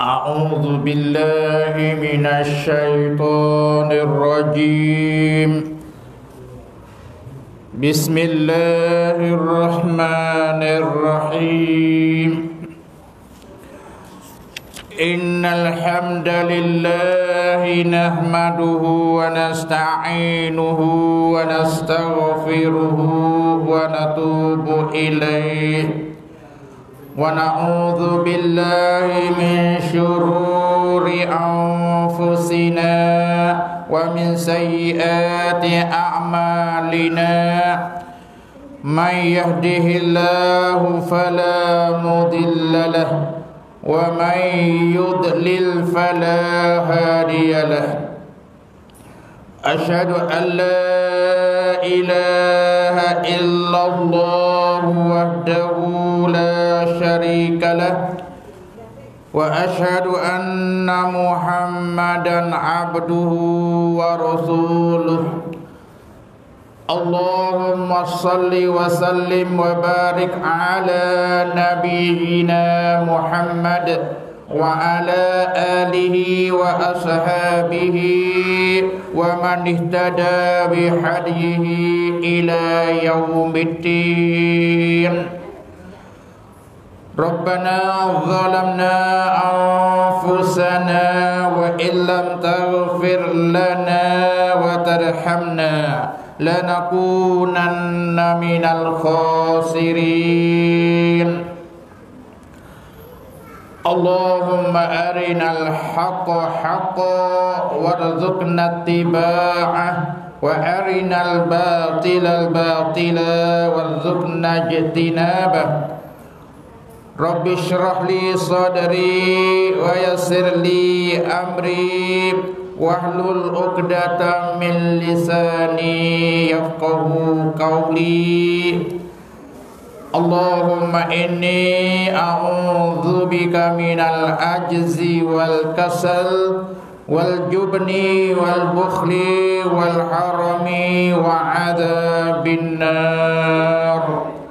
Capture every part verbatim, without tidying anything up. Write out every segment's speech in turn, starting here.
أعوذ بالله من الشيطان الرجيم بسم الله الرحمن الرحيم إن الحمد لله نحمده ونستعينه ونستغفره ونتوب إليه ونعوذ بالله من شرور أنفسنا ومن سيئات أعمالنا من يهده الله فلا مضل له ومن يضلل فلا هادي له أشهد أن لا إله إلا الله وحده لا شريك له وأشهد أن محمدا عبده ورسوله اللهم صل وسلم وبارك على نبينا محمد وعلى آله وأصحابه ومن اهتدى بهديه إلى يوم الدين ربنا ظلمنا أنفسنا وإن لم تغفر لنا وترحمنا لنكونن من الخاسرين اللهم أرنا الحق حقا وارزقنا اتباعه وأرنا الباطل الباطلا وارزقنا اجتنابه رب اشرح لي صدري ويسر لي أمري واحلل عقدة من لساني يفقه قولي اللهم إني أعوذ بك من العجز والكسل والجبن والبخل والحرم وعذاب النار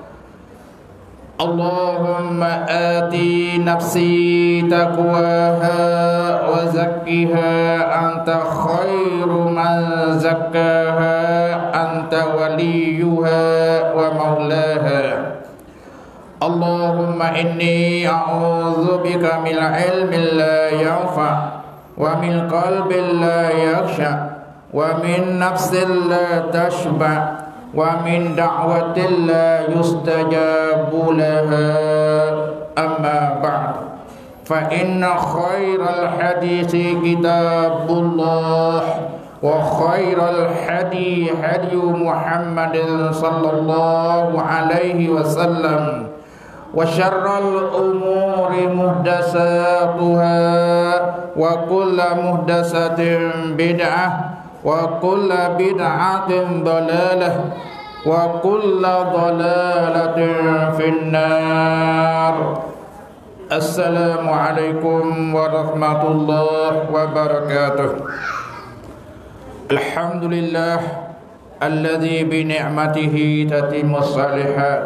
اللهم آتي نفسي تقواها وزكها أنت خير من زكاها أنت وليها ومولاها اللهم إني أعوذ بك من علم لا ينفع ومن قلب لا يخشع ومن نفس لا تشبع ومن دعوة لا يستجاب لها أما بعد فإن خير الحديث كتاب الله وخير الهدي هدي محمد صلى الله عليه وسلم وشر الأمور محدثاتها وكل محدثة بدعة وكل بدعة ضلالة وكل ضلالة في النار السلام عليكم ورحمة الله وبركاته الحمد لله الذي بنعمته تتم الصالحات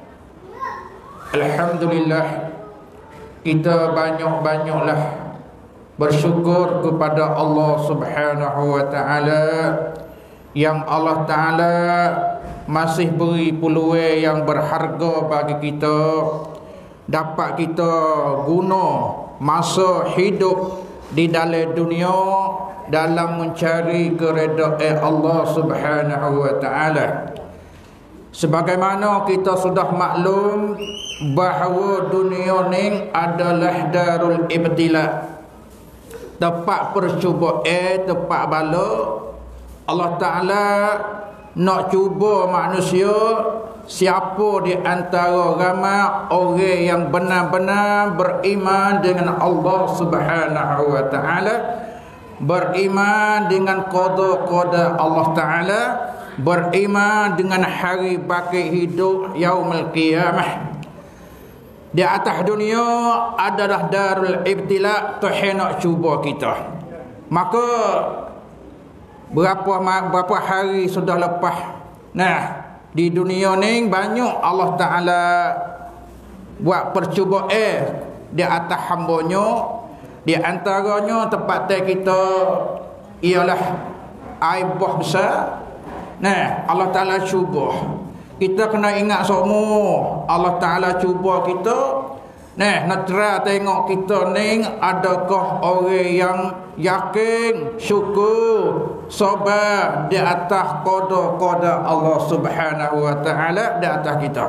Alhamdulillah, kita banyak-banyaklah bersyukur kepada Allah Subhanahu wa taala yang Allah taala masih beri peluang yang berharga bagi kita, dapat kita guna masa hidup di dalam dunia dalam mencari keredaan Allah Subhanahu wa taala. Sebagaimana kita sudah maklum bahawa dunia ni adalah darul ibtila, tempat percubaan, tempat bala. Allah Ta'ala nak cuba manusia, siapa di antara ramai orang yang benar-benar beriman dengan Allah Subhanahu wa taala, beriman dengan qada-qada Allah Ta'ala, beriman dengan hari baki hidup yaumul qiyamah. Di atas dunia adalah darul ibtila, Tuhan nak cuba kita. Maka berapa berapa hari sudah lepas, nah di dunia ni banyak Allah Ta'ala buat percubaan di atas hambanya, Di antaranya tempat kita ialah aibah besar. Nah, Allah Ta'ala cuba. Kita kena ingat semua Allah Ta'ala cuba kita. Nah, nak try tengok kita ni adakah orang yang yakin, syukur, sabar di atas qada-qada Allah Subhanahu wa Ta'ala di atas kita.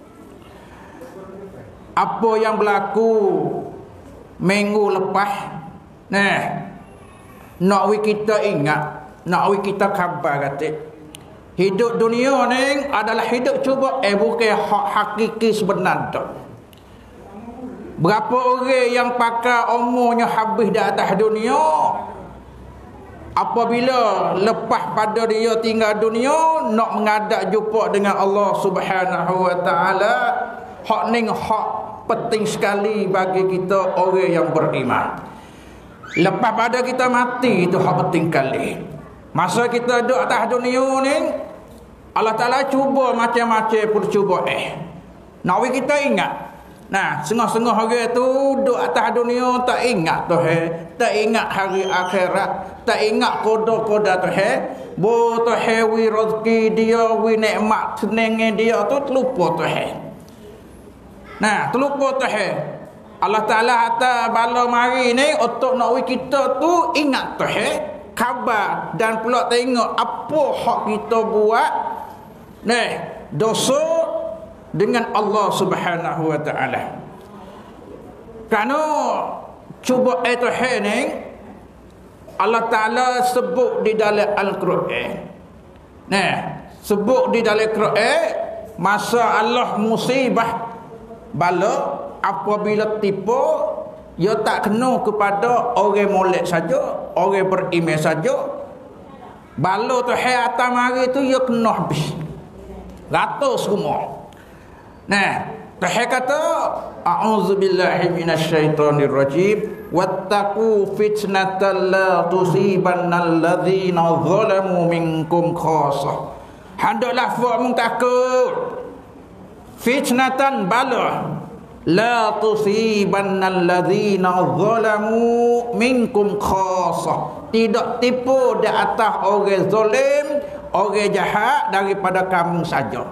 Apa yang berlaku minggu lepas, nah, nak we kita ingat, nak we kita khabar kata hidup dunia ni adalah hidup cuba, eh bukan hak hakiki sebenar tak. Berapa orang yang pakai umurnya habis di atas dunia, apabila lepas pada dia tinggal dunia, nak menghadap jumpa dengan Allah Subhanahu wa Ta'ala. Hak ni hak penting sekali bagi kita orang yang beriman. Lepas pada kita mati, itu hak penting kali. Masa kita duduk atas dunia ni, Allah Ta'ala cuba macam-macam percubaan. Eh, nak kita ingat. Nah, setengah-setengah orang tu duduk atas dunia tak ingat Tuhan, tak ingat hari akhirat, tak ingat koda-koda Tuhan. Bo Tuhan wi rezeki dia, wi nikmat senenge dia tu terlupa Tuhan. Nah, terlupa Tuhan. Allah Ta'ala kata bala mari ni untuk nak wi kita tu ingat Tuhan, khabar dan pula tengok apa hak kita buat. Nah, dosa dengan Allah Subhanahu wa Ta'ala. Kerana cuba itu ni Allah Ta'ala sebut di dalam Al-Quran. Nah, sebut di dalam Al-Quran masalah musibah bala apabila tipu, ia tak kena kepada orang molek saja, orang beriman saja. Bala tu hai atas mari tu ia kena habis. Ratus semua. Nah, Tuhan kata, a'udzubillahi minasyaitonir rajim, wattaqu fitnatan la tusibannal ladzina zalamu minkum khassah. Hendaklah kamu takut fitnatan bala la tusibannal ladzina zalamu minkum khassah. Tidak tipu di atas orang zalim, orang jahat daripada kamu saja.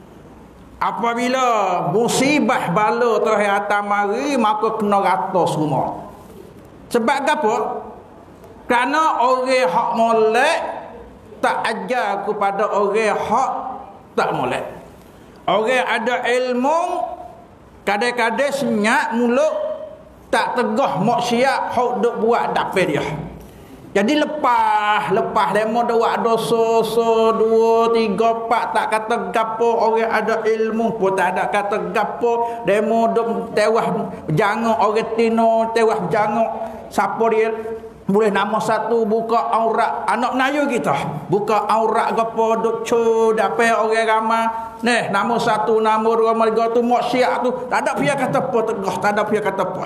Apabila musibah bala tu atas mari, maka kena rata semua. Sebab apa? Kerana orang hak molek tak ajar kepada orang hak tak molek. Orang ada ilmu kadang-kadang senyap mulut, tak tegah maksiat hak duk buat dapat dia. Jadi lepas lepas demo dua dosa so dua tiga empat tak kata gapo, orang ada ilmu pun tak ada kata gapo, demo duk tewas jangan orang tino tewas jangan siapa dia boleh nama satu buka aurat anak Melayu kita, buka aurat gapo duk cu dapat orang ramai. Neh nama satu nama dua nama tiga tu maksiat tu tak ada pihak kata apa tegah, tak ada pihak kata apa.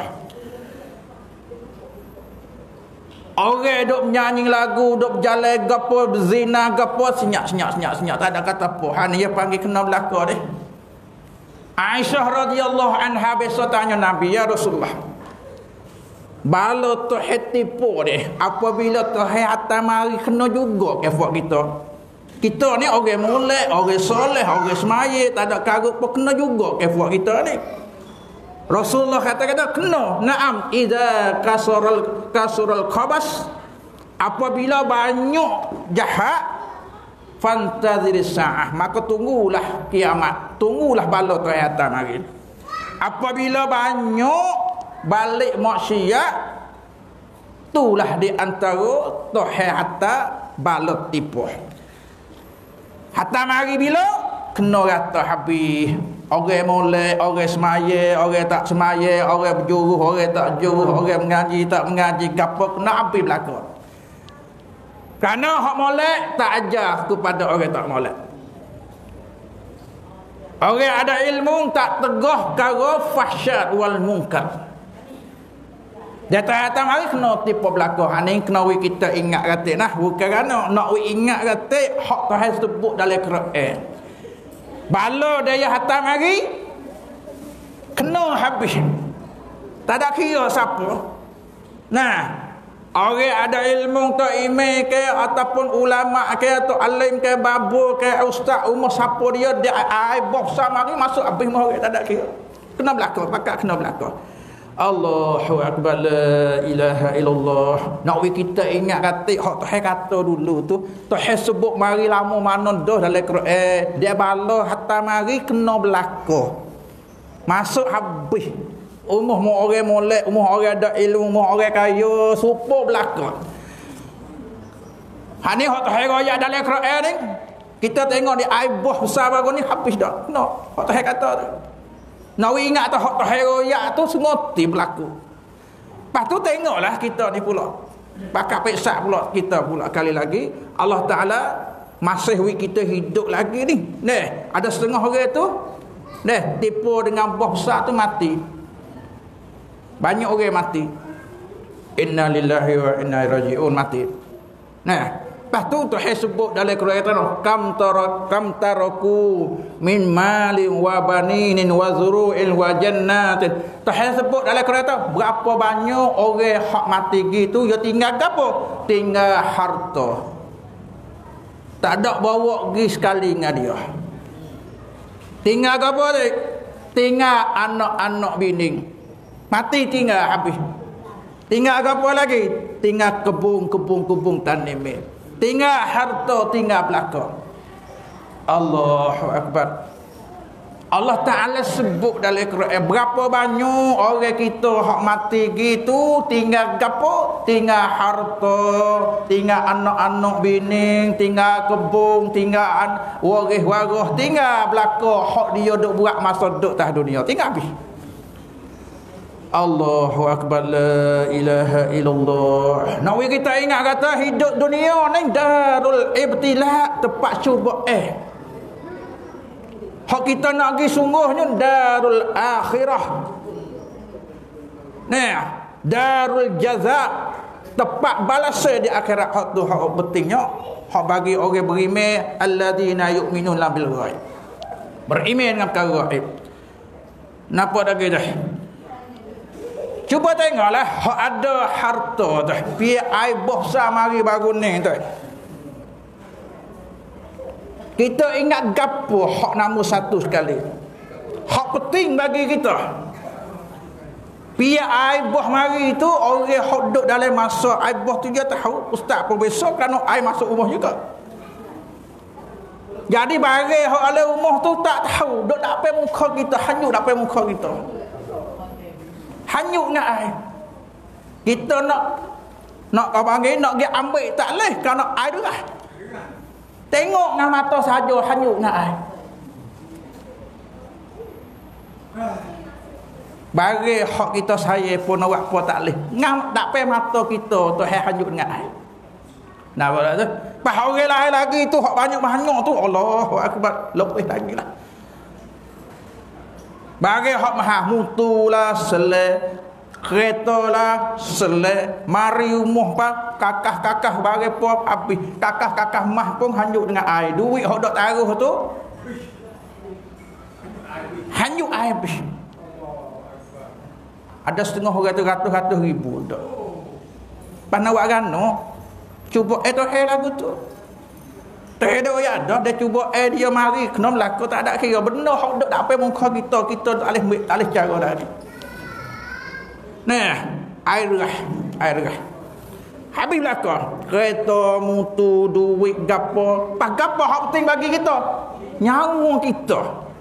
Orang duk menyanyi lagu, duk berjalan gapo, berzina gapo, senyap senyap senyap senyap tak ada kata apa. Han dia panggil kena belaka deh. Aisyah radhiyallahu anha besok tanya Nabi, ya Rasulullah, bala tu hetipu deh, apabila tu atas mari kena juga ke buat kita. Kita ni orang molek, orang soleh, orang semaya, tak ada karut pun kena juga ke buat kita ni. Rasulullah kata-kata kena. Naam, idza kasural kasural khabas, apabila banyak jahat, fantazir sa'ah, maka tunggulah kiamat, tunggulah bala tu atas mari. Apabila banyak balik maksiat, itulah di antara Tuhan hatta bala tipu. Hatta mari bila kena rata habis. Orang molek, orang semaya, orang tak semaya, orang berjuruh, orang tak juruh, orang mengaji, tak mengaji, gapo kena habis belaka. Kerana hak molek tak ajar kepada orang tak molek. Orang ada ilmu tak tegah perkara fahsyat wal munkar. Dia tak mari kena tipu belaka. Ini kena kita ingat kata nah, bukan kerana nak ingat kata hak Tuhan sebut dalam Quran. Bala dia hantar mari kena habis. Tak ada kira siapa. Nah, orang ada ilmu tu imam ke ataupun ulama ke atau alim ke babu ke ustaz umur siapa dia dia ai bohsa mari masuk habis mau tak ada kira. Kena belaka, pakak kena belaka. Allahu akbar, la ilaha illallah. Nak we kita ingat kata hak Tuhan kata dulu tu, Tuhan sebut mari lama mana dah dalam Quran, dia bala hatta mari kena belaka. Masuk habis. Umur mu orang molek, umur orang ada ilmu, umur orang kaya, supo belaka. Ha ni hak Tuhan royak dalam Quran ni. Kita tengok di aibah besar baru ni habis dah. No, hak Tuhan kata tu. Nak ingat tu hak Tuhan royak tu semua ti berlaku. Lepas tu tengoklah kita ni pula. Pakai peksa pula kita pula kali lagi. Allah Ta'ala masih wi kita hidup lagi ni. Neh, ada setengah orang tu neh tipu dengan boh besar tu mati. Banyak orang mati. Inna lillahi wa inna ilaihi raji'un mati. Nah, lepas tu Tuhan sebut dalam Quran tu kam tarak kam taraku min malin wa baninin wa zuru'in wa jannatin. Tuhan sebut dalam Quran tu berapa banyak orang hak mati gitu dia tinggal apa? Tinggal harta. Tak ada bawa pergi sekali dengan dia. Tinggal apa dia? Tinggal anak-anak bini. Mati tinggal habis. Tinggal apa lagi? Tinggal kebun-kebun-kebun tanam. Tinggal harta, tinggal belaka. Allahu akbar. Allah Ta'ala sebut dalam Quran berapa banyak orang kita hak mati gitu tinggal gapo? Tinggal harta, tinggal anak-anak bini, tinggal kebun, tinggal waris-waris, tinggal belaka hak dia duk buat masa duk atas dunia. Tinggal habis. Allahu akbar, la ilaha illallah. Nak kita ingat kata hidup dunia ni darul ibtila, tempat cuba eh. Hak kita nak pergi sungguhnya darul akhirah. Nah, darul jaza, tempat balasan di akhirat. Hak tu hak pentingnya. Hak bagi orang beriman alladzina yu'minuna bil ghaib. Beriman dengan perkara gaib. Napa dah kita? Cuba tengoklah hak ada harta tu. Biar air bohsa mari baru ni tu. Kita ingat gapo hak nombor satu sekali. Hak penting bagi kita. Biar air boh mari tu orang hak duduk dalam masa air boh tu dia tahu ustaz profesor kerana air masuk rumah juga. Jadi bagi hak ada rumah tu tak tahu duk tak apa muka kita, hanyut tak apa muka kita. Hanyut dengan air. Kita nak nak kau panggil nak pergi ambil tak leh kerana air tu lah. Tengok dengan mata saja hanyut dengan air. Bagi hak kita saya pun awak pun tak leh. Ngam tak pe mata kita tu hanyut dengan air. Nah boleh tu. Pas orang lain lagi tu hak banyak banyak tu Allahu akbar lebih lagi lah. Bagi hak maha mutu lah, selai kereta lah, selai mari umuh pa kakah-kakah bagi pun habis. Kakah-kakah mah pun hanyut dengan air. Duit hak dok taruh tu hanyut air habis. Ada setengah ratus-ratus ribu dak. Pana wak gano cuba eh tu hal lagu tu. Tak ada ya dah dia cuba eh dia mari kena berlaku tak ada kira benar hak dak tak apa muka kita kita tak boleh tak boleh cara dah. Nah, air lah, air lah. Habis belaka. Kereta, mutu, duit, gapo. Pas gapo hak penting bagi kita? Nyawa kita.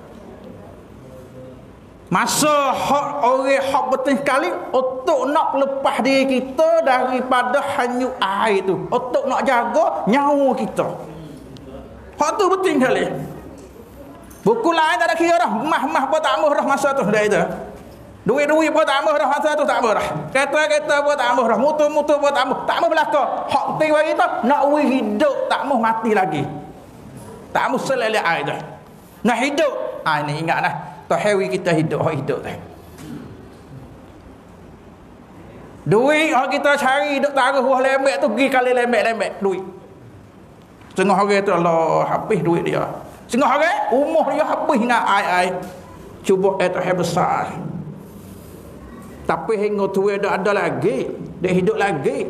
Masa hak orang hak penting sekali untuk nak lepas diri kita daripada hanyut air tu. Untuk nak jaga nyawa kita. Hak tu penting sekali. Buku lain tak ada kira dah. Mah-mah pun tak murah masa tu dah itu. Duit-duit pun tak murah masa tu tak murah. Kereta-kereta pun tak murah. Mutu-mutu pun tak murah. Tak murah belaka. Hak penting bagi kita nak we hidup tak murah mati lagi. Tak murah selelek air dah. Nak hidup. Ah ni ingatlah. Tahawi kita hidup hak hidup tu. Duit hak kita cari duk taruh buah lembek tu pergi kali lembek-lembek duit. Setengah orang tu Allah habis duit dia. Setengah orang umur dia habis dengan air-air. Cuba eh tu besar. Tapi hingga tua dah ada lagi, dia hidup lagi.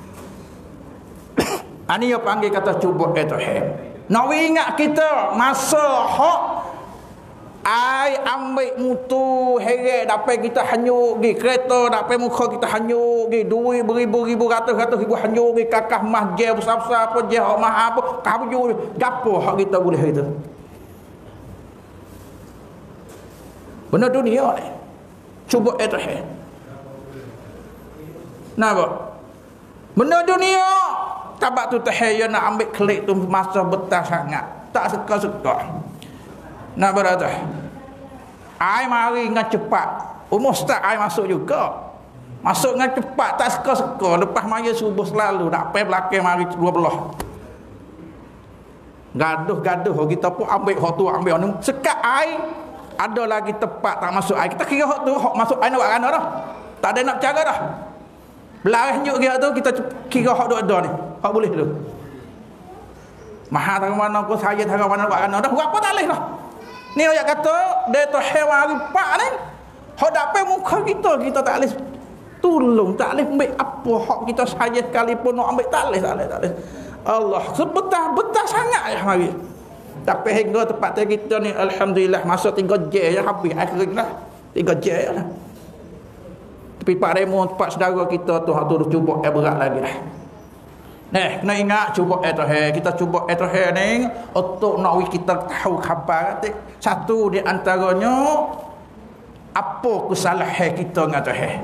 Ani yang panggil kata cuba itu he. Nak ingat kita masa hak ai ambil mutu heret dapat kita hanyut gi kereta, dapat muka kita hanyut gi duit beribu-ribu ratus-ratus ribu hanyut gi kakah mah je besar-besar apa je hak mah apa kabju gapo hak kita boleh itu. Benar dunia ni. Cuba itu he. Napa? Benar dunia. Tabak tu tahaya nak ambil klik tu masa betah sangat. Tak suka-suka. Nak berada. Ai mari dengan cepat. Umur start ai masuk juga. Masuk dengan cepat tak suka-suka. Lepas mari subuh selalu nak pai belakang mari dua belah. Gaduh-gaduh kita pun ambil hak tu ambil ni. Sekat ai ada lagi tepat tak masuk ai. Kita kira hak tu hak masuk ai nak buat kana dah. Tak ada nak cara dah. Belarah nyuk dia tu kita kira hak duk ada ni. Hak boleh tu. Mahal tang mana ko saya tang mana buat kana dah. Berapa tak leh dah. Ni ayat kata dia tu hewan ripak ni. Hak dapat muka kita kita tak leh tolong, tak leh ambil apa hak kita saja sekalipun nak ambil tak leh tak leh tak leh. Allah sebetah-betah sangat ya mari. Tapi hingga tempat kita ni alhamdulillah masuk tiga jam je habis akhir dah. tiga jam lah. Tapi Pak Remo tempat saudara kita tu hak tu cuba eh berat lagi dah. Nah, kena ingat cuba eh tu he, kita cuba eh tu he ni untuk nak kita tahu khabar. Satu di antaranya apa kesalahan kita dengan tu he.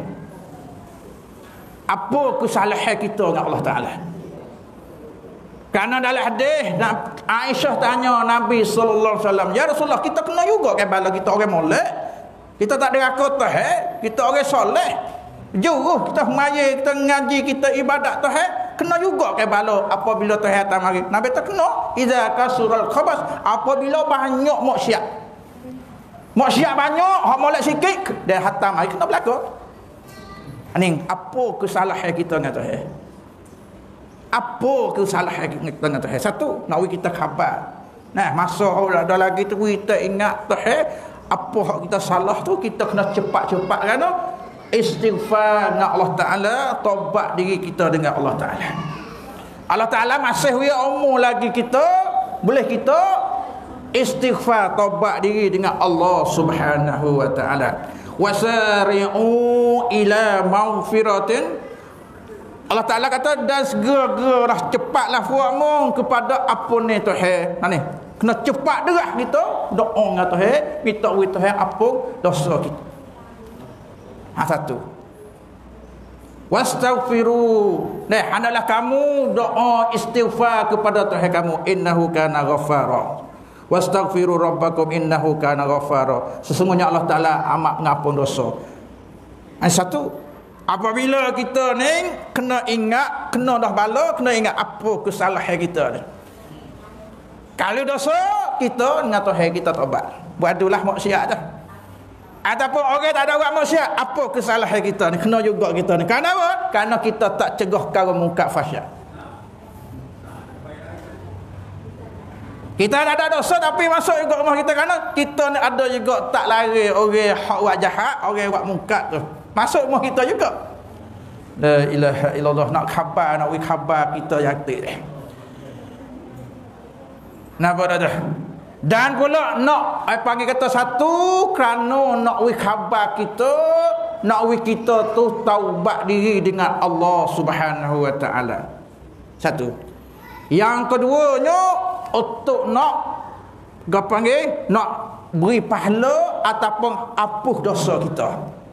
Apa kesalahan kita dengan Allah Taala. Karena dalam hadis Aisyah tanya Nabi sallallahu alaihi wasallam, "Ya Rasulullah, kita kena juga ke bala kita orang molek? Kita tak ada rakot he, kita orang soleh. Juruh kita mari kita ngaji, kita ibadat tu he, kena juga ke bala apabila tu he datang mari." Nabi tak kena, "Idza kasurul khabas," apabila banyak maksiat. Maksiat banyak, hak molek sikit dia hatam mari kena berlaku. Ani apa kesalahan kita dengan tu he? Apa kesalahan kita dengan tu he? Satu, nak kita khabar. Nah, masa ada lagi tu kita ingat tu he, apa hak kita salah tu kita kena cepat-cepat kan istighfar dengan Allah Taala, taubat diri kita dengan Allah Taala. Allah Taala masih ya umur lagi kita, boleh kita istighfar taubat diri dengan Allah Subhanahu wa taala. Wasari'u ila maghfiratin, Allah Taala kata dan segera-gera cepatlah fuamu kepada ampun tu he. Nah ni kena cepat derah kita doa dengan Tuhan, minta wi Tuhan ampun dosa kita. Ha satu. Wastaghfiru. Nah, hendaklah kamu doa istighfar kepada Tuhan kamu, innahu kana ghaffara. Wastaghfiru rabbakum innahu kana ghaffara. Sesungguhnya Allah Taala amat pengampun dosa. Ha satu. Apabila kita ni kena ingat, kena dah bala, kena ingat apa kesalahan kita ni. Kalau dosa kita dengan Tuhan kita taubat. Buatlah maksiat dah. Ataupun orang tak ada buat maksiat, apa kesalahan kita ni? Kena juga kita ni. Kerana apa? Kerana kita tak cegah perkara mungkar fahsyat. Kita tak ada dosa tapi masuk juga rumah kita kerana kita ni ada juga tak lari orang hak buat jahat, orang buat mungkar tu. Masuk rumah kita juga. La ilaha illallah, nak khabar, nak wi khabar kita yang tik. Napa dah? Dan pula nak ai panggil kata satu kerana nak wi khabar kita, nak wi kita tu taubat diri dengan Allah Subhanahu wa taala. Satu. Yang keduanya untuk nak apa panggil nak beri pahala ataupun hapus dosa kita.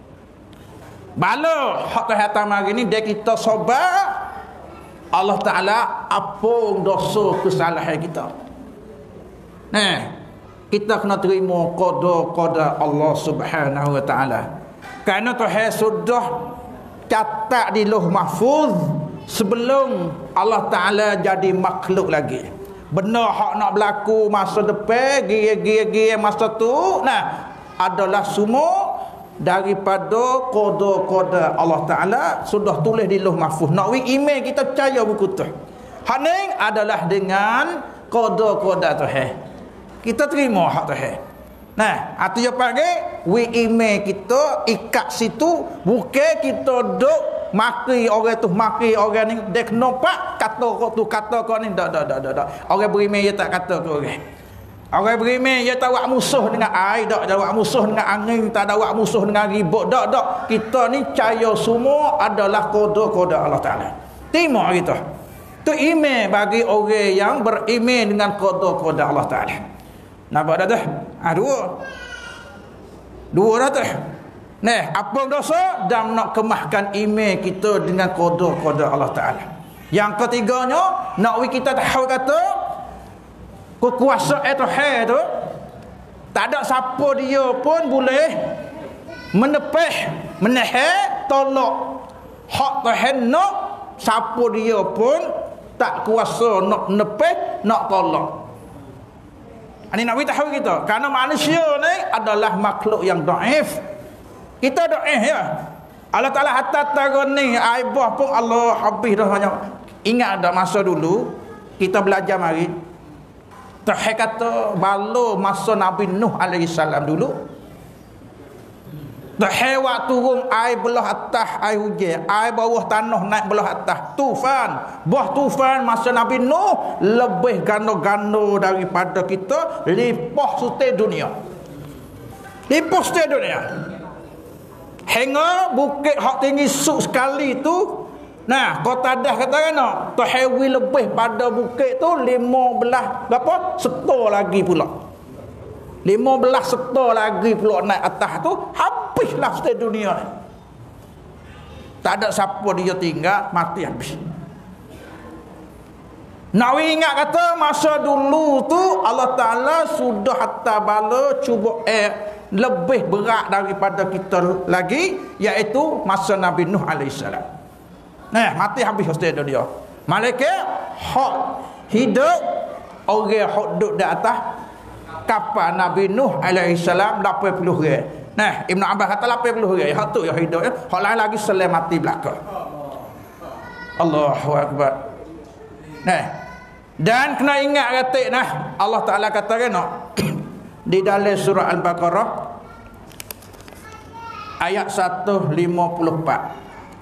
Bala hak kesihatan hari ni dia kita sobat, Allah Taala ampun dosa kesalahan kita. Nah, kita kena terima qada-qada Allah Subhanahu wa taala. Kerana Tuhan sudah catat di Lauh Mahfuz sebelum Allah Taala jadi makhluk lagi. Benar hak nak berlaku masa depan, gira-gira masa tu, nah adalah semua daripada qada-qada Allah Taala sudah tulis di Lauh Mahfuz. Nak wi email kita percaya buku tu. Hak ni adalah dengan qada-qada Tuhan. Kita terima hak Tuhan. Nah, atau dia panggil we email kita ikat situ, bukan kita duk maki orang tu, maki orang ni, dia kena pak kata kau tu, kata kau ni, dak dak dak dak. Orang berimeh dia tak kata kau orang. Orang berimeh dia tak buat musuh dengan air, dak tak buat musuh dengan angin, tak ada buat musuh dengan ribut, dak dak. Kita ni percaya semua adalah qada-qada Allah Taala. Terima kita. Tu email bagi orang yang berimeh dengan qada-qada Allah Taala. Nampak dah tu? Ha, dua. Dua dah tu. Nah, apa dosa? Dan nak kemahkan iman kita dengan qada-qada Allah Ta'ala. Yang ketiganya, nak kita tahu kata, kekuasaan Tuhan tu, tak ada siapa dia pun boleh menepih, menahan, tolak. Hak Tuhan nak, siapa dia pun tak kuasa nak menepih, nak tolak. Ini nak beritahu kita, kerana manusia ni adalah makhluk yang dhaif. Kita dhaif ya. Allah Taala hatta taron ni aibah pun Allah habis dah banyak. Ingat ada masa dulu kita belajar mari. Tuhan kata bala masa Nabi Nuh alaihi salam dulu. Tuhan waktu turun air belah atas air hujan, air bawah tanah naik belah atas, tufan. Buah tufan masa Nabi Nuh lebih gano-gano daripada kita, limpah sutai dunia. Limpah sutai dunia. Hingga bukit hak tinggi suk sekali tu, nah, kota dah kata kan, Tuhan lebih pada bukit tu lima belas berapa? Setor lagi pula. Lima belas setor lagi pula naik atas tu, habislah setai dunia ni. Tak ada siapa dia tinggal, mati habis. Nawi ingat kata masa dulu tu Allah Ta'ala sudah hatta bala cuba eh lebih berat daripada kita lagi, iaitu masa Nabi Nuh alaihi salam. Nah, mati habis setai dunia. Malaikat hak hidup, orang hak duduk di atas kapal Nabi Nuh alaihi salam lapan puluh orang. Nah, Ibn Abbas kata lapan puluh orang. Hak tu yang hidup ya. Hak lain lagi selai mati belaka. Allahu akbar. Nah, dan kena ingat kata nah, Allah Taala kata kan di dalam surah Al-Baqarah ayat seratus lima puluh empat.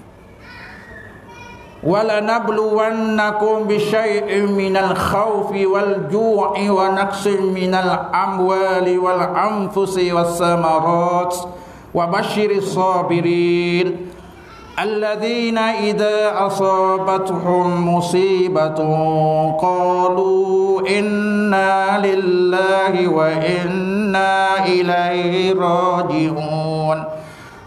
Wala nabluwannakum bisyai'in minal khawfi wal ju'i wa naqsin minal amwali wal anfusi was samarat wa basyiris sabirin alladzina idza asabatuhum musibatun qalu inna lillahi wa inna ilaihi raji'un.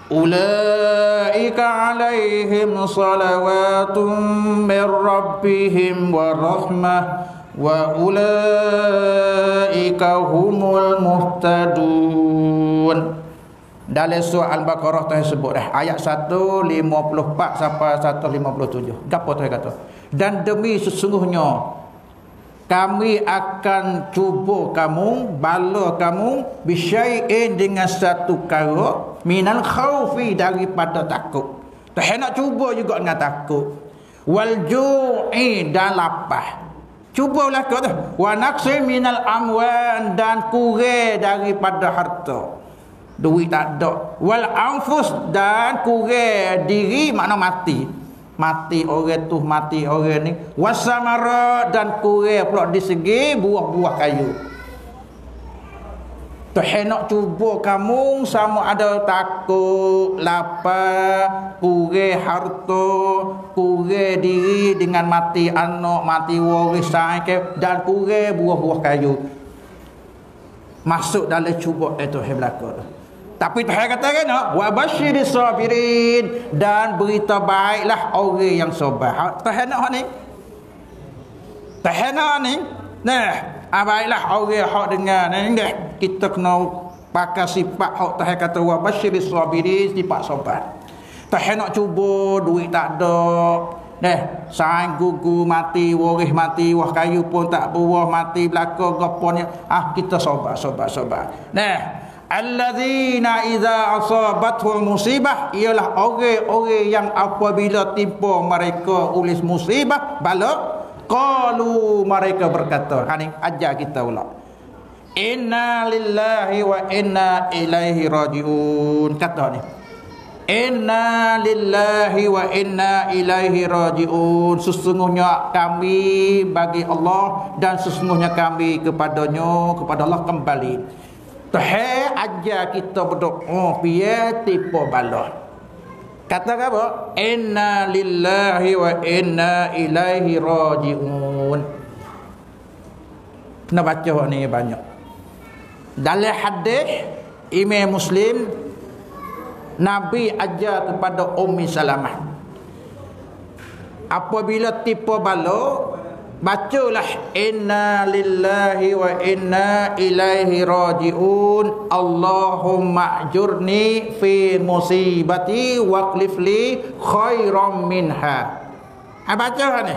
Ulaika alaihim salawatun min rabbihim wa rahmah wa ulaika humul muhtadun. Dalam surah Al-Baqarah tu sebut dah ayat seratus lima puluh empat sampai seratus lima puluh tujuh. Gapo tu kata? Dan demi sesungguhnya kami akan cuba kamu, bala kamu bisyai'in dengan satu perkara minal khaufi daripada takut. Tak nak cuba juga dengan takut. Wal ju'i dan lapar. Cuba belaka tu. Wa naqsi minal amwan dan kurang daripada harta. Duit tak ada. Wal anfus dan kurang diri, makna mati. Mati orang tu, mati orang ni. Wasamara dan kurang pula di segi buah-buah kayu. Tuhan nak cuba kamu sama ada takut, lapar, kurang harta, kurang diri dengan mati anak, mati warisan dan kurang buah-buah kayu. Masuk dalam cuba itu hebelaka. Tapi Tuhan kata kan, wa basyiris sabirin, dan berita baiklah orang yang sabar. Tuhan nak ni. Tuhan nak ni. Nah, baiklah orang hak dengar ni dah. Kita kena pakai sifat hak Tuhan kata wa basyiris sabirin, sifat sabar. Tuhan nak cuba duit tak ada. Nah, saing gugu mati, waris mati, wah kayu pun tak buah mati belaka gaponya. Ah, kita sabar, sabar, sabar. Nah, alladzina idza asabatuhum musibah, ialah orang-orang yang apabila timpa mereka ulis musibah, bala, qalu, mereka berkata, ha ni ajar kita pula. Inna lillahi wa inna ilaihi raji'un. Kata ni, inna lillahi wa inna ilaihi raji'un. Sesungguhnya kami bagi Allah dan sesungguhnya kami kepadanya, kepada Allah kembali. Tuhan ajar kita berdoa biar tipu bala. Kata apa? Inna lillahi wa inna ilaihi raji'un. Kena baca ni banyak. Dalam hadis Imam Muslim, Nabi ajar kepada Ummi Salamah, apabila tipu bala, bacalah inna lillahi wa inna ilaihi raji'un. Allahumma ajurni fi musibati wa akhlif li khairan minha. Ha, baca ni.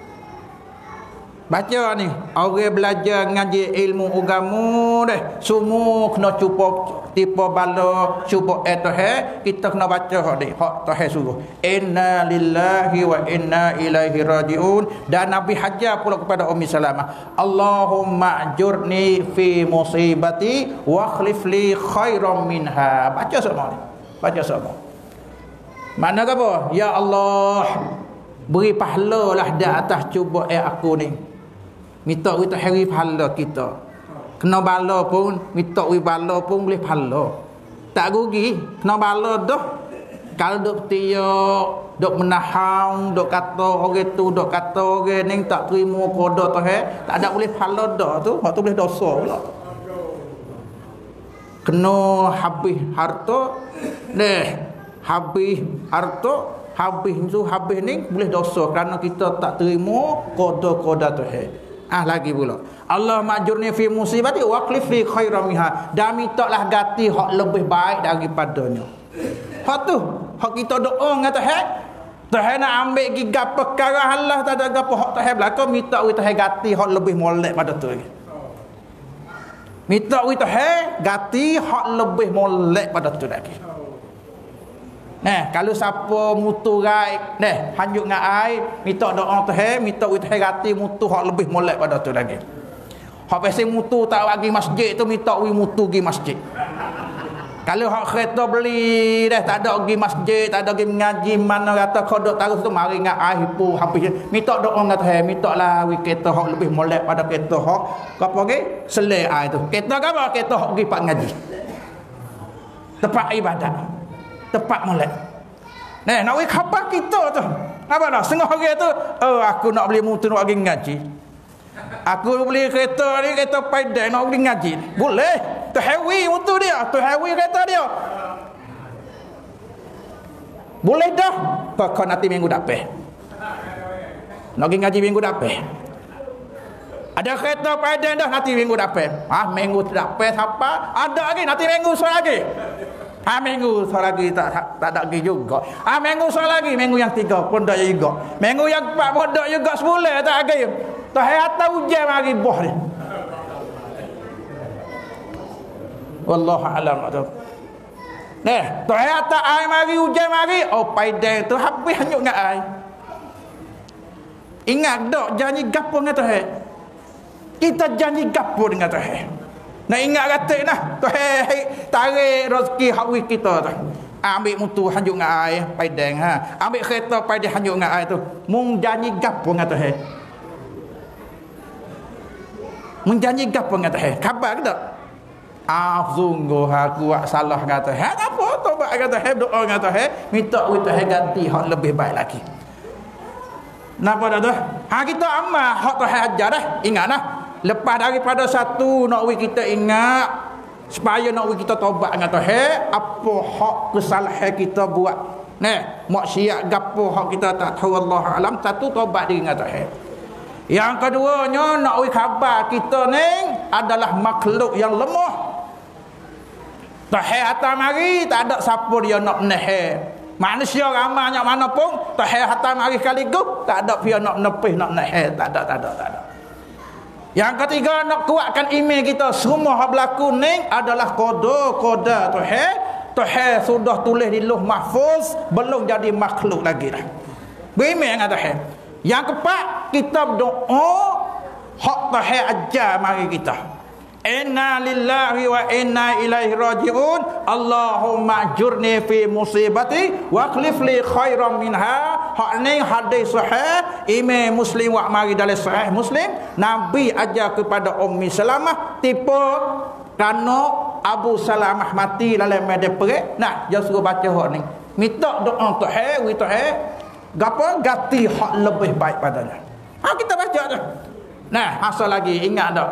Baca ni. Orang belajar ngaji ilmu agama dah, semua kena cuba tipu bala, cuba eh Tuhan, kita kena baca hak ni, hak Tuhan suruh. Inna lillahi wa inna ilaihi raji'un. Dan Nabi hajar pula kepada Ummi Salamah, Allahumma ajurni fi musibati wa akhlif li khairan minha. Baca semua ni. Baca semua. Makna apa? Ya Allah, beri pahala lah di atas cuba eh aku ni. Minta kita hari pahala kita. Kena bala pun, minta wi bala pun boleh pahala. Tak rugi, kena bala dah. Kalau duk tiak, duk menahang, duk kata orang tu, duk kata orang ni tak terima koda tu, eh, tak ada boleh pahala dah tu, hak tu boleh dosa pula. Kena habis harta, deh, habis harta, habis tu habis ni boleh dosa kerana kita tak terima koda-koda tu, eh. Ah lagi pula. Allah majurni fi musibati wa akhlif fi khairan minha. Dan mintalah ganti hak lebih baik daripadanya. Hak tu, hak kita doa dengan Tuhan. Tuhan nak ambil gigap perkara Allah tak ada gapo hak Tuhan belaka, minta wi Tuhan ganti hak lebih molek pada tu lagi. Minta wi Tuhan ganti hak lebih molek pada tu lagi. Nah, kalau siapa mutu rai, nah, hanjuk dengan air, minta doa Tuhan, minta wi Tuhan ganti mutu hak lebih molek pada tu lagi. Hak pasal mutu tak bagi masjid tu, minta wi mutu pergi masjid. Kalau hak kereta beli dah tak ada pergi masjid, tak ada pergi mengaji, mana kata kau duk taruh tu mari dengan air pu habis. Minta doa dengan Tuhan, minta lah wi kereta hak lebih molek pada kereta hak apa ke? Selai air tu. Kereta ke apa? Kereta hak pergi pak ngaji. Tempat ibadat. Tepat molek. Nah, nak wei khabar kita tu. Apa dah? Setengah hari tu, oh aku nak beli motor nak pergi ngaji. Aku beli kereta ni, kereta paidai nak pergi ngaji. Boleh. Tu heavy motor dia, tu heavy kereta dia. Boleh dah. Kau nanti minggu dapat. Nak pergi ngaji minggu dapat. Ada kereta paidai dah nanti minggu dapat. Ah, minggu dapat siapa? Ada lagi nanti minggu soal lagi. Ah minggu soal lagi tak, tak tak ada lagi juga. Ah minggu soal lagi, minggu yang tiga pun dak juga. Minggu yang empat pun dak juga sebulan tak lagi. Tak hayat hujan mari boh dia. Wallahu alam tu. Nah, tak hayat air mari hujan mari, oh paidai tu habis hanyut dengan air. Ingat dak janji gapo dengan Tuhan. Kita janji gapo dengan Tuhan. Nak ingat kata nah, Tuhan tarik rezeki hawi kita tu. Ambil mutu hanjuk dengan air paidang ha. Ambil kereta paidang hanjuk dengan air tu. Mung janji gapo dengan Tuhan? Mung janji gapo dengan Tuhan? Khabar ke tak? Ah sungguh aku buat salah dengan Tuhan. Apa tobat dengan Tuhan, doa dengan Tuhan, minta wi Tuhan ganti hak lebih baik lagi. Napa dah tu? Ha kita amal hak Tuhan ajar dah. Ingat nah. Lepas daripada satu nak we kita ingat supaya nak we kita taubat dengan Tuhan, apa hak kesalahan kita buat. Nah, maksiat gapo hak kita tak tahu Allah alam, satu taubat diri dengan Tuhan. Yang keduanya nak we khabar kita ni adalah makhluk yang lemah. Tuhan atas mari tak ada siapa dia nak menahan. Manusia ramai mana pun Tuhan atas mari sekaligus tak ada dia nak nepih nak menahan, tak ada tak ada tak ada. Yang ketiga nak kuatkan iman kita, semua hak berlaku ni adalah koda-koda Tuhan. Tuhan sudah tulis di Lauh Mahfuz, belum jadi makhluk lagi dah. Beriman dengan Tuhan. Yang keempat, kita berdoa hak Tuhan ajar mari kita. Inna lillahi wa inna ilaihi raji'un. Allahumma ajurni fi musibati wa akhlif li khairan minha. Hak ni hadis sahih Imam Muslim wa mari dalam sahih Muslim. Nabi ajar kepada Ummi Salamah tipe kerana Abu Salamah mati dalam medan perang. Nah, dia suruh baca hak ni. Minta doa Tuhan, wi Tuhan, gapo ganti hak lebih baik padanya. Ha, kita baca tu. Nah, asal lagi ingat tak?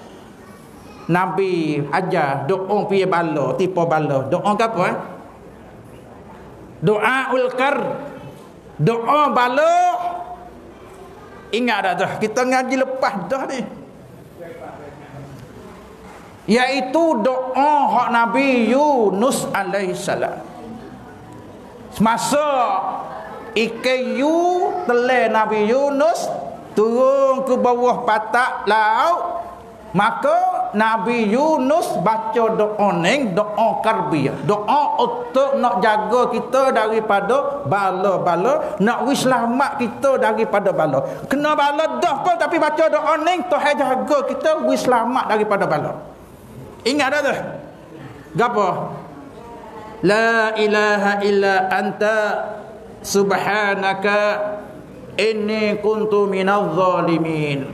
Nabi ajar doa pi bala, tipe bala. Doa ke apa eh? Doa ulkar. Doa bala. Ingat tak tu? Kita ngaji lepas dah ni. Iaitu doa hak Nabi Yunus alaihi salam. Semasa ikan telai Nabi Yunus turun ke bawah patak laut, maka Nabi Yunus baca doa ni, doa karbiyah, doa untuk nak jaga kita daripada bala-bala, nak wis selamat kita daripada bala. Kena bala dah pun tapi baca doa ni, Tuhan jaga kita wis selamat daripada bala. Ingat dah tu? Gapo? La ilaha illa anta subhanaka inni kuntu minadh zalimin.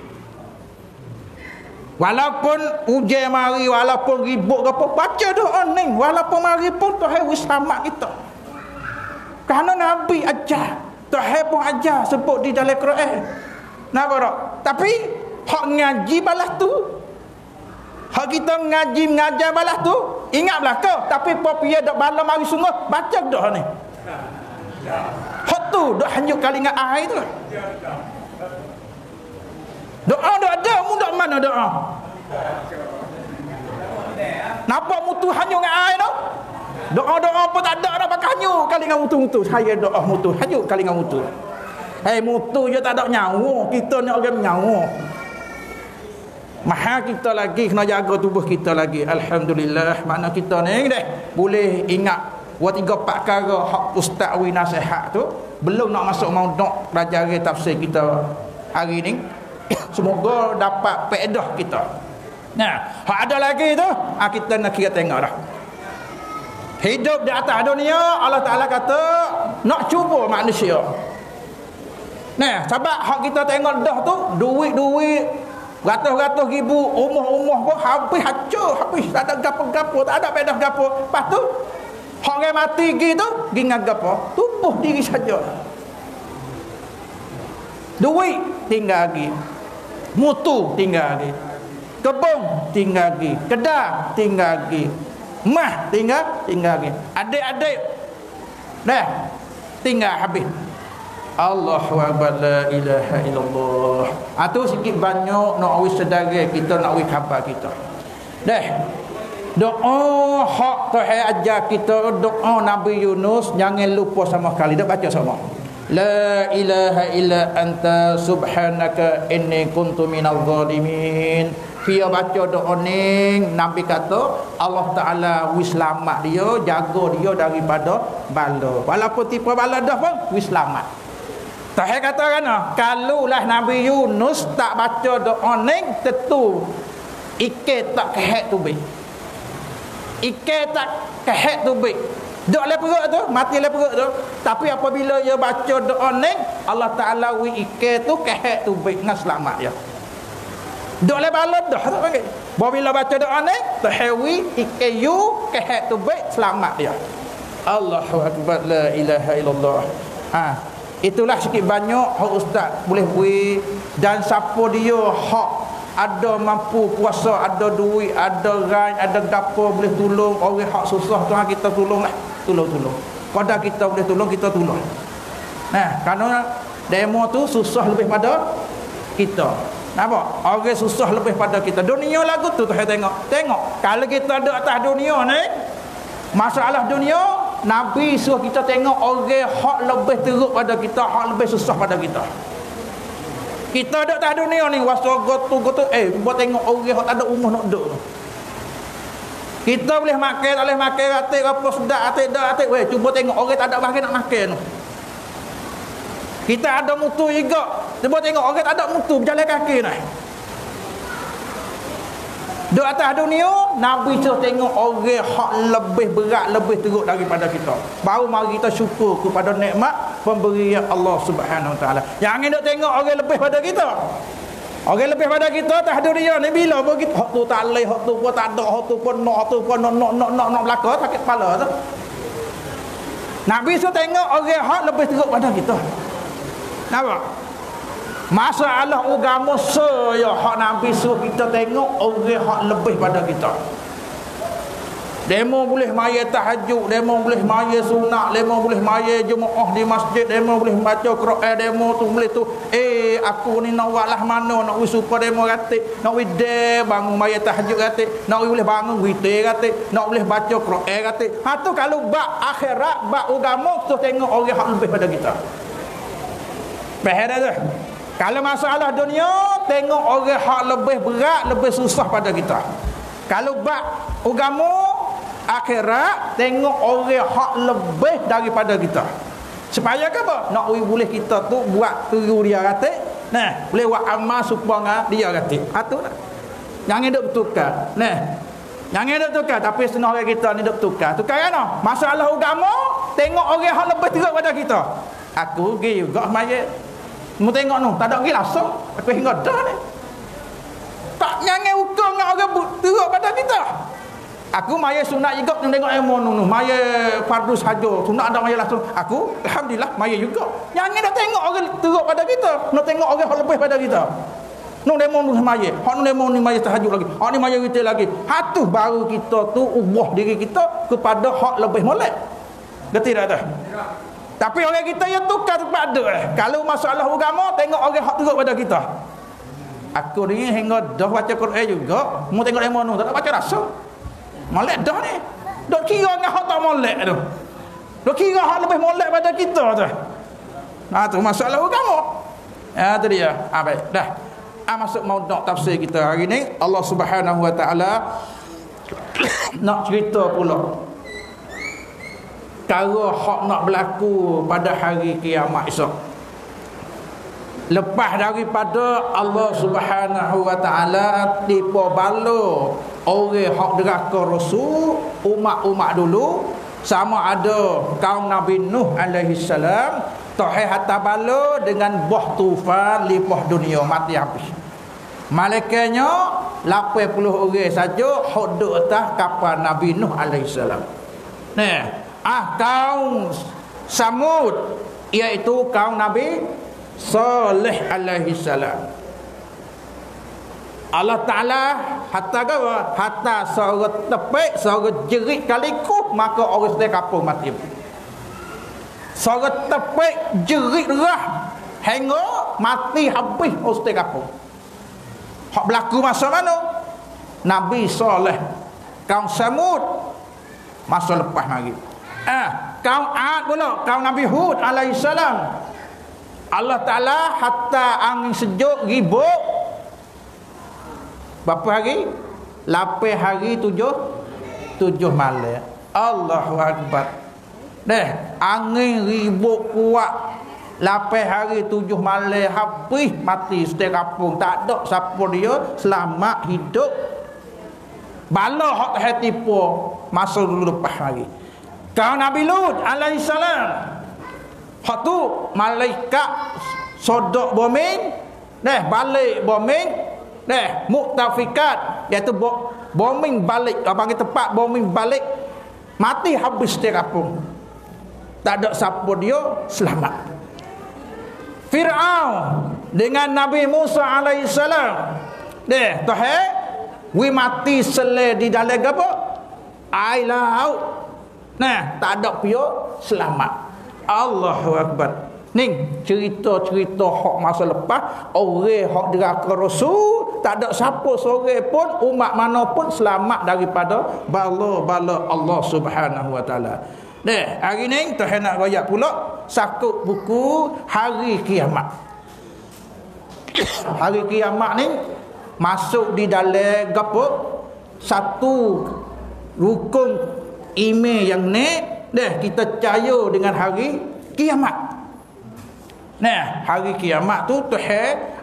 Walaupun ujian mari, walaupun ribut ke apa, baca doa ni, walaupun mari pun Tuhan wis selamat kita. Kerana Nabi ajar, Tuhan pun ajar sebut di dalam Quran. Napa tak? Tapi hak ngaji balas tu, hak kita ngaji mengajar balas tu, ingat belaka. Tapi popia dak bala mari sungguh, baca doa ni. Hak tu dak hanyut kali dengan air tu. Doa dak ada, mu dak mana doa? Nampak mutu hanyut dengan air tu? Doa-doa pun tak ada dah pakai hanyut kali dengan mutu-mutu. Saya doa mutu, hanyut kali dengan mutu. Hei, mutu je tak ada nyawa, kita ni orang nyawa. Mahal kita lagi kena jaga tubuh kita lagi. Alhamdulillah, mana kita ni deh boleh ingat dua tiga empat perkara hak ustaz wi nasihat tu. Belum nak masuk mauduk pelajari tafsir kita hari ni. Semoga dapat faedah kita. Nah, hak ada lagi tu, ah kita nak kira tengok dah. Hidup di atas dunia, Allah Taala kata nak cuba manusia. Nah, sebab hak kita tengok dah tu, duit-duit ratus-ratus ribu, umur-umur pun habis hancur, habis tak ada gapo-gapo, tak ada faedah gapo. Lepas tu hak orang mati gitu, gi ngag gapo? Tubuh diri saja. Duit tinggal lagi, mutu tinggal lagi, kebun tinggal lagi, kedai tinggal lagi, mah tinggal tinggal lagi, adik-adik dah tinggal habis. Allahu akbar, la ilaha illallah. Atau sikit banyak nak wis sedara kita, nak wis khabar kita. Dah. Doa hak Tuhan ajar kita, doa Nabi Yunus jangan lupa sama sekali. Dak baca sama. La ilaha illa anta subhanaka inni kuntu minadh zalimin. Dia baca doa ni, Nabi kata Allah Taala wis selamat dia, jaga dia daripada bala. Walaupun tipu bala dah pun wis selamat. Tuhan kata kan, kalulah Nabi Yunus tak baca doa ni, tentu ikan tak kehat tubik. Ikan tak kehat tubik. Dok le perut tu, mati le perut tu. Tapi apabila dia baca doa ni, Allah Taala wi ikan tu kehat tubik dengan selamat dia. Dok le bala dah tak panggil. Bila baca doa ni, tahwi ikan yu kehat tubik selamat dia. Allahu akbar, la ilaha illallah. Ha, itulah sikit banyak hak ustaz boleh beri. Dan siapa dia hak ada mampu kuasa, ada duit, ada ran, ada gapo boleh tolong orang hak susah tu, kita tolonglah, tolong-tolong. Kalau kita boleh tolong, kita tolong. Nah, kerana demo tu susah lebih pada kita. Nampak? Orang susah lebih pada kita. Dunia lagu tu Tuhan tengok. Tengok, kalau kita ada atas dunia ni, masalah dunia, Nabi suruh kita tengok orang hak lebih teruk pada kita, hak lebih susah pada kita. Kita ada atas dunia ni, waswa gotu-gotu, eh, buat tengok orang hak tak ada rumah nak duduk. Kita boleh makan, tak boleh makan, atik apa sedap, atik dak, atik weh, cuba tengok orang tak ada bahagian nak makan tu. Kita ada mutu juga, cuba tengok orang tak ada mutu berjalan kaki ni. Di atas dunia, Nabi tu tengok orang hak lebih berat, lebih teruk daripada kita. Baru mari kita syukur kepada nikmat pemberian Allah Subhanahu Wa Taala. Jangan duk tengok orang lebih pada kita. Orang lebih pada kita atas dunia ni bila pun kita hak tu tak leh, hak tu pun tak ada, hak tu pun nak, hak tu pun nak nak nak nak, nak belaka sakit kepala tu. Nabi tu tengok orang hak lebih teruk pada kita. Nampak? Masalah agama saya hak Nabi suruh kita tengok orang hak lebih pada kita. Demo boleh maya tahajud, demo boleh maya sunat, demo boleh maya jemaah di masjid, demo boleh baca Quran, demo tu boleh tu eh aku ni nak walah mana nak wis suka demo ratik, nak wis de bangun maya tahajud ratik, nak boleh bangun witir ratik, nak boleh baca Quran ratik. Ha tu kalau bab akhirat, bab agama tu tengok orang hak lebih pada kita. Faham dah? Kalau masalah dunia, tengok orang hak lebih berat, lebih susah pada kita. Kalau bab agama, akhirat, tengok orang hak lebih daripada kita. Supaya ke apa? Nak boleh kita tu buat turu dia ratik. Nah, boleh buat amal supaya dia ratik. Itu lah. Jangan duk bertukar. Nah. Jangan duk tukar. Tapi setengah orang kita ni duk tukar. Tukar kan? Masalah agama, tengok orang hak lebih teruk pada kita. Aku pergi juga mayat. Mu tengok nu, tak ada pergi langsung. Aku hingga dah ni. Tak jangan ukur dengan orang teruk pada kita. Aku maya sunat juga tengok ilmu nu, maya fardu saja. Sunat ada maya langsung. Aku alhamdulillah maya juga. Jangan nak tengok orang teruk pada kita. Nak tengok orang yang lebih pada kita. Nu demo nu maya. Hak nu demo ni maya tahajud lagi. Hak ni maya witir lagi. Hatu baru kita tu ubah diri kita kepada hak lebih molek. Gerti tak tu? Tapi orang kita yang tukar tempat ada eh. Kalau masalah agama, tengok orang hak teruk pada kita. Aku ni hingga dah baca Quran juga, mu tengok ilmu nu tak baca rasa. Molek dah ni. Dok kira dengan hak tak molek tu. Dok kira hak lebih molek pada kita tu. Nah tu masalah agama. Ya tu dia. Ah baik, dah. Ah masuk maudhu tafsir kita hari ni. Allah Subhanahu Wa Taala nak cerita pula cara hak nak berlaku pada hari kiamat esok. Lepas daripada Allah Subhanahu Wa Taala tipu bala orang hak deraka Rasul, umat-umat dulu, sama ada kaum Nabi Nuh alaihi salam, Tuhan hatta bala dengan buah tufan lipah dunia mati habis. Malaikatnya lapan puluh orang saja hak duduk atas kapal Nabi Nuh alaihi salam. Nah, ah kaum Samud iaitu kaum Nabi Saleh alaihi salam. Allah Taala hatta gawa hatta seorang tepek seorang jerit kaliku maka orang sedek kapung mati. Seorang tepek jerit rah hingga mati habis orang sedek kapung. Hak berlaku masa mana? Nabi Saleh, kaum Samud masa lepas mari. Ah, kaum Ad pula, kaum Nabi Hud alaihi salam. Allah Taala hatta angin sejuk ribut berapa hari? lapan hari tujuh tujuh malam. Allahu Akbar. Dah, angin ribut kuat lapan hari tujuh malam habis mati setiap kampung. Tak ada siapa dia selamat hidup. Bala hak hati tipu masa dulu lepas hari. Kaum Nabi Lut alaihi salam. Hak tu malaikat sodok bombing, dah balik bombing, dah muktafikat iaitu bombing balik, apa panggil tepat bombing balik, mati habis setiap kampung. Tak ada siapa dia selamat. Fir'aun dengan Nabi Musa alaihi salam, dah Tuhan wi mati sele di dalam apa? Air laut. Nah, tak ada pio selamat. Allahu Akbar. Ning cerita-cerita hak masa lepas, orang hak deraka Rasul, tak ada siapa seorang pun umat mana pun selamat daripada bala-bala Allah Subhanahu Wa Taala. Deh, hari ni Tuhan nak royak pula sakut buku hari kiamat. Hari kiamat ni masuk di dalam gapo? Satu rukun iman yang ni dah kita percaya dengan hari kiamat. Nah, hari kiamat tu Tuhan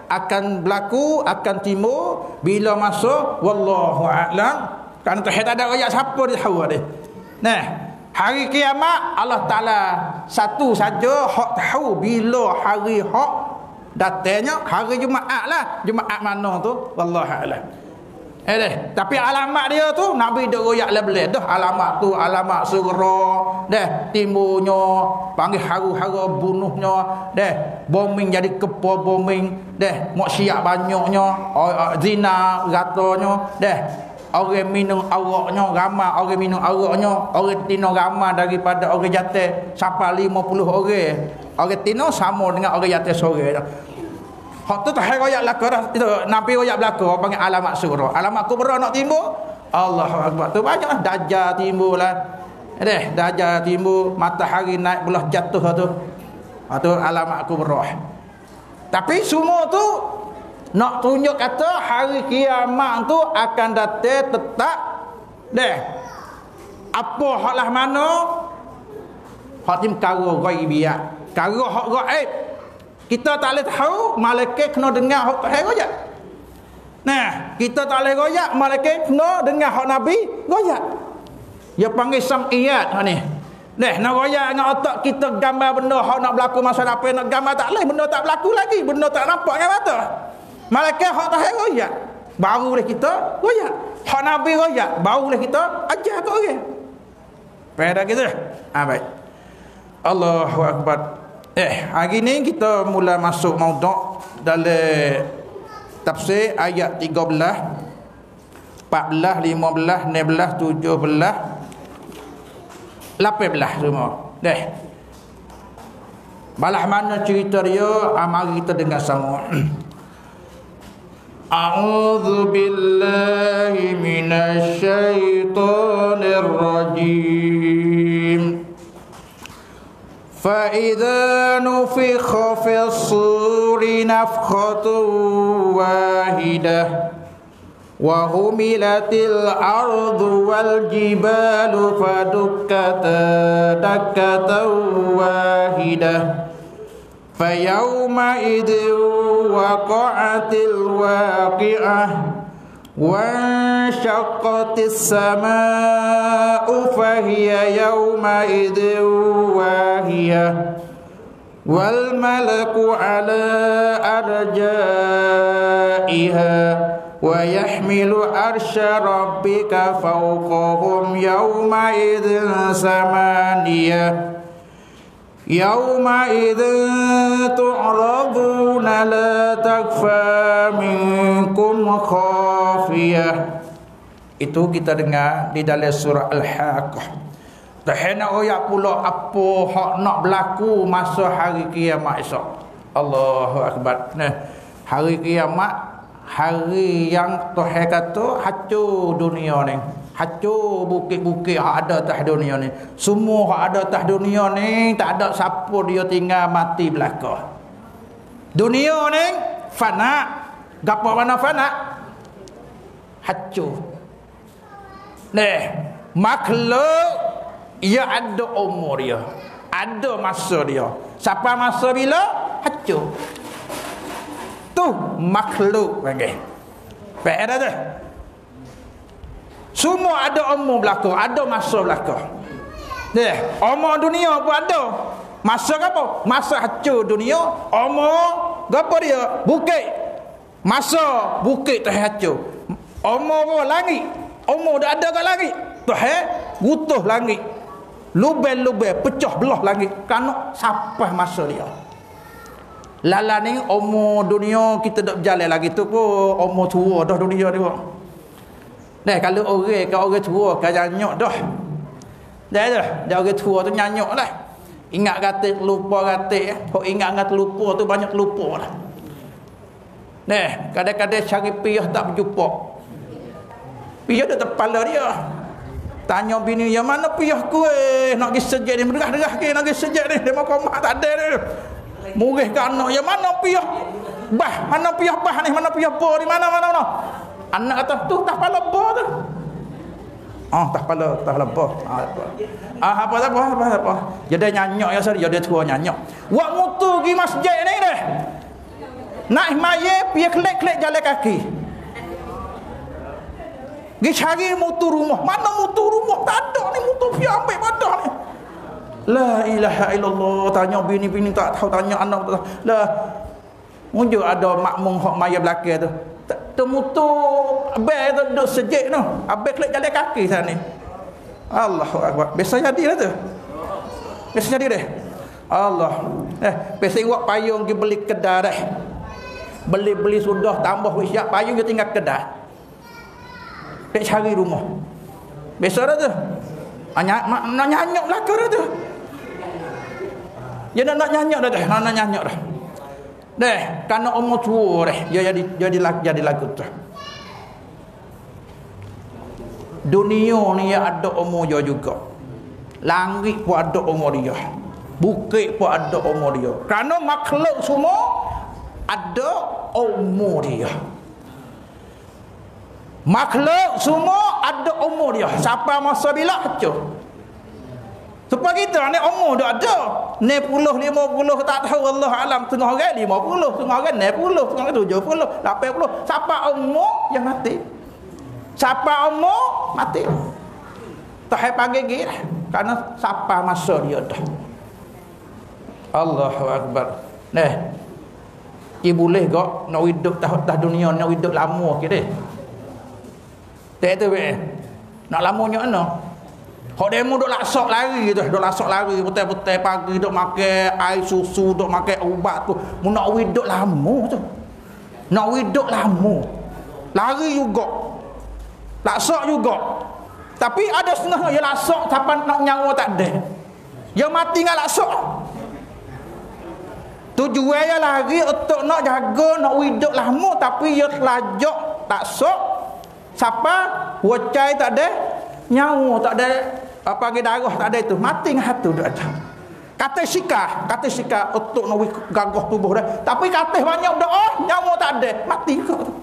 akan berlaku, akan timbul bila masa wallahu a'lam. Kan tak ada royak siapa dia tahu dia. Nah, hari kiamat Allah Taala satu saja hak tahu bila hari hak datangnya, hari Jumaat lah. Jumaat mana tu wallahu a'lam. Eh deh, tapi alamat dia tu Nabi dak royak lebih dah alamat tu alamat segera dah timbulnya panggil haru-hara bunuhnya dah bombing jadi kepo bombing dah maksiat banyaknya zina ratanya dah orang minum araknya ramai orang minum araknya orang tino ramai daripada orang jatuh sampai lima puluh orang orang tino sama dengan orang jatuh sore dah. Hak tu tak royak belaka dah. Itu Nabi royak belaka panggil alamat surah. Alamat kubra nak timbul. Allahu akbar. Tu banyaklah dajjal timbul lah. Deh, dajjal timbul, matahari naik belah jatuh tu. Ha tu alamat kubra. Tapi semua tu nak tunjuk kata hari kiamat tu akan datang tetap. Deh. Apa haklah mana? Hak tim karo ghaibiyah. Karo hak gaib. Kita tak boleh tahu, malaikat kena dengar hak Tuhan royak. Nah, kita tak boleh royak, malaikat kena dengar hak Nabi royak. Dia panggil sam'iyat hak ni. Nah, nak royak dengan otak kita gambar benda hak nak berlaku masa depan, nak gambar tak boleh, benda tak berlaku lagi, benda tak nampak dengan mata. Malaikat hak Tuhan royak, baru boleh kita royak. Hak Nabi royak, baru boleh kita ajar ke orang. Pada gitu. Ah baik. Allahu akbar. Eh, hari ni kita mula masuk maudhu' dalam tafsir ayat tiga belas, empat belas, lima belas, enam belas, tujuh belas, lapan belas semua. Deh. Balah mana cerita dia, mari kita dengar sama. A'udzu billahi minasy syaithanir rajim. فَإِذَا نُفِخَ فِي الصُّورِ نَفْخَةٌ وَاحِدَةٌ وَحُمِلَتِ الْأَرْضُ وَالْجِبَالُ فَدُكَّتَا دَكَّةً وَاحِدَةً فَيَوْمَئِذٍ وَقَعَتِ الْوَاقِعَةُ وَانشَقَّتِ السَّمَاءُ فَهِيَ يَوْمَئِذٍ وَاهِيَةٌ وَالْمَلَكُ عَلَى أَرْجَائِهَا وَيَحْمِلُ عَرْشَ رَبِّكَ فَوْقَهُمْ يَوْمَئِذٍ ثَمَانِيَةٌ يَوْمَئِذٍ تُعْرَضُونَ لَا تَخْفَى مِنكُمْ خَافِيَةٌ. Itu kita dengar di dalam surah Al-Haqqah. Tak nak royak pula apa hak nak berlaku masa hari kiamat esok. Allahu akbar. Nah, hari kiamat hari yang Tuhan kata hancur dunia ni. Hancur bukit-bukit hak ada atas dunia ni. Semua hak ada atas dunia ni tak ada siapa dia tinggal mati belaka. Dunia ni fana. Gapo mana fana? Hancur. Nah, makhluk ia ada umur dia. Ada masa dia. Sampai masa bila? Hancur. Tu makhluk panggil. Baik ada tu. Semua ada umur belaka, ada masa belaka. Deh, umur dunia pun ada. Masa apa? Masa hancur dunia, umur gapo dia? Bukit. Masa bukit tu hancur. Umur apa? Langit. Umur dah ada kat langit. Tu he gutuh langit. Lubang-lubang pecah belah langit. Kerana sampai masa dia. Lala ni umur dunia kita tak berjalan lagi tu pun umur tua dah dunia ni pun. Dah kalau orang ke orang tua ke nyanyok dah. Dah dah, dah orang tua tu nyanyok lah. Ingat kata lupa kata, kau ingat kata lupa tu banyak lupa lah. Dah, kadang-kadang cari piyah tak berjumpa. Piyah dah kepala dia. Tanya bini yang mana piyah ku eh nak pergi sejak ni merah-derah ke nak pergi sejak ni dia mau komak tak ada dia. Murih ke anak yang mana piyah? Bah, mana piyah bah ni, mana piyah bo di mana mana mana. Anak kata tu tak kepala bo tu. Ah, tak kepala, tak kepala bo. Ah, apa? Ah, apa apa apa apa. Jadi nyanyok ya sari, jadi tua nyanyok. Wak mutu pergi masjid ni dah. Nak maya pergi kelek-kelek jalan kaki. Pergi cari mutu rumah. Mana mutu rumah? Tak ada ni mutu pergi ambil badah ni. La ilaha illallah. Tanya bini-bini tak tahu, tanya anak tak tahu. Lah, munjuk ada makmum hak maya belakang tu. Tu mutu abang tu duduk sejik tu. Abang kelek jalan kaki sana ni. Allahu akbar. Biasa jadi lah tu. Biasa jadi deh. Allah. Eh, biasa awak payung pergi beli kedai dah. Beli-beli sudah tambah siap payung dia tinggal kedai. Dek cari rumah. Biasa dah tu. Nak nak nyanyok belakang dah tu. Dia nak nyanyok dah dah. Nak nyanyok dah. Deh, kerana umur tua deh. Dia jadi jadi jadi lagu tu. Dunia ni ada umur dia juga. Langit pun ada umur dia. Bukit pun ada umur dia. Kerana makhluk semua ada umur dia. Makhluk semua ada umur dia. Siapa masa bila hancur. Supaya kita ni umur dia ada. enam puluh, lima puluh tak tahu Allah alam. Tengah orang lima puluh, tengah orang enam puluh, tengah orang tujuh puluh, lapan puluh. Siapa umur yang mati. Siapa umur mati. Tak hay panggil gila. Kerana siapa masa dia dah. Allahu akbar. Nah, dia boleh kok nak hidup tahta dunia, nak hidup lama ke dia. Tak tu be. Nak lamanya mana? Hak demo duk lasak lari tu, duk lasak lari betul-betul pagi duk makan air susu, duk makan ubat tu. Mu nak hidup lama tu. Nak hidup lama. Lari juga. Lasak juga. Tapi ada setengah yang lasak sampai nak nyawa tak ada. Yang mati dengan lasak. Tujuan dia lari untuk nak jaga, nak hidup lama, tapi dia telajak tak sok. Siapa? Wacai tak ada, nyawa tak ada, apa panggil darah tak ada itu. Mati dengan hatu dah ada. Kata sikah, kata sikah untuk nak gagah tubuh dia. Tapi kata banyak doa, nyawa tak ada, mati kau tu.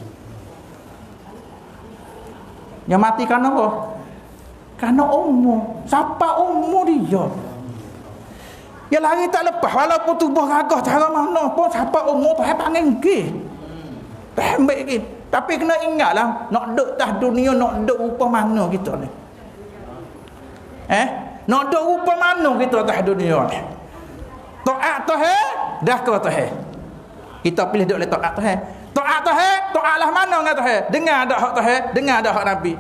Yang mati kerana apa? Kerana umur. Siapa umur dia? Ya lari tak lepas walaupun tubuh gagah cara mana pun siapa umur tu panggil ke. Tak ambil ke. Tapi kena ingatlah nak duduk atas dunia, nak duduk rupa mana kita ni. Eh, nak duduk rupa mana kita atas dunia ni. Taat Tuhan dah ke Tuhan. Kita pilih duduk letak taat Tuhan. Taat Tuhan, taatlah mana dengan Tuhan? Dengar dak hak Tuhan, dengar dak hak Nabi.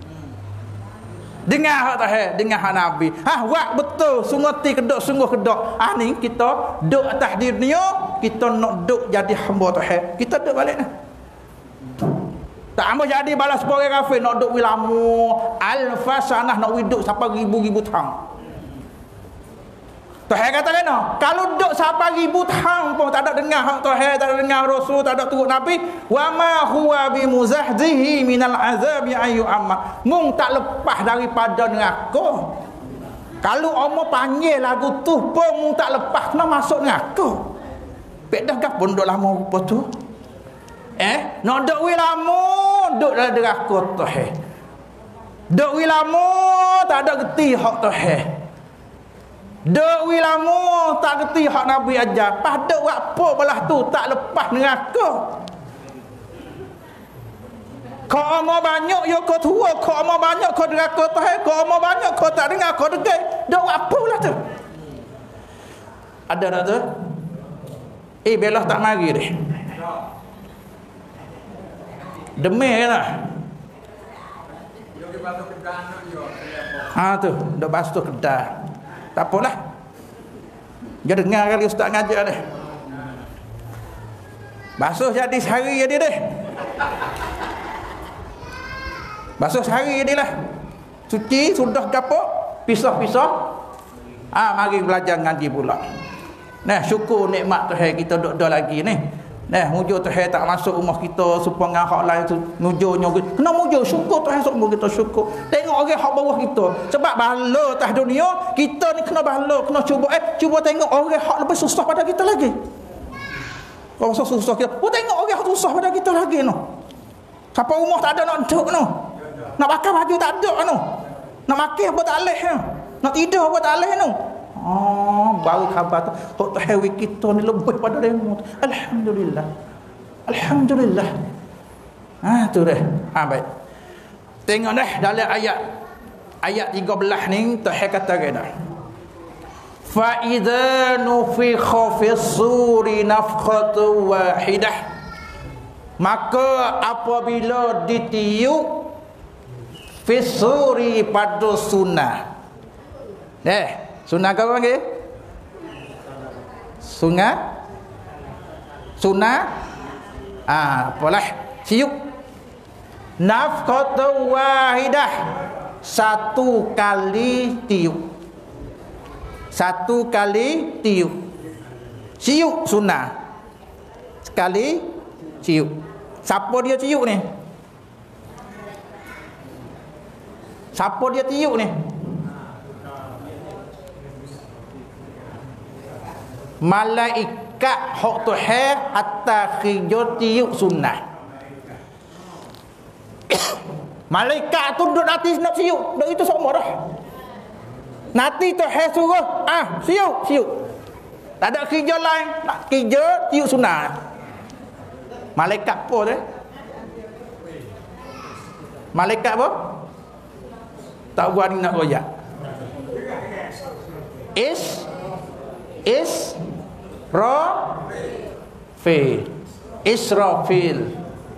Dengar hak Tuhan, dengar hak Nabi. Ha, buat betul, sungguh ti kedok, sungguh kedok. Ah ni kita duduk atas dunia, kita nak duduk jadi hamba Tuhan. Kita duduk balik ni. Tak ambil jadi balas orang kafir nak duduk wilamu alfa sanah nak duduk sampai ribu-ribu tahun. Tuhan kata kena, kalau duduk sampai ribu tahun pun tak ada dengar hak Tuhan, tak ada dengar Rasul, tak ada turut Nabi, wa ma huwa bimuzahzihi minal azabi ayu amma. Mung tak lepas daripada neraka. Kalau Allah panggil lagu tu pun mung tak lepas kena masuk neraka. Pek dah gap pun duduk lama rupa tu. Eh, nak duduk lama duduk dalam neraka Tuhan. Duduk lama tak ada geti hak Tuhan. Duk lama tak kerti hak Nabi ajar. Pada waktu belah tu tak lepas neraka. Kau amal banyak yo kau tua, kau amal banyak kau neraka Tuhan, kau amal banyak kau tak dengar kau degai. Duk waktu lah tu. Ada dah tu? Eh belah tak mari deh. Demi lah. Ha tu, duk basuh kedah. Tak apalah. Dia dengar kali ustaz ngajar dia. Basuh jadi sehari jadi deh. Basuh sehari jadilah. Suci sudah kapok, pisah-pisah. Ah mari belajar ngaji pula. Nah, syukur nikmat Tuhan kita duduk dah lagi ni. Nah, mujur Tuhan tak masuk rumah kita supaya hak lain tu mujurnya. Kena mujur syukur Tuhan semua kita syukur. Tengok orang hak bawah kita. Sebab bala atas dunia, kita ni kena bala, kena cuba eh cuba tengok orang hak lebih susah pada kita lagi. Kalau susah kita, oh tengok orang hak susah pada kita lagi no. Siapa rumah tak ada nak duduk no. Nak pakai baju tak ada no. Nak makan apa tak leh no. Nak tidur apa tak leh no. Oh, baru khabar tu hok tu hewi kita ni lebih pada demo. Alhamdulillah. Alhamdulillah. Ha tu dah. Ha baik. Tengok dah dalam ayat ayat tiga belas ni Tuhan kata kena. Fa idza nufikha fis suri nafkhatu wahidah. Maka apabila ditiup fis suri pada sunnah. Eh, sunnah kau panggil? Sunnah? Sunnah? Ah, apalah tiup. Nafkhatu wahidah. Satu kali tiup. Satu kali tiup. Tiup sunnah. Sekali tiup. Siapa dia tiup ni? Siapa dia tiup ni? Malaikat hak Tuhan atas kerja tiup sunnah. Malaikat tu duduk nanti nak tiup, dah itu semua dah. Nanti Tuhan suruh, ah, tiup, tiup. Tak ada kerja lain, nak kerja tiup sunnah. Malaikat apa tu? Malaikat apa? Tak buat ni nak royak. Is Is Ra Fil Israfil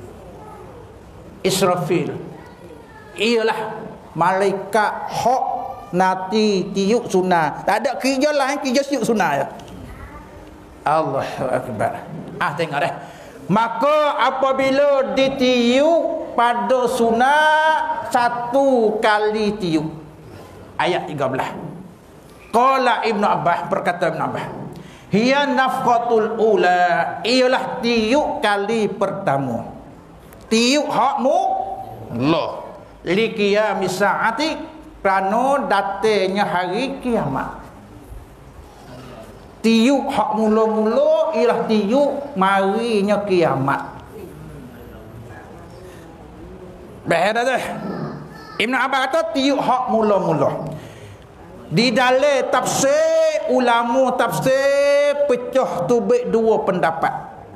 Israfil ialah malaikat hak nanti tiup sunnah. Tak ada kerja lain, kerja tiup sunnah ya. Allahu akbar. Ah tengok dah. Maka apabila ditiup pada sunnah satu kali tiup. Ayat tiga belas. Qala Ibnu Abbas, berkata Ibnu Abbas, hiya nafqatul ula, ialah tiup kali pertama. Tiup hakmu Allah li qiyamis saati, kerana datangnya hari kiamat. Tiup hak mula-mula ialah tiup marinya kiamat. Bahaya dah. Ibnu Abbas kata tiup hak mula-mula. Di dalam tafsir, ulama tafsir pecah tubik dua pendapat.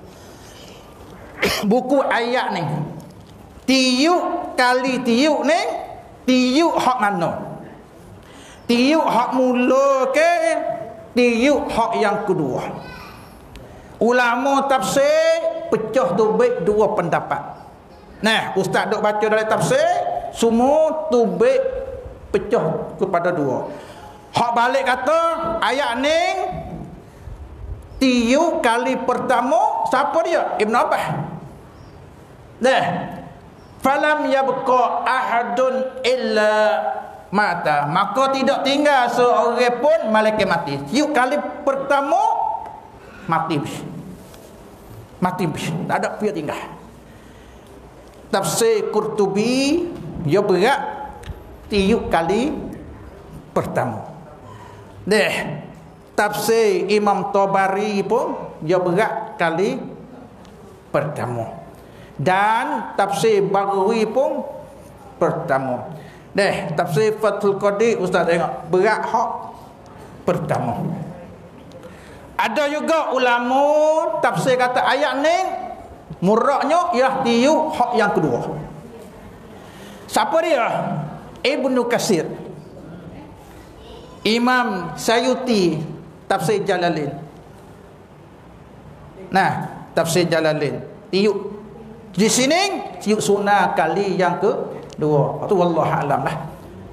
Buku ayat ni, tiup kali tiup ni, tiup hak mana? Tiup hak mula ke tiup hak yang kedua? Ulama tafsir pecah tubik dua pendapat. Nah, ustaz duk baca dalam tafsir, semua tubik pecah kepada dua. Hak balik kata ayat ni tiup kali pertama siapa dia? Ibnu Abbas. Dah. Falam yabqa ahadun illa mata. Maka tidak tinggal seorang pun malaikat mati. Tiup kali pertama mati. Mati. Tak ada pihak tinggal. Tafsir Qurtubi dia berat tiup kali pertama. Deh, tafsir Imam Tabari pun dia berat kali pertama. Dan tafsir Baghawi pun pertama. Deh, tafsir Fathul Qadir ustaz tengok berat hak pertama. Ada juga ulama tafsir kata ayat ni muraknya ialah tiup hak yang kedua. Siapa dia? Ibnu Katsir, Imam Sayuti, tafsir Jalalain. Nah, tafsir Jalalain. Tiup di sini tiup sunnah kali yang kedua. Itu wallahu alam lah.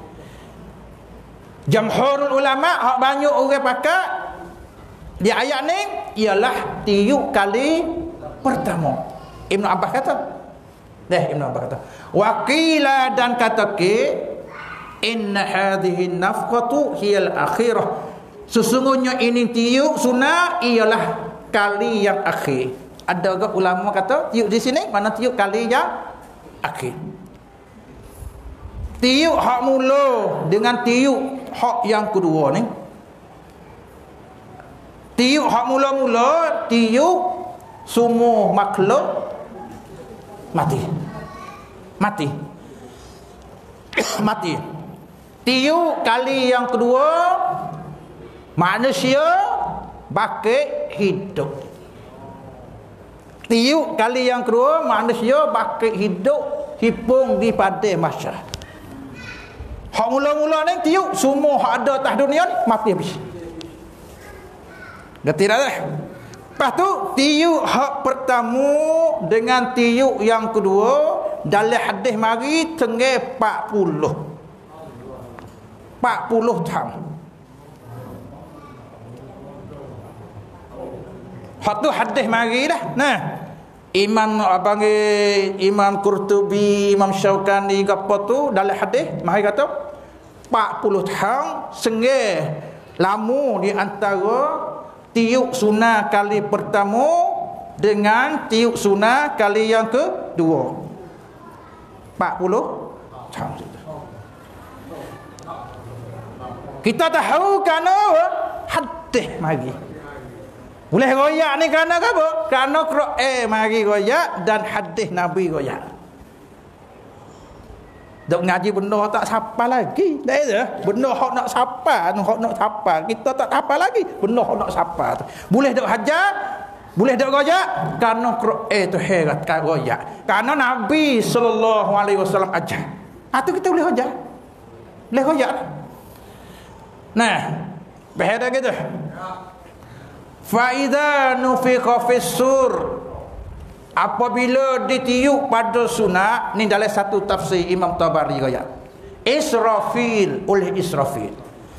Jamhurul ulama hak banyak orang pakai di ayat ni ialah tiup kali pertama. Ibnu Abbas kata. Dah Ibnu Abbas kata. Waqila, dan kata ke inna hadhihi nafqatu hiyal akhirah, sesungguhnya ini tiup sunnah ialah kali yang akhir. Ada juga ulama kata tiup di sini mana tiup kali yang akhir. Tiup hak mula dengan tiup hak yang kedua ni, tiup hak mula-mula tiup semua makhluk mati. Mati. Mati. Tiup kali yang kedua Manusia bakit hidup. Tiup kali yang kedua, manusia bakit hidup hipung di padai mahsyar. Hak mula-mula ni tiup semua hak ada atas dunia ni mati habis. Ngerti dah dah. Lepas tu tiup hak pertama dengan tiup yang kedua dalam hadis mari tengah empat puluh. empat puluh tahun. Hak tu hadis mari dah. Nah, Imam abang Imam Qurtubi, Imam Syaukani gapo tu dalam hadis mari kata empat puluh tahun sengeh lama di antara tiup sunah kali pertama dengan tiup sunah kali yang kedua. empat puluh tahun. Kita tahu kerana hadis mari. Boleh royak ni kerana apa? Kerana Quran mari royak dan hadis Nabi royak. Dok ngaji benda tak siapa lagi. Dah ya? Benda hak nak siapa, hak nak siapa. Kita tak apa lagi. Benda hak nak siapa tu. Boleh dok hajar, boleh dok royak kerana Quran tu herat kan royak. Kerana Nabi sallallahu alaihi wasallam ajar. Ah tu kita boleh hajar. Boleh royak. Nah, bahaya gitu. Fa idza nufiqa fis-sur, apabila ditiup pada sunat ni dalam satu tafsir Imam Tabari riwayat Israfil oleh Israfil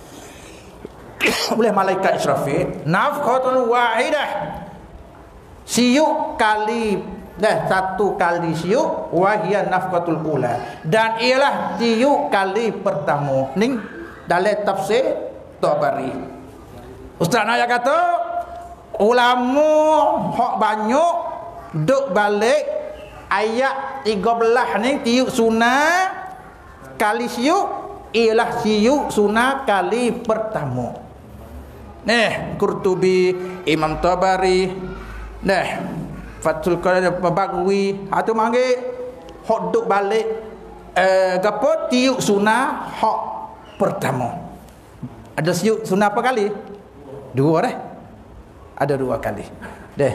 oleh malaikat Israfil nafkhatul wahidah siup kali dah satu kali siup wahia nafkhatul ula dan ialah tiup kali pertama ni dalam tafsir Tabari. Ustaz Naya kata ulama hak banyak duk balik ayat tiga belas ni tiup sunat kali siup ialah siup sunat kali pertama. Nah, Qurtubi, Imam Tabari, nah Fathul Qadir Baghawi, atau mangge hak duk balik eh gapo tiup sunat hak pertama. Ada siup sunat apa kali? Dua dah. Ada dua kali. Deh.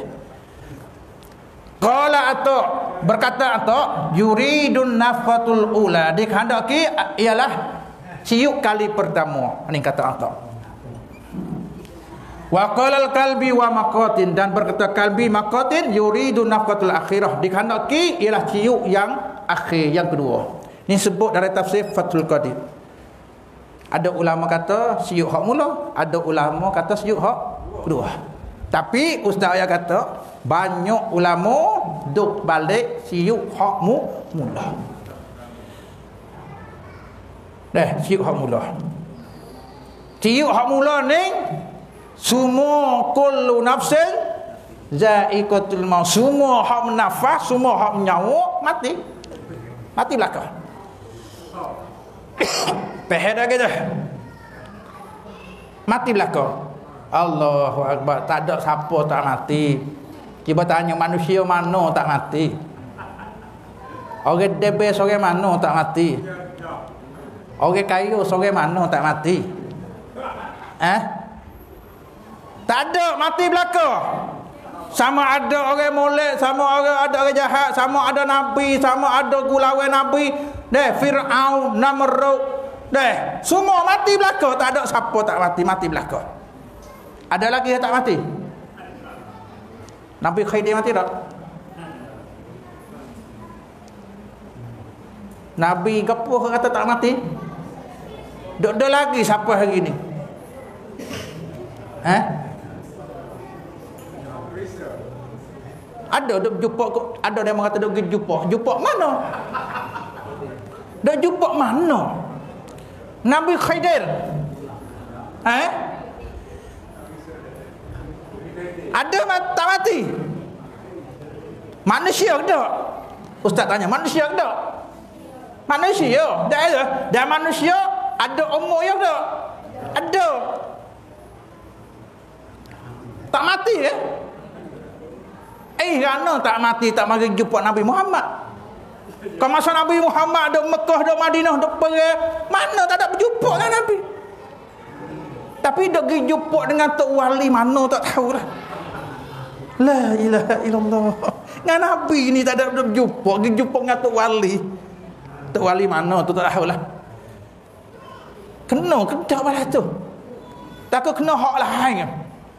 Qala Atha, berkata Atha, yuridun nafhatul ula, dikehendaki ialah siup kali pertama. Ini kata Atha. Wa qala al-Kalbi wa Maqatin, dan berkata Kalbi Maqatin yuridun nafhatul akhirah, dikehendaki ialah siup yang akhir, yang kedua. Ini sebut dari tafsir Fathul Qadir. Ada ulama kata siup hak mula, ada ulama kata siup hak kedua. Tapi Ustaz Ayah kata banyak ulama duk balik siup hak mu mula. Dah siup hak mula. Siup hak mula ni semua kullu nafsin za'iqatul maut. Semua hak nafas, semua hak nyawa mati. Mati belaka. Pehada gitu. Mati belaka. Allahu Akbar. Tak ada siapa tak mati. Cuba tanya manusia mana tak mati. Orang debes orang mana tak mati. Orang kaya orang mana tak mati. Eh? Tak ada mati belaka. Sama ada orang molek, sama orang ada orang jahat, sama ada nabi, sama ada gulawan nabi, deh Firaun, Namrud, deh semua mati belaka. Tak ada siapa tak mati, mati belaka. Ada lagi yang tak mati? Nabi Khidir mati tak? Nabi gapo kata tak mati? Dok ada lagi siapa hari ni? Eh? Ada dok jumpa, ada yang mengata dok jumpa. Jumpa mana? Dok jumpa mana? Nabi Khidir. Eh? Ada tak mati? Manusia ke tak? Ustaz tanya, manusia ke tak? Manusia. Dah ada. Dan manusia ada umur ya ke tak? Ada. Tak mati ke? Eh, kerana tak mati tak mari jumpa Nabi Muhammad. Kalau masa Nabi Muhammad duk Mekah, duk Madinah, duk pergi, mana tak ada berjumpa dengan Nabi? Tapi dok pergi jumpa dengan tok wali mana tak tahulah. La ilaha illallah. Dengan Nabi ni tak ada berjumpa, pergi jumpa dengan tok wali. Tok wali mana tu tak tahulah. Kena kedak malah tu. Takut kena hak lain.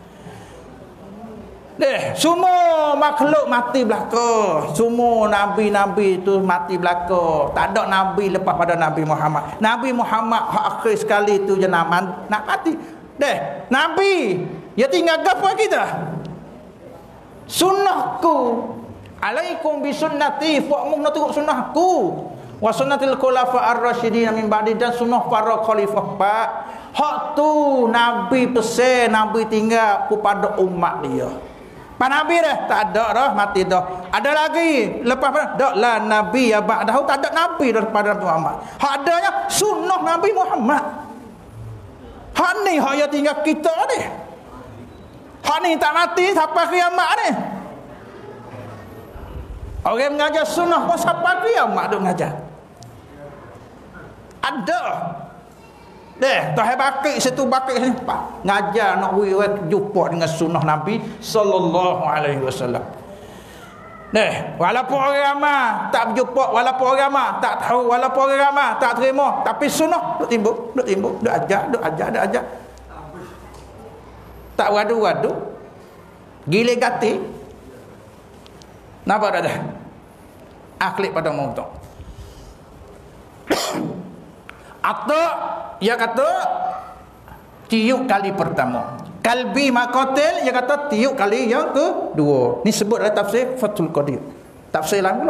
Deh, semua makhluk mati belaka. Semua nabi-nabi tu mati belaka. Tak ada nabi lepas pada Nabi Muhammad. Nabi Muhammad hak akhir sekali tu je nak, nak mati. Deh, nabi ya tinggal gapo kita? Sunnahku. Alaikum bi sunnati, fa'mum nak tengok sunnahku. Wa sunnatil khulafa ar-rasyidin min ba'di, dan sunnah para khalifah pak. Hak tu nabi pesan, nabi tinggal kepada umat dia. Pak Nabi dah tak ada dah, mati dah. Ada lagi lepas pada dak la nabi ya ba'dahu, tak ada nabi daripada Nabi Muhammad. Hak adanya sunnah Nabi Muhammad. Hak ni hak yang tinggal kita ni. Hak ni tak mati sampai kiamat ni. Orang mengajar sunnah pun sampai kiamat duk mengajar. Ada. Deh, tak hai bakit situ bakit sini. Pak, ngajar nak we jumpa dengan sunnah Nabi sallallahu alaihi wasallam. Deh, walaupun orang ramai tak berjumpa, walaupun orang ramai tak tahu, walaupun orang ramai tak terima, tapi sunnah duk timbuk, duk timbuk, duk ajar, duk ajar, duk ajar. Tak wadu-wadu. Gile gati. Napa dah dah? Akhlak pada maut. Atau ia kata tiup kali pertama. Kalbi makotel, ia kata tiup kali yang kedua. Ni sebut dalam tafsir Fathul Qadir. Tafsir lain pula.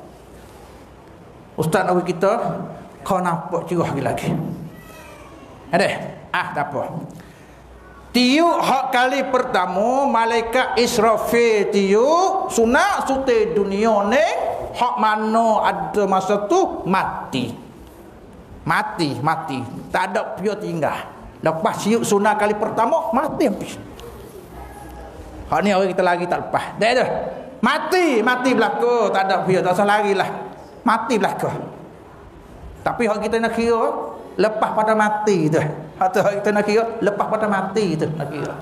Ustaz Nawawi kita kau nampak cerah lagi. Ada? Ah tak apa. Tiup hak kali pertama malaikat Israfil tiup sunat sute dunia ni hak mana ada masa tu mati. Mati, mati. Tak ada pia tinggal. Lepas siup sunat kali pertama, mati habis. Hak ni orang kita lagi tak lepas. Dah dah. Mati, mati belaka. Tak ada pia, tak usah lari lah. Mati belaka. Tapi hak kita nak kira, lepas pada mati tu. Hak tu hak kita nak kira, lepas pada mati tu. Nak kira.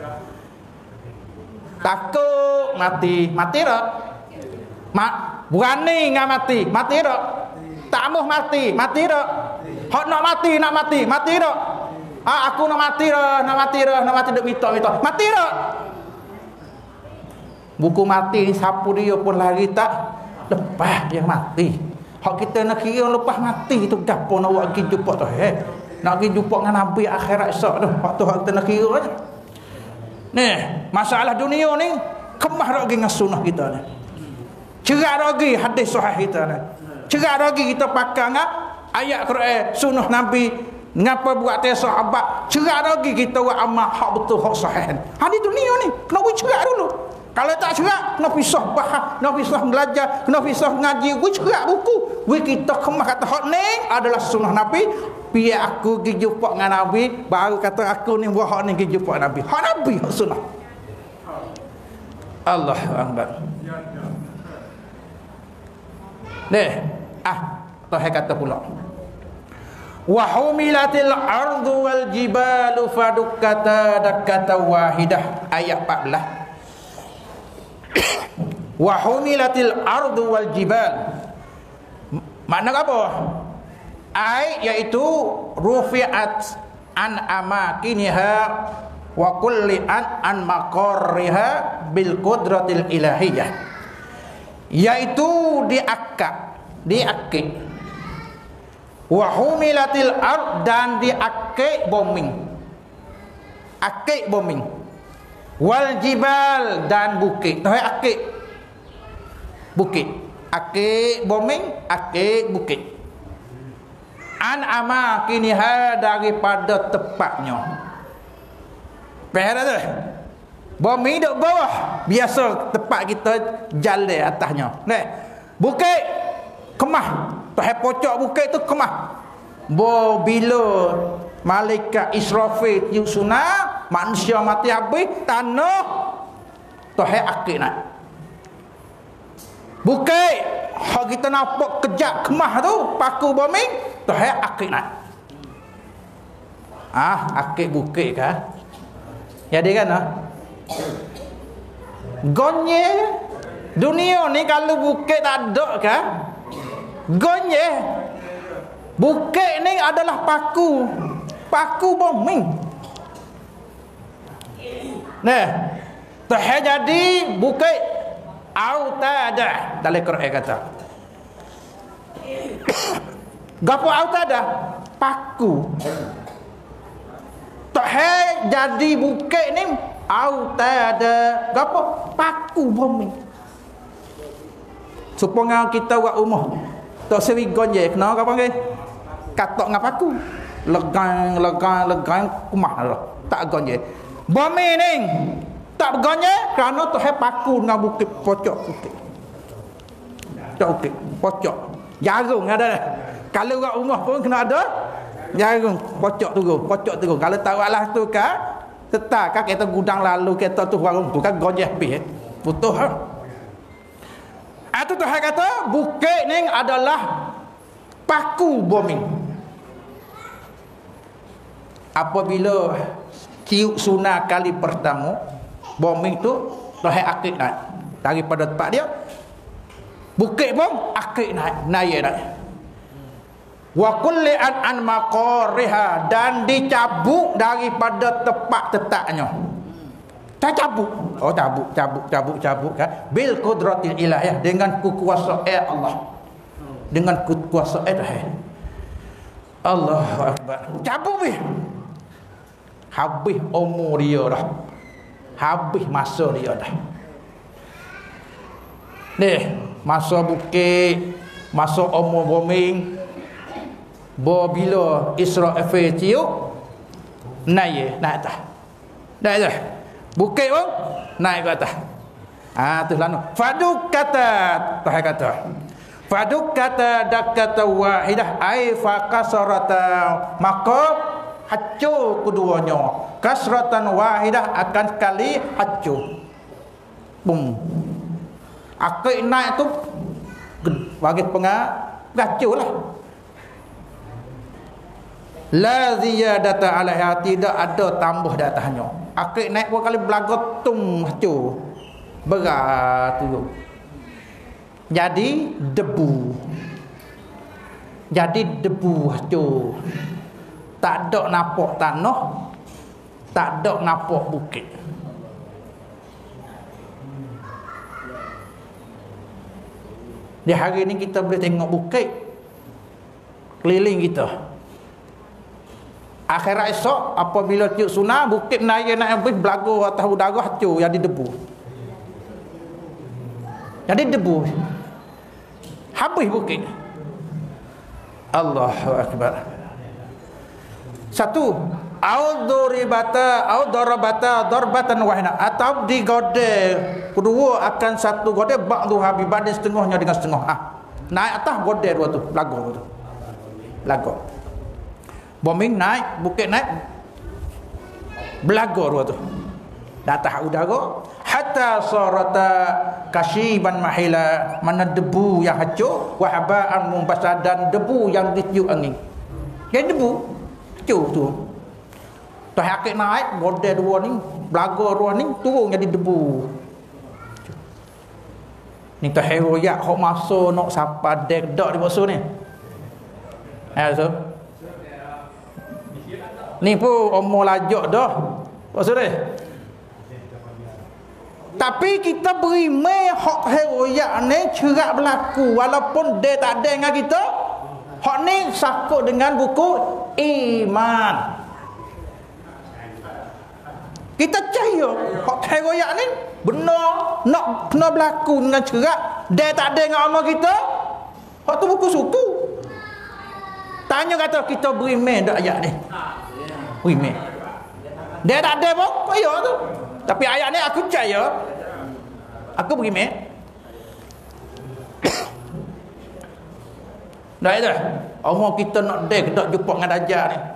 Takut mati. Mati tak? Mak, berani dengan mati. Mati tak? Tak mahu mati. Mati tak? Hak nak mati, nak mati, mati tak? Ah, aku nak mati dah, nak mati dah, nak mati dak minta-minta. Mati tak? Buku mati ni siapa dia pun lari tak lepas dia mati. Hak kita nak kira lepas mati tu gapo nak buat pergi jumpa tu eh. Nak pergi jumpa dengan Nabi akhirat esok tu. Hak tu hak kita nak kira aja. Ni, masalah dunia ni kemah dak dengan sunnah kita ni. Cerak lagi hadis sahih kita ni. Cerak lagi kita pakai ngah ayat Quran, sunnah Nabi, ngapa buat teh sahabat. Cerak lagi kita buat amal hak betul, hak sahih. Ha di dunia ni, kena buat cerak dulu. Kalau tak cerak, kena pisah bahas, kena pisah belajar, kena pisah ngaji, we cerak buku. We kita kemah kata hak ni adalah sunnah Nabi. Biar aku pergi jumpa dengan Nabi, baru kata aku ni buat hak ni pergi jumpa Nabi. Hak Nabi, hak sunnah. Allahu Akbar. Deh, ah, Tuhan kata pula. Wa humilatil ardu wal jibalu fadukkata dakkata wahidah, ayat empat belas. Wa humilatil ardu wal jibal, makna apa? Ai iaitu rufi'at an amakiniha wa kulli an an maqarriha bil qudratil ilahiyah, yaitu diangkat, diangkat. Wa humilatil ard, dan diangkat bombing, akik bombing. Wal jibal, dan bukit. Tahu akik bukit, akik bombing, akik bukit. An amakiniha, daripada tepatnya. Faham tak? Bombing duduk bawah, biasa tempat kita jalan atasnya. Nah, bukit kemah, tak pocok bukit tu kemah. Bo bila malaikat Israfil tiup sunat, manusia mati habis, tanah tak akik nak. Bukit hak kita nampak kejap kemah tu, paku bombing, tak akik nak. Ah, akik bukit kah? Jadi kan ah. Gonye dunia ni kalau bukit tak ada kah? Gonye bukit ni adalah paku. Paku bombing. Nah, tak jadi bukit autada dalam Quran kata. Gapo autada? Paku. Tak jadi bukit ni autada gapo? Paku bombing. Supaya kita buat rumah tak sewi gonje kena apa panggil? Katok dengan paku. Legang legang legang kumah lah. Tak gonje. Bombing ni tak gonje kerana tu hai paku dengan bukit pocok bukit. Tak bukit pocok. Jarum ada dah. Kalau buat rumah pun kena ada jarum pocok tu, pocok tu. Kalau tak buatlah tu kan tetap kan kita gudang lalu kita tu warung tu kan gonje habis. Butuh ha. Itu Tuhan kata bukit ni adalah paku bombing. Apabila ciuk sunah kali pertama bombing tu Tuhan akik naik daripada tempat dia, bukit pun akik naik, naik naik. Wa kulli an an maqariha, dan dicabut daripada tempat letaknya. Tak cabut. Oh cabut, cabut, cabut, cabut kan. Bil qudratil ilahiyah, dengan kekuasaan Allah. Dengan kekuasaan Tuhan. Allahu akbar. Cabut weh. Habis umur dia dah. Habis masa dia dah. Ni, masa bukit, masa umur bombing. Bila Israel ciuk naik, naik atas. Naik atas. Bukit pun naik ke atas. Ah tu lanu. Faduk kata, Tuhan kata. Faduk kata dakata wahidah ai faqasarata, maka hancur keduanya. Kasratan wahidah akan sekali hancur. Bum. Akik naik tu bagi pengah hancurlah. La ziyadata alaiha, tidak ada tambah di atasnya. Akik naik dua kali belaga tung hancur. Berat tu. Jadi debu. Jadi debu hancur. Tak ada nampak tanah, tak ada nampak bukit. Di hari ni kita boleh tengok bukit keliling kita. Akhirat esok apabila tiup sunah bukit naik naik habis belaga atas udara hancur jadi debu. Jadi debu. Habis bukit. Allahu akbar. Satu, au duribata au darabata darbatan wahina, atau digode kedua akan satu gode ba'du habibadin, setengahnya dengan setengah. Ah, naik atas gode dua tu, lagu tu. Lagu. Bombing naik, bukit naik, belaga dua tu. Datang udara hatta sarata kashiban mahila, mana debu yang hancur, wahabaan mumbasa, dan debu yang ditiup angin. Yang debu hancur tu. Tuh akik naik, gode dua ni, belaga dua ni, turun jadi debu. Ni tak heroyak hok masa nak sapa dek dak di bosu ni. Ha so. Ni pun umur lajak dah. Bosu ni. Tapi kita beri mai hak heroyak ni cerak berlaku walaupun dia tak ada dengan kita. Hak ni sakut dengan buku iman. Kita percaya hak heroyak ni benar nak kena berlaku dengan cerak. Dia tak ada dengan amal kita. Hak tu buku suku. Tanya kata kita beri mai dak ayat ni. Beri mai. Dia tak ada pun payah tu. Tapi ayat ni aku percaya. Aku beri mai. Dah itu. Umur kita nak dek nak jumpa dengan Dajjal ni.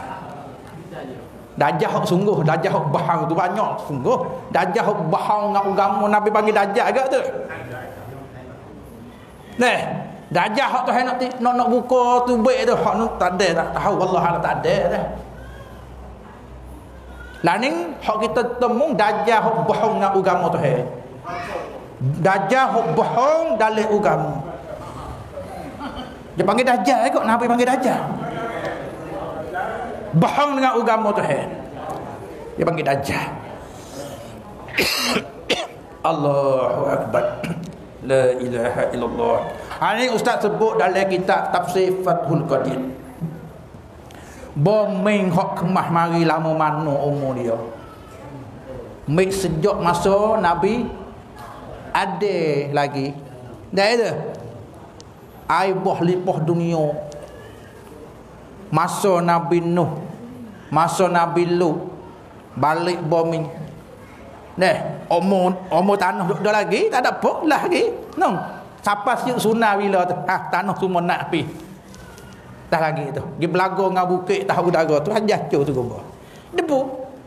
Dajjal hak sungguh, Dajjal hak bahang tu banyak sungguh. Dajjal hak bahang dengan agama Nabi panggil Dajjal agak tu. Nah, Dajjal hak tu nak nak nak buka tu baik tu hak tu tak ada, tak tahu wallah tak ada dah. Lah ni hak kita temu dajjal hak bohong dengan agama tu hai. Dajjal hak bohong dalam agama. Dia panggil dajjal eh, kok Nabi panggil dajjal. Bohong dengan agama tu hai. Dia panggil dajjal. Allahu akbar. La ilaha illallah. Ini ustaz sebut dalam kitab tafsir Fathul Qadir. Bomeng hok kemah mari lama mana umur dia. Mik sejak masa Nabi ada lagi. Dah ada. Ai boh lipoh dunia. Masa Nabi Nuh, masa Nabi Lut balik bomeng. Nah, umur umur tanah duduk lagi, tak ada apa lagi. Nong. Siapa siuk sunah bila tu? Ah, tanah semua nak pi. Tak lagi tu. Di belaga dengan bukit tahu udara tu hanya jatuh tu gua. Debu.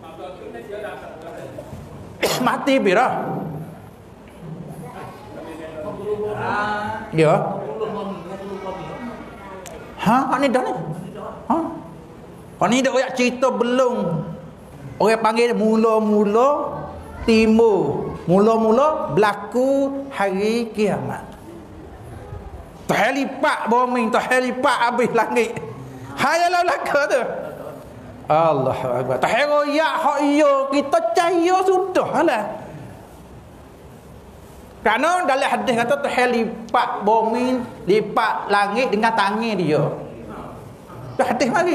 Mati pira? Ya. Ha, ni dah ni. Ha. Kau ni dah oyak cerita belum. Orang panggil mula-mula timur. Mula-mula berlaku hari kiamat. Tak lipat bombing, tak lipat habis langit. Hayalah belaka tu. Allahu akbar. Tak royak hak iya kita percaya sudahlah. Kerana dalam hadis kata tak lipat bombing, lipat langit dengan tangan dia. Tu hadis mari.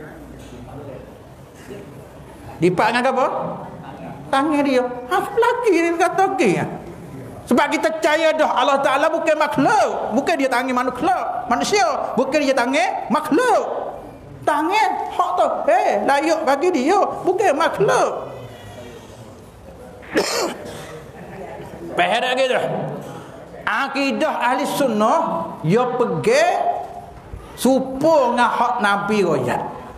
Lipat dengan apa? Tangan dia. Ha lagi dia kata okey. Sebab kita percaya dah Allah Ta'ala bukan makhluk. Bukan dia tangan makhluk, manusia. Bukan dia tangan makhluk. Tangan hak tu. Eh, layak bagi dia. Bukan makhluk. Faham tak gitu? Akidah ahli sunnah dia pergi supo dengan hak Nabi royak.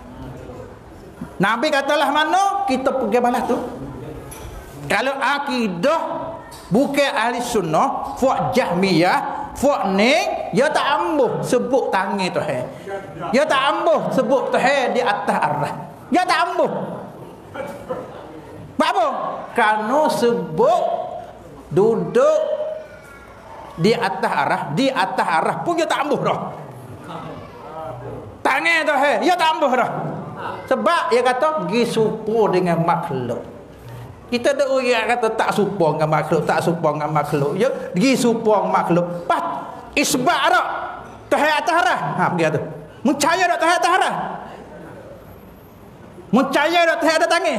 Nabi katalah mana, kita pergi balas tu. Kalau akidah bukan ahli sunnah, fuak Jahmiyah, fuak ning, dia tak ambuh sebut tangan tu hai. Dia tak ambuh sebut tu hai di atas arah. Dia tak ambuh. Apa? Kerana sebut duduk di atas arah, di atas arah pun dia tak ambuh dah. Tangan tu hai, dia tak ambuh dah. Sebab dia kata gi supo dengan makhluk. Kita ada orang kata tak supo dengan makhluk, tak supo dengan makhluk. Ya, gi supo dengan makhluk. Pas isbat dak. Tahai atas arah. Ha pergi tu. Mencaya dak tahai atas arah. Mencaya dak tahai atas tangan.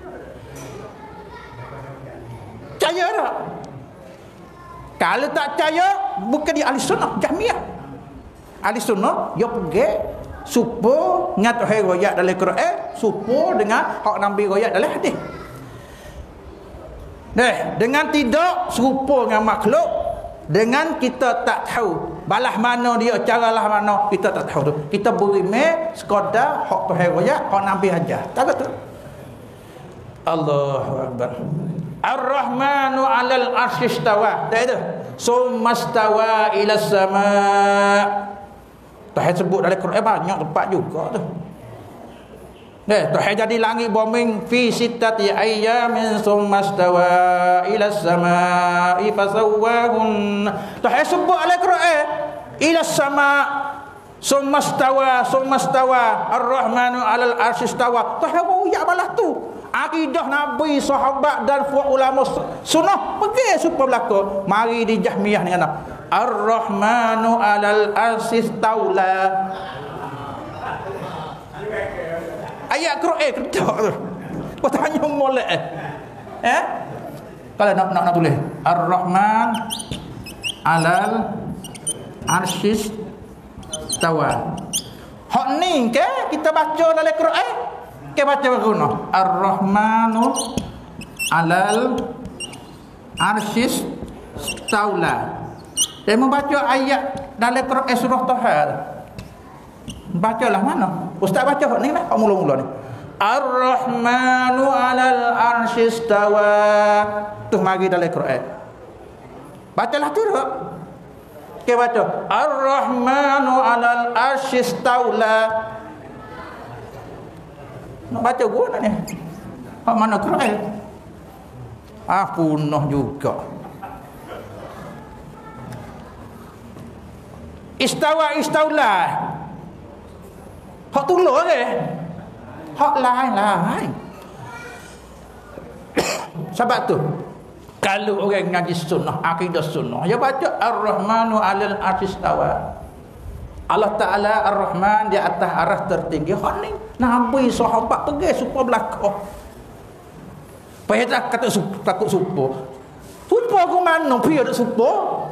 Percaya dak? Kalau tak percaya bukan di ahli sunnah, Jahmiyah. Ahli sunnah dia pergi supo dengan tahai royak dalam Quran, supo dengan hak Nabi royak dalam hadis. Nah, dengan tidak serupa dengan makhluk, dengan kita tak tahu balah mana dia, caralah mana kita tak tahu tu. Kita beri me sekadar hak Tuhan royak, hak Nabi ajar. Tak betul. Allahu akbar. Ar-Rahmanu 'alal 'arsy istawa. Tak ada. Summastawa ila sama'. Tuhan sebut dalam Quran banyak tempat juga tu. Nah, Tuhan jadi langit bombing fi sittati ayyamin summastawa ila samaa'i fasawwahun. Tuhan sebut dalam Quran ila sama' summastawa summastawa ar-Rahmanu 'alal 'arsy istawa. Tuhan royak balas tu. Akidah Nabi, sahabat dan ulama sunnah pergi supaya berlaku. Mari di Jahmiyah ni kata ar-Rahmanu 'alal 'arsy istaula. Ayat Quran kedak tu. Kau tanya molek eh. Eh? Kalau nak nak, nak tulis Ar-Rahman 'alal 'arsy istawa. Hak ni ke kita baca dalam Quran? Ke baca bagaimana? Ar-Rahmanu 'alal 'arsy istaula. Dia membaca ayat dalam Quran surah Taha. Bacalah mana? Ustaz baca hak ni lah, hak mula-mula ni. Ar-Rahmanu 'alal 'arsy istawa. Tu mari dalam Quran. Bacalah tu dak. Ke baca Ar-Rahmanu 'alal 'arsy istaula. Nak baca gua nak ni. Hak mana Quran? Ah punah juga. Istawa istaula. Hak tuluh ke? Hak lain-lain. Sebab tu kalau orang ngaji sunnah, akidah sunnah, dia baca Ar-Rahmanu 'alal 'arsy istawa. Allah Ta'ala Ar-Rahman di atas arah tertinggi. Hak ni Nabi sahabat pergi supaya belakang. Payah tak kata sup, takut supo. Supo ke mana? Payah tak supo.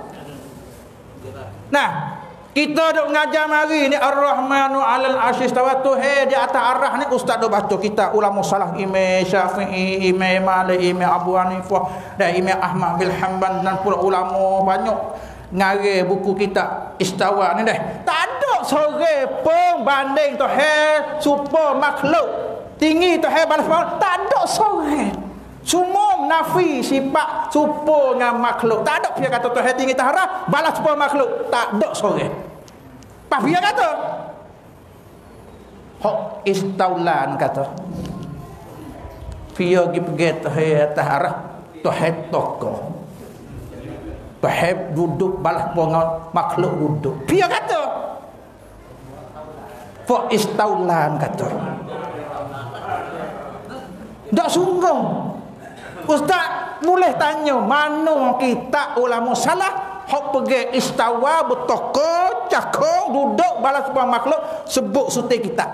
Nah, kita duk mengajar mari ni Ar-Rahmanu 'alal 'arsy istawa tu he di atas arah ni ustaz dah baca kita ulama salah Imam Syafi'i, Imam Malik, Imam Abu Hanifah dan Imam Ahmad bin Hanbal dan pula ulama banyak ngarang buku kita istawa ni dah. Tak ada sore pun banding tu he super makhluk tinggi tu he balas balas tak ada sore. Semua nafi sifat super dengan makhluk. Tak ada dia kata tu he tinggi tahara balas super makhluk. Tak ada sore. Pas dia kata hok istaulan kata dia pergi pergi tu he atas arah tu he toko. Tu he duduk balas dengan makhluk duduk. Dia kata hok istaulan kata. Tak sungguh. Ustaz boleh tanya mana kita ulama salah hok pergi istawa bertoko cakong duduk balas sebuah makhluk sebut sutai kita.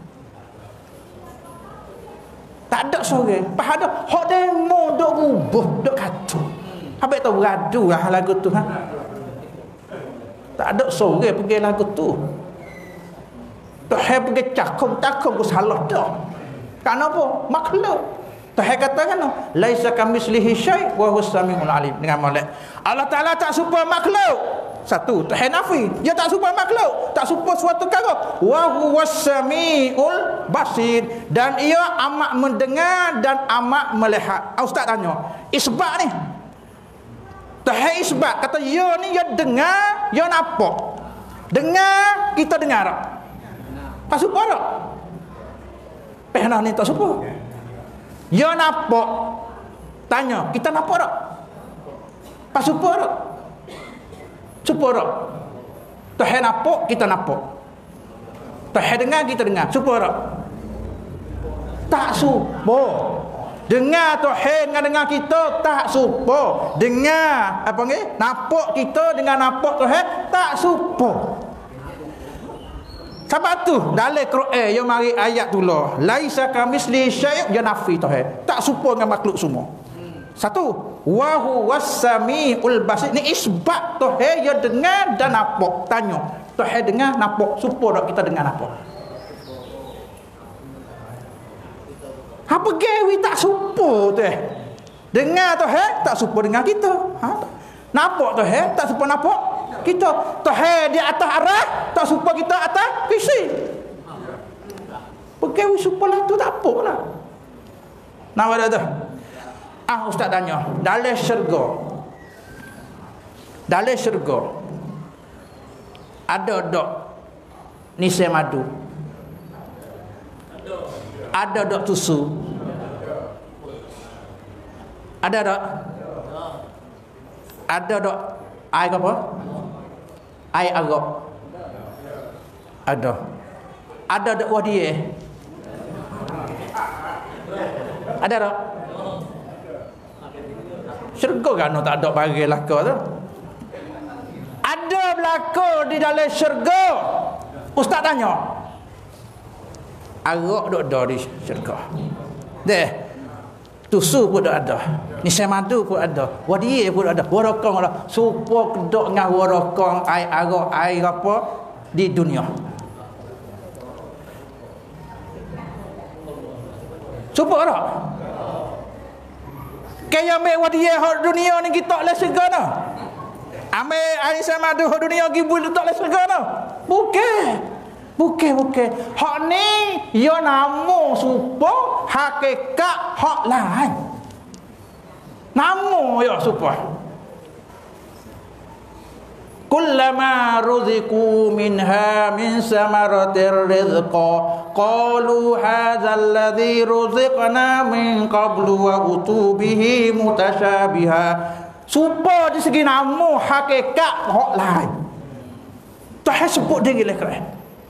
Tak ada sore. Pas ada hok demo duk rubuh duk kata. Habis tu beradu lah lagu tu ha. Tak ada sore pergi lagu tu. Tak hai pergi cakong cakong ku salah dah. Kenapa? Makhluk. Tuhan katakan laisa kamitslihi syai' wa huwas samiul alim. Dengan molek Allah Taala tak serupa makhluk. Satu, Tuhan nafi, dia tak serupa makhluk, tak serupa suatu perkara. Wa huwas samiul basir, dan ia amat mendengar dan amat melihat. Ustaz tanya, isbat ni. Tuhan isbat kata ya ni dia dengar, dia nampak. Dengar, kita dengar. Tak serupa tak? Pernah ni tak serupa. Ya nampak. Tanya, kita nampak tak? Pas supaya tak? Supaya tak? Tuhan nampak, kita nampak. Tuhan dengar, kita dengar. Supaya tak? Tak supaya. Dengar Tuhan dengan dengar kita tak supaya. Dengar apa ni? Nampak kita dengan nampak Tuhan tak supaya. Sebab tu dalam Quran yang mari ayat tu lah laisa kamitsli syai' ya nafi Tuhan tak serupa dengan makhluk semua. Satu, wa huwas samiul basir, ni isbat Tuhan ya dengar dan nampak. Tanya, Tuhan dengar nampak serupa tak kita dengar nampak? Apa gawi tak serupa Tuhan? Dengar Tuhan tak serupa dengan kita. Ha? Nampak Tuhan tak serupa nampak kita. Tuhan di atas arah tak serupa kita atas visi. Pergi supaya tu tak apa lah. Nak ada tu. Ah ustaz tanya, dalam syurga. Dalam syurga ada dok nisai madu. Ada dok susu. Ada dok. Ada dok air apa? Air agak. Ada. Ada dok wadiah. Ada tak? Syurga kan tak ada bagi laka tu. Ada belaka di dalam syurga. Ustaz tanya. Arak duk ada di syurga. Deh. Tusu pun ada. Nisai madu pun ada. Wadiah pun ada. Warakong ada. Supo kedok dengan warakong air arak air apa di dunia. Supo tak? Kaya ambil wadiah hak dunia ni kita tak boleh syurga dah. Ambil air madu hak dunia pergi boleh tak boleh syurga dah. Bukan. Bukan, bukan. Hak ni ya nama supo hakikat hak lain. Nama ya supo. kullama ruziqu minha min samaratir rizqa qalu hadzal ladzi ruziqna min qablu wa utubihi mutasyabiha. Supa di segi nama hakikat hak lain. Tuhan sebut dia gila kerana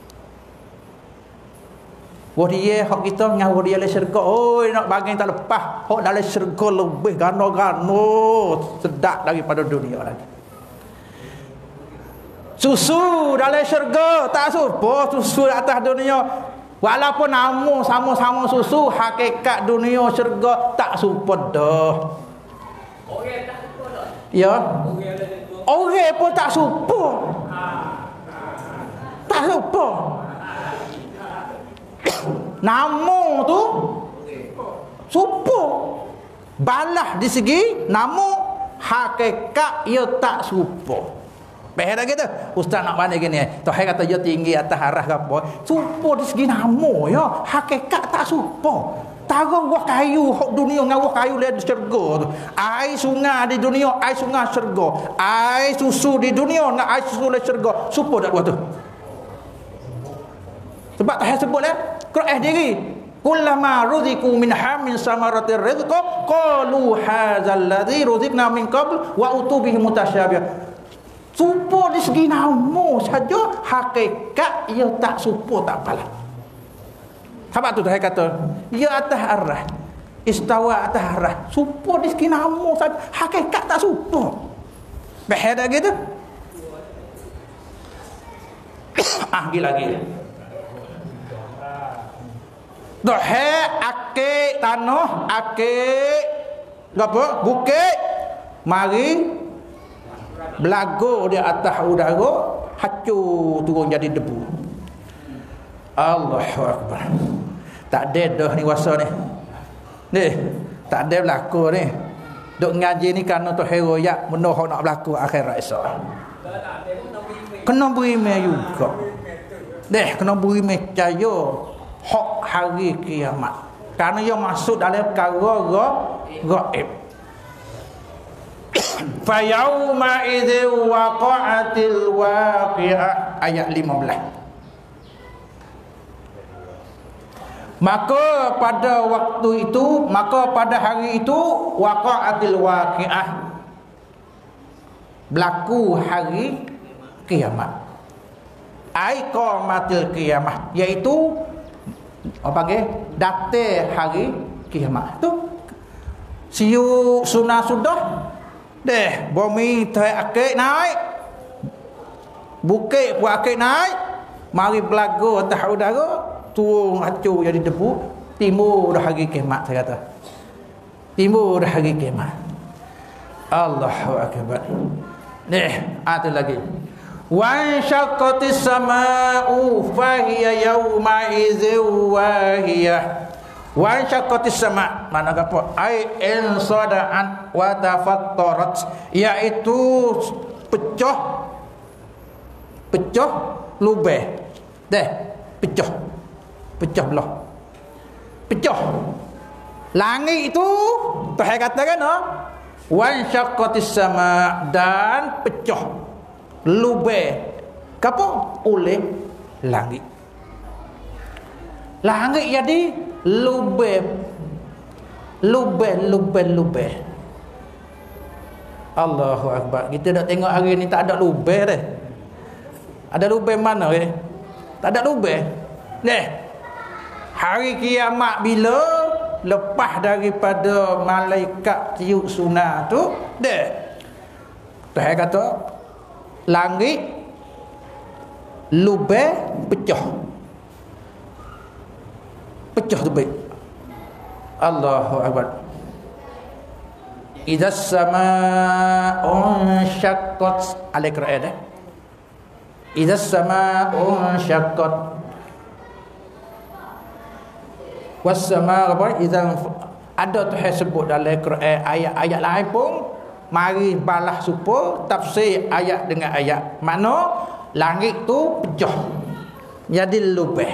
wah dia hak kita dengan wah dia le syurga. Oi nak bagi tak lepas hak dalam syurga lebih gano-gano sedap daripada dunia lagi. Susu dalam syurga tak serupa susu atas dunia. Walaupun nama sama-sama susu, hakikat dunia syurga tak serupa dah. Orang tak serupa dah. Ya. Orang pun tak serupa. Tak serupa. Nama tu serupa. Balah di segi nama, hakikat ia tak serupa. Baik dah gitu. Ustaz nak pandai gini. Tuhan kata dia tinggi atas arah ke apa. Serupa di segi nama ya. Hakikat tak serupa. Tara wah kayu hok dunia dengan wah kayu di syurga tu. Air sungai di dunia, air sungai syurga. Air susu di dunia dengan air susu di syurga. Serupa tak dua tu? Sebab Tuhan sebut eh Quran diri. Kullama ruziqu minha min samaratir rizqa qalu hadzal ladzi ruziqna min qabl wa utubihi mutasyabih. Supo di segi nama saja, hakikat ia tak supo tak apalah. Sebab tu saya kata, ia atas arah, istawa atas arah. Supo di segi nama saja, hakikat tak supo. Bahaya dah gitu. Ah lagi. Dohe akik tanah, akik apa? Bukit. Mari belago di atas udara, hancur turun jadi debu. Allahu Akbar. Tak ada dah ni wasa ni. Ni, tak ada berlaku ni. Duk ngaji ni kerana tu hero yak benda hok nak berlaku akhirat esok. Kena berimeh juga. Deh, kena berimeh percaya hak hari kiamat. Kerana ia masuk dalam perkara gaib. Fa yauma idzi waqa'atil waqi'ah ayat lima belas. Maka pada waktu itu, maka pada hari itu waqa'atil waqi'ah, berlaku hari kiamat. Ai qamatil kiamah, iaitu apa panggil? Datang hari kiamat. Tu siu sunah sudah deh, bumi terakik naik, bukit pun akik naik, mari belaga atas udara, turun hancur jadi debu. Timur dah hari kiamat, saya kata. Timur dah hari kiamat. Allahu Akbar. Deh, ada lagi. Wa syaqqatis samaa'u fahiya yawma idzin wahiyah. Wa syaqqatis sama' mana apa? Ai in sada'at wa tafattarat, iaitu pecah pecah lubeh. Deh, pecah. Pecah belah. Pecah. Langit itu Tuhan katakan no, wa syaqqatis sama' dan pecah lubeh. Kapo? Oleh langit. Langit jadi lubeh, lubeh, lubeh, lubeh. Allahu Akbar. Kita nak tengok hari ni tak ada lubeh dah. Ada lubeh mana eh? Tak ada lubeh. Deh. Hari kiamat bila lepas daripada malaikat tiup sunah tu, deh. Tuhan kata langit lubeh pecah. Pecah tu baik. Allahu Akbar. Idza samaa'un syaqqat, al-Qur'an eh. Idza samaa'un syaqqat. Was samaa' apa? Idza ada tu sebut dalam Quran ayat-ayat lain pun mari balah supo tafsir ayat dengan ayat. Makna langit tu pecah. Jadi lubeh.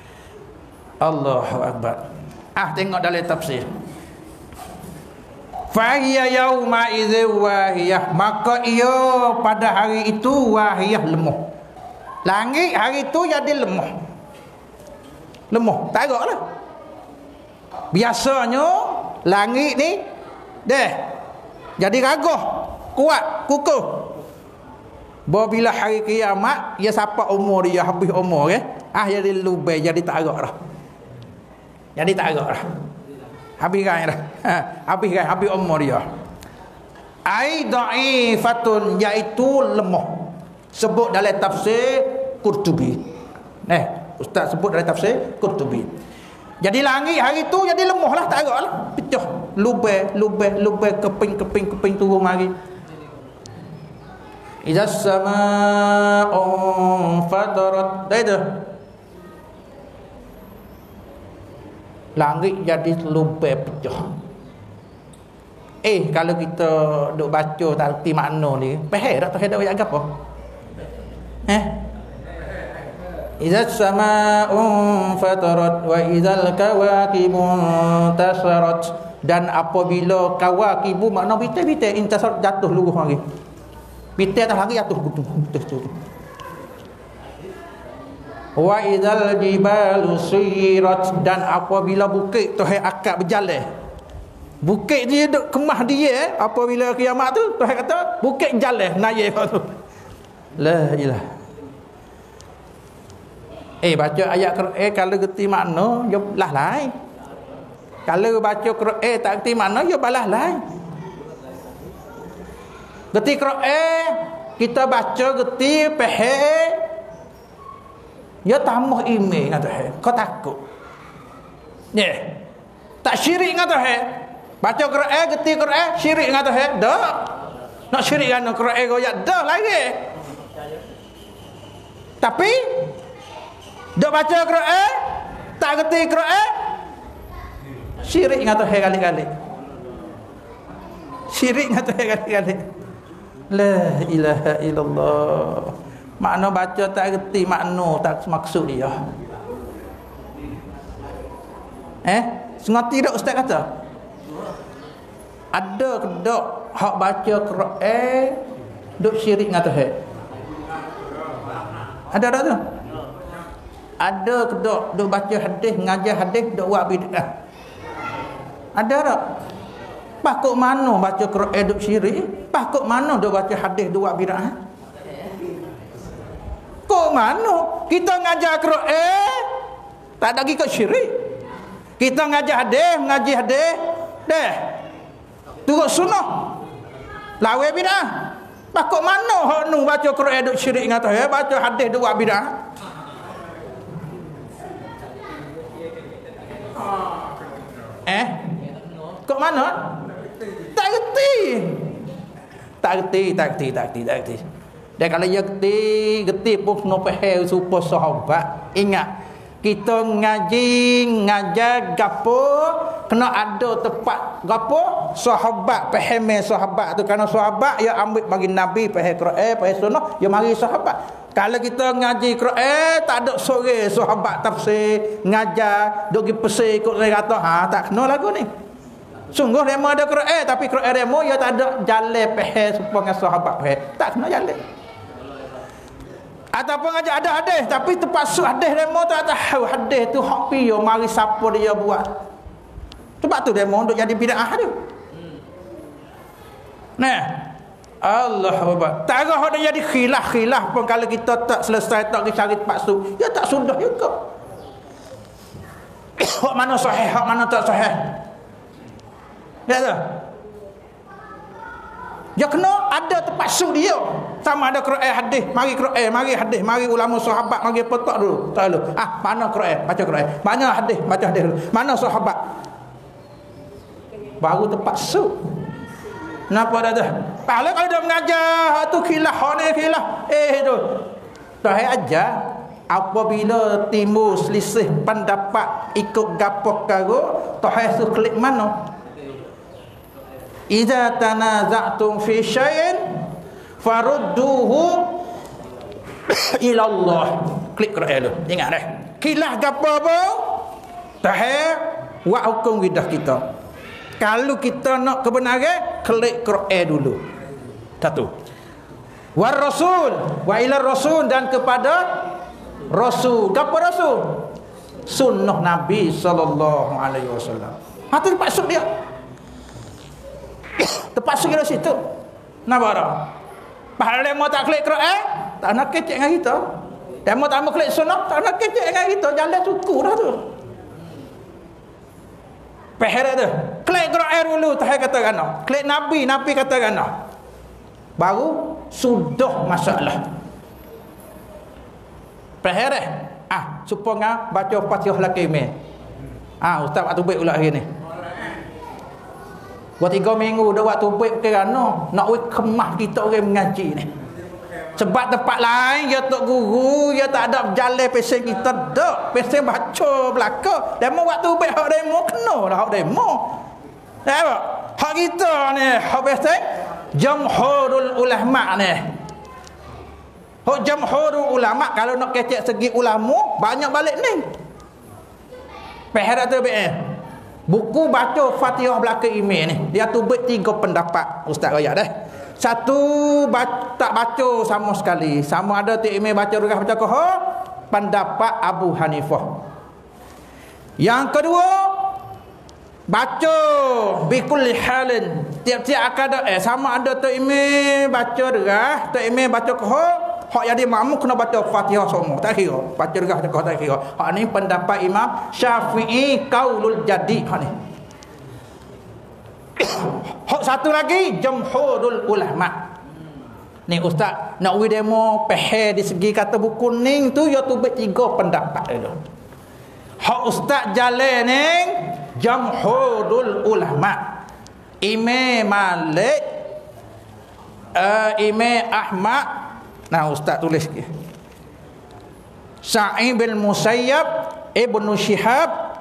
Allahu Akbar. Ah tengok dalam tafsir. Fahiya yauma idzi wahiyah, maka ia pada hari itu wahiyah, lemah. Langit hari itu jadi lemah. Lemah, tak geraklah. Biasanya langit ni deh jadi gagah, kuat, kukuh. Bila hari kiamat, dia siapa umur dia habis umur ke, ah jadi lubai, jadi tak gerak dah. Jadi tak gerak dah. Habis kan dah. Ha, habis kan, habis umur dia. Ai dha'ifatun, iaitu lemah. Sebut dalam tafsir Qurtubi. Eh, ustaz sebut dalam tafsir Qurtubi. Jadi langit hari tu jadi lemah lah, tak gerak lah. Pecah, lubai, lubai, lubai, keping, keping, keping turun mari. Idza samaa'u fatarat. Dah itu. Langit jadi lubai pecah. Eh, kalau kita duk baca tak erti makna ni, faham tak tahu ayat apa? Eh? Idza samaa'u fatarat wa idzal kawakibu intasarat. Dan apabila kawakibu makna bintang-bintang intasar jatuh luruh lagi. Bintang atas lagi jatuh betul betul. Wa idzal jibalu suyirat, dan apabila bukit tu hai akak berjalan. Bukit dia duk kemah dia, apabila kiamat tu tu hai kata bukit jalan naik tu. La ilah. Eh baca ayat Quran kalau gerti makna yo lah lain. Kalau baca Quran tak gerti makna yo balas lain. Gerti Quran kita baca gerti faham, ya tambah iman ngata he. Kau takut. Ya. Yeah. Tak syirik ngata he. Baca Quran gerti Quran syirik ngata he. Dak. Nak syirik kan Quran goyak dah lagi. Tapi dak baca Quran tak gerti Quran syirik ngata he kali-kali. Syirik ngata he kali-kali. La ilaha illallah. Makna baca tak reti makna, tak maksud dia. Eh, sengerti tak ustaz kata? Ada ke tak hak baca Quran duk syirik ngata he? Ada tak tu? Ada ke tak duk baca hadis, ngajar hadis duk buat bid'ah? Ada tak? Pakuk mana baca Quran duk syirik? Pakuk mana duk baca hadis duk buat bid'ah? Kok mana? Kita ngajar Quran tak ada lagi ke syirik. Kita ngajar hadis, ngaji hadis, deh. Turut sunnah. Lawan bid'ah. Pakuk mana hak nu baca Quran duk syirik ngata ya, baca hadis duk buat bid'ah? Eh? Kok mana? Tak reti. Tak reti, tak reti, tak reti, tak reti. Dan kalau dia reti, reti pun kena faham supaya sahabat. Ingat, kita ngaji, ngajar gapo, kena ada tempat gapo, sahabat faham sahabat tu. Kerana sahabat ya ambil bagi Nabi faham Quran, faham sunnah, ya mari sahabat. Kalau kita ngaji Quran tak ada sore sahabat tafsir, ngajar, duk pergi pesir ikut saya kata, ha tak kena lagu ni. Sungguh remo ada Quran tapi Quran remo ya tak ada jalan faham supaya sahabat faham. Tak kena jalan. Ataupun aja ada hadis tapi terpaksa hadis remo tak tahu hadis tu hak piyo mari siapa dia buat. Sebab tu remo untuk jadi bid'ah tu. Nah, Allah Akbar. Tak ada hak dia jadi khilaf-khilaf pun kalau kita tak selesai tak cari terpaksa, ya tak sudah juga. Hak mana sahih, hak mana tak sahih. Ya tak? Ya kena ada terpaksa dia. Sama ada Quran hadis, mari Quran, mari hadis, mari ulama sahabat, mari apa tak dulu. Tak dulu. Ah, mana Quran, baca Quran. Mana hadis, baca hadis dulu. Mana sahabat? Baru terpaksa. Kenapa dah dah? Pahala kalau dia mengajar tu khilaf, hone khilaf. Eh tu. Tak ajar apabila timbul selisih pendapat ikut gapo karo, tak su klik mana? Idza tanaza'tum fi syai'in farudduhu ila Allah. Klik Quran dulu. Ingat dah. Khilaf gapo apa? Tahir wa hukum widah kita. Kalau kita nak kebenaran, klik Quran dulu. Satu. War rasul, wa ila rasul, dan kepada rasul. Apa rasul? Sunnah Nabi sallallahu alaihi wasallam. Ha tu terpaksa dia. Terpaksa dia situ. Kenapa dah? Pasal demo tak klik Quran, tak nak kecek dengan kita. Demo tak mau klik sunnah, tak nak kecek dengan kita. Jalan suku dah tu. Pahal tu. Klik Quran dulu, tak katakan. Klik Nabi, Nabi katakan. Baru sudah masalah. Pahal dah. Ah, supaya baca Fatihah lagi me. Ah, ustaz waktu baik pula hari ni. Buat tiga minggu dah waktu baik kerana nak we kemah kita orang mengaji ni. Sebab tempat lain dia tok guru, dia tak ada berjalan pesen kita dak, pesen baca belaka. Demo waktu baik hak demo kena lah hak demo. Nampak? Hak kita ni, hak pesen jamhurul ulama ni. Hak jamhurul ulama kalau nak kecek segi ulama banyak balik ni. Pahal tu be. Buku baca Fatihah belaka email ni. Dia tu buat tiga pendapat ustaz raya dah. Satu baca, tak baca sama sekali. Sama ada tu email baca regah baca koh pendapat Abu Hanifah. Yang kedua baca bikulli halin. Tiap-tiap akad eh sama ada tu email baca regah, tu email baca koh. Hak jadi makmum kena baca Fatihah semua. Tak kira. Baca regah baca koh tak kira. Hak ni pendapat Imam Syafi'i qaulul jadi hak ni. Hak satu lagi jamhurul ulama. Ni ustaz nak we demo peh di segi kata buku ning tu ya tu bertiga pendapat dulu. Hak ustaz jalan ni jamhurul ulama. Imam Malik, uh, Imam Ahmad. Nah ustaz tulis ke. Sa'id bin Musayyab, Ibnu Syihab,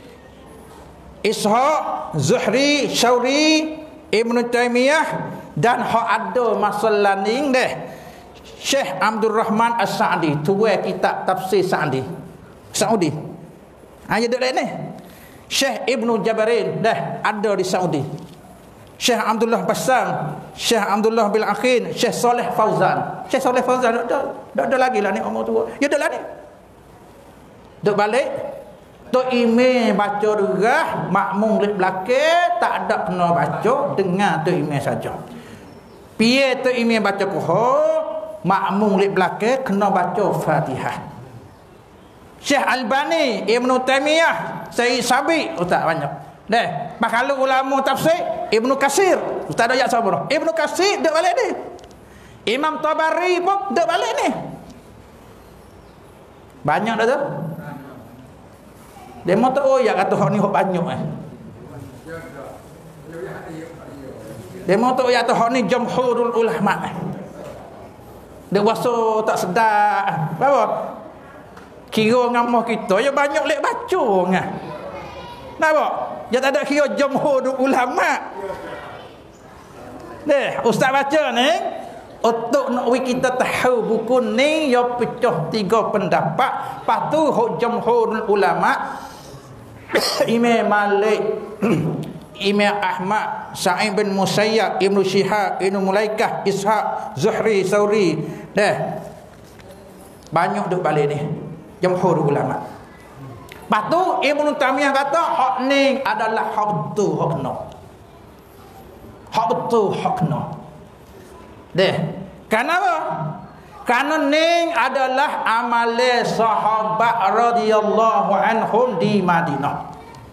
Ishaq, Zuhri, Syauri, Ibnu Taimiyah, dan hak ada masalah ning deh Syekh Abdul Rahman As-Sa'di, tuai kitab tafsir Sa'di Saudi. Aja dak ni. Syekh Ibnu Jabarin dah ada di Saudi. Syekh Abdullah Bassam, Syekh Abdullah bin Akhin, Syekh Saleh Fauzan. Syekh Saleh Fauzan dak dak ada lagi lah ni umur tua. Ya dak lah ni. Duk balik tok email baca derah makmum lek belakang tak ada kena baca dengar tok email saja. Piye tok email baca koh makmum lek belakang kena baca Fatihah. Syekh Albani, Ibnu Taimiyah, Sayyid Sabiq ustaz banyak. Deh, kalau ulama tafsir Ibnu Katsir, ustaz ayat sabar. Ibnu Katsir dak balik ni. Imam Tabari pun dak balik ni. Banyak dah tu. Demo tu oh ya kata hak ni hak banyak eh. Demo tu ya kata hak ni jamhurul ulama. Dak waso tak sedar. Apa? Kira ngamah kita ya banyak lek baca ngah. Napa? Ya tak ada kira jamhurul ulama. Deh, ustaz baca ni untuk nak kita tahu buku ni ya pecah tiga pendapat. Lepas tu hak jamhurul ulama Imam Malik, Imam Ahmad, Sa'id bin Musayyab, Ibnu Syihab, Ibnu Mulaikah, Ishaq, Zuhri, Sauri. Dah. Banyak duk balik ni. Jamhur ulama. Lepas tu Ibnu Taimiyah kata hak ni adalah hak betul, hak kena. Hak betul, hak kena. Dah. Kenapa? Kerana ni adalah amalan sahabat radhiyallahu anhum di Madinah.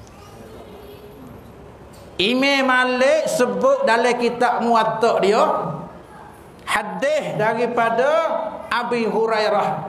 Imam Malik sebut dalam kitab Muwatta dia hadis daripada Abi Hurairah.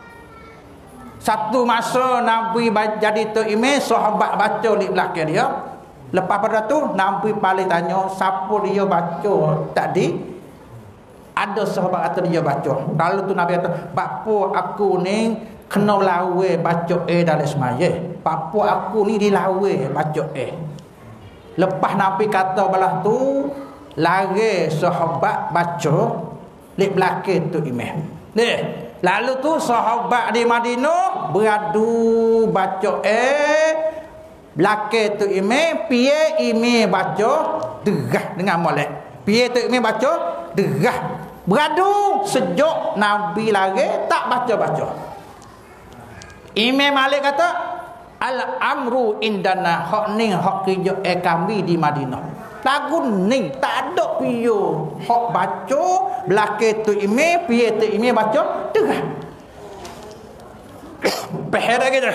Satu masa Nabi jadi tu imam, sahabat baca di belakang dia. Lepas pada tu Nabi paling tanya siapa dia baca tadi. Ada sahabat kata dia baca. Lalu tu Nabi kata, "Bapa aku ni kena lawe baca eh dalam semaya. Bapa aku ni dilawe baca eh." Lepas Nabi kata belah tu, lari sahabat baca di belakang tu imam. Ni, lalu tu sahabat di Madinah beradu baca eh belakang tu imam, piye imam baca derah dengan molek. Piye tu imam baca derah. Beradu sejak Nabi lari tak baca-baca. Imam Malik kata al-amru indana hak ni hak kerja eh kami di Madinah. Lagu ni tak ada piyo hak baca belakang tu imam, piye tu imam baca derah. Pehera gitu.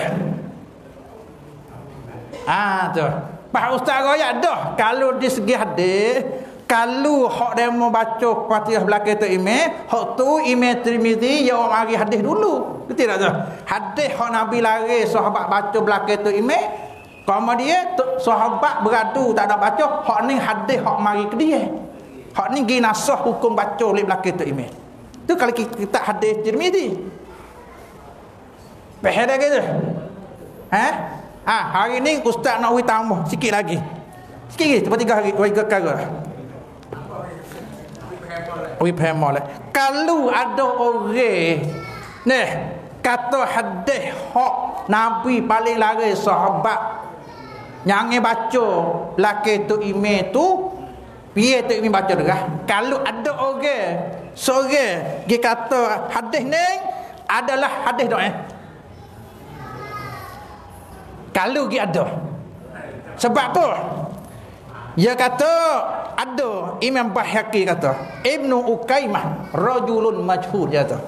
Ah tu. Pak Ustaz royak dah kalau di segi hadis, kalau hak demo baca Fatihah belakang tu imam, hak tu imam Tirmizi dia orang mari hadis dulu. Betul tak tu? Hadis hak Nabi lari sahabat baca belakang tu imam, kemudian sahabat beradu tak ada baca, hak ni hadis hak mari ke dia. Hak ni gi nasah hukum baca oleh belakang tu imam. Tu kalau kita hadis Tirmizi. Faham tak gitu? Ha? Ah, hari ni ustaz nak wi tambah sikit lagi. Sikit lagi, seperti tiga hari, tiga kali. Wi faham molek. Kalau ada orang ni kata hadis hak Nabi paling lari sahabat yang baca laki tu imam tu piye tu imam baca derah. Kalau ada orang seorang dia kata hadis ni adalah hadis doa. Kalau dia ada. Sebab apa? Dia kata ada Imam Baihaqi kata Ibnu Ukaimah rajulun majhul dia kata.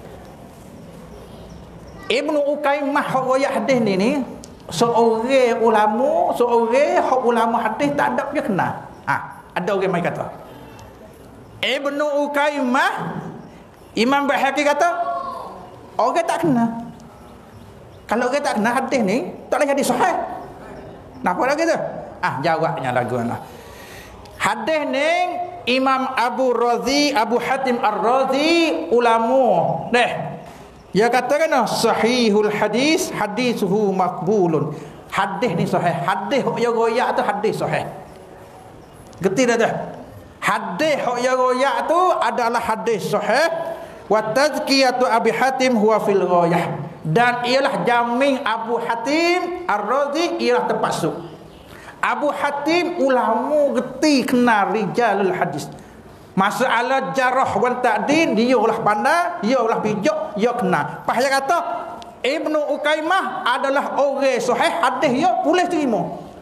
Ibnu Ukaimah riwayat hadis ni ni seorang ulama, seorang hak ulama hadis tak ada dia kenal. Ha, ada orang mai kata. Ibnu Ukaimah Imam Baihaqi kata orang tak kenal. Kalau orang tak kenal hadis ni, tak boleh hadis sahih. Kenapa lagi tu? Ah, jawabnya lagu nah. Hadis ni Imam Abu Razi, Abu Hatim Ar-Razi ulama. Deh. Dia katakan sahihul hadis, hadisuhu maqbulun. Hadis ni sahih. Hadis hok ya royak tu hadis sahih. Gerti dah tu? Hadis hok ya royak tu adalah hadis sahih. Wa tazkiyatu Abi Hatim huwa fil ghayah. Dan ialah jamin Abu Hatim Ar-Razi ialah terpasuk. Abu Hatim ulama geti kenal rijalul hadis. Masalah jarah wan ta'dil dia ulah pandai, dia ulah bijak, dia kenal. Pas dia kata Ibnu Ukaimah adalah orang sahih hadis dia boleh terima.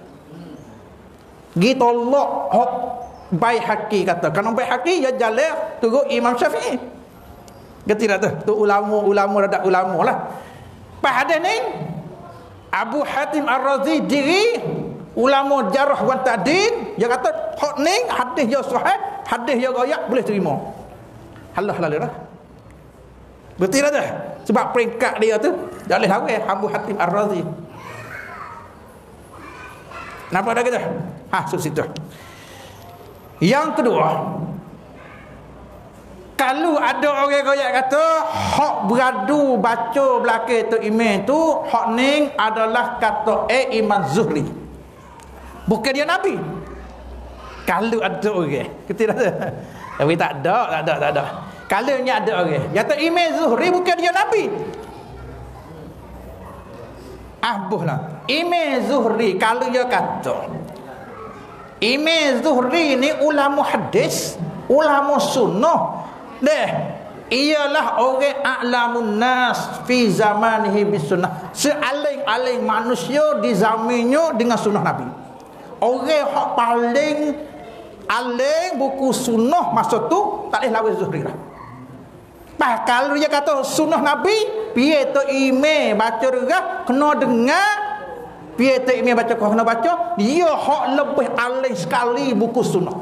Gitu Allah hak Baihaqi kata. Kalau Baihaqi dia jalan turut Imam Syafi'i. Geti tak tu? Tu ulama-ulama dadak ulama lah. Pas hadis ni Abu Hatim Ar-Razi diri ulama jarah wa ta'dil dia kata hak ni hadis dia sahih, hadis dia royak boleh terima. Halah lalah dah. Betul dah. Sebab peringkat dia tu dah boleh lawan Abu Hatim Ar-Razi. Nampak dah kata? Ha, so situ. Yang kedua, kalau ada orang royak kata hak beradu baca belakang tu imam tu hak ni adalah kata eh Imam Zuhri. Bukan dia Nabi. Kalau ada orang, kita dah. Tapi tak ada, tak ada, tak ada. Kalau ni ada orang, kata Imam Zuhri bukan dia Nabi. Ahbuhlah. Imam Zuhri kalau dia kata Imam Zuhri ni ulama hadis, ulama sunnah. Deh, ialah orang a'lamun nas fi zamanihi bis sunnah. Sealing-aling manusia di zamannya dengan sunnah Nabi. Orang hak paling aling buku sunnah masa tu tak boleh lawan Zuhri lah. Bah, kalau dia kata sunnah Nabi, piye tu imam baca derah kena dengar, piye tu imam baca kena baca, dia hak lebih aling sekali buku sunnah.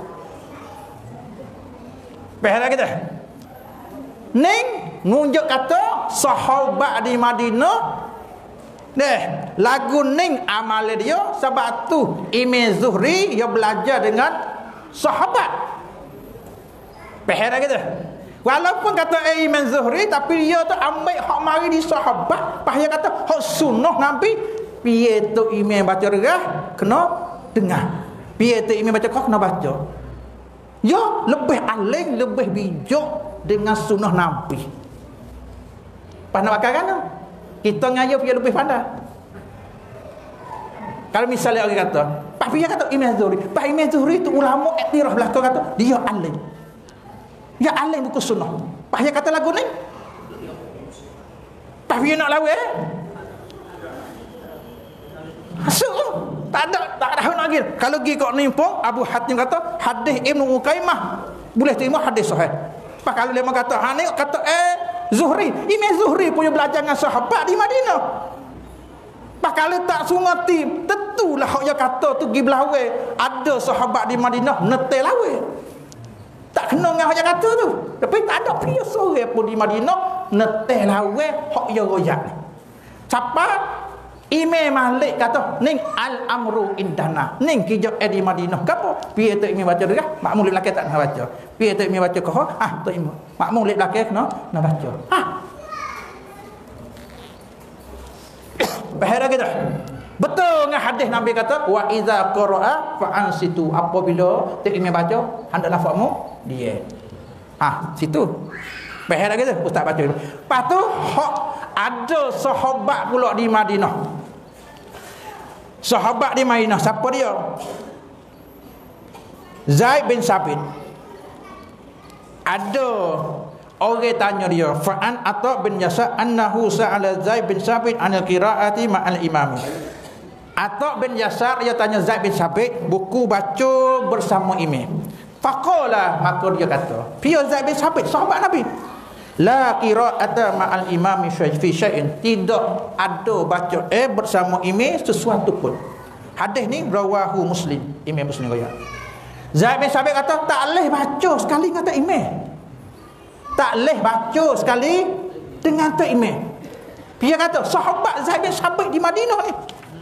Faham kita? Ning ngunjuk kata sahabat di Madinah deh lagu ning amal dia sebab tu Imam Zuhri dia belajar dengan sahabat. Faham kita? Walaupun kata eh, Imam Zuhri tapi dia tu ambil hak mari di sahabat, pas dia kata hak sunnah Nabi, piye tu imam baca derah kena dengar, piye tu imam baca kau kena baca. Ya lebih aling, lebih bijak dengan sunnah Nabi. Pas nak makan kan? Kita ngayo dia lebih pandai. Kalau misalnya orang kata, Pak Pia kata Imam Zuhri, Pak Imam Zuhri itu ulama iktiraf belakang kata dia alim. Dia alim buku sunnah. Pak Pia kata lagu ni. Pak Pia nak lawan eh? Masuk. Tak ada, tak ada lagi. Kalau pergi kau nimpung, Abu Hatim kata hadis Ibnu Uqaimah boleh terima hadis sahih. Pak kalau dia kata, ha ni kata eh Zuhri, Imam Zuhri punya belajar dengan sahabat di Madinah. Pak kalau tak sungati, tentulah hak yang kata tu pergi belawai. Ada sahabat di Madinah netel lawe. Tak kena dengan hak yang kata tu. Tapi tak ada pihak sore pun di Madinah netel lawe hak yang royak. Siapa? Imam Malik kata, ning al-amru indana. Ning kijak eh di Madinah. Kenapa? Piye tu imam baca dah? Makmum lek belakang tak nak baca. Piye tu imam baca kau? Ah, tu imam. Makmum lek belakang kena nak baca. Ah. Bahaya kita. Betul dengan hadis Nabi kata wa iza qara'a fa ansitu, apabila tak imam baca hendaklah fakmu dia. Ah, situ. Bahaya kita ustaz baca dulu. Lepas tu hak ada sahabat pula di Madinah. Sahabat di Madinah siapa dia? Zaid bin Sabit. Ada orang tanya dia, fa'an Atha bin Yasar annahu sa'ala Zaid bin Sabit anil qiraati ma'al imami. Atha bin Yasar dia tanya Zaid bin Sabit buku baca bersama imam. Faqala, maka dia kata, "Pia Zaid bin Sabit sahabat Nabi. La qiraata ma'al imami fi syai'in." Tidak ada baca eh bersama imam sesuatu pun. Hadis ni rawahu Muslim, Imam Muslim riwayat. Zaid bin Sabit kata tak leh baca sekali kata imam. Tak leh baca sekali dengan tu imam. Dia kata sahabat Zaid bin Sabit di Madinah ni.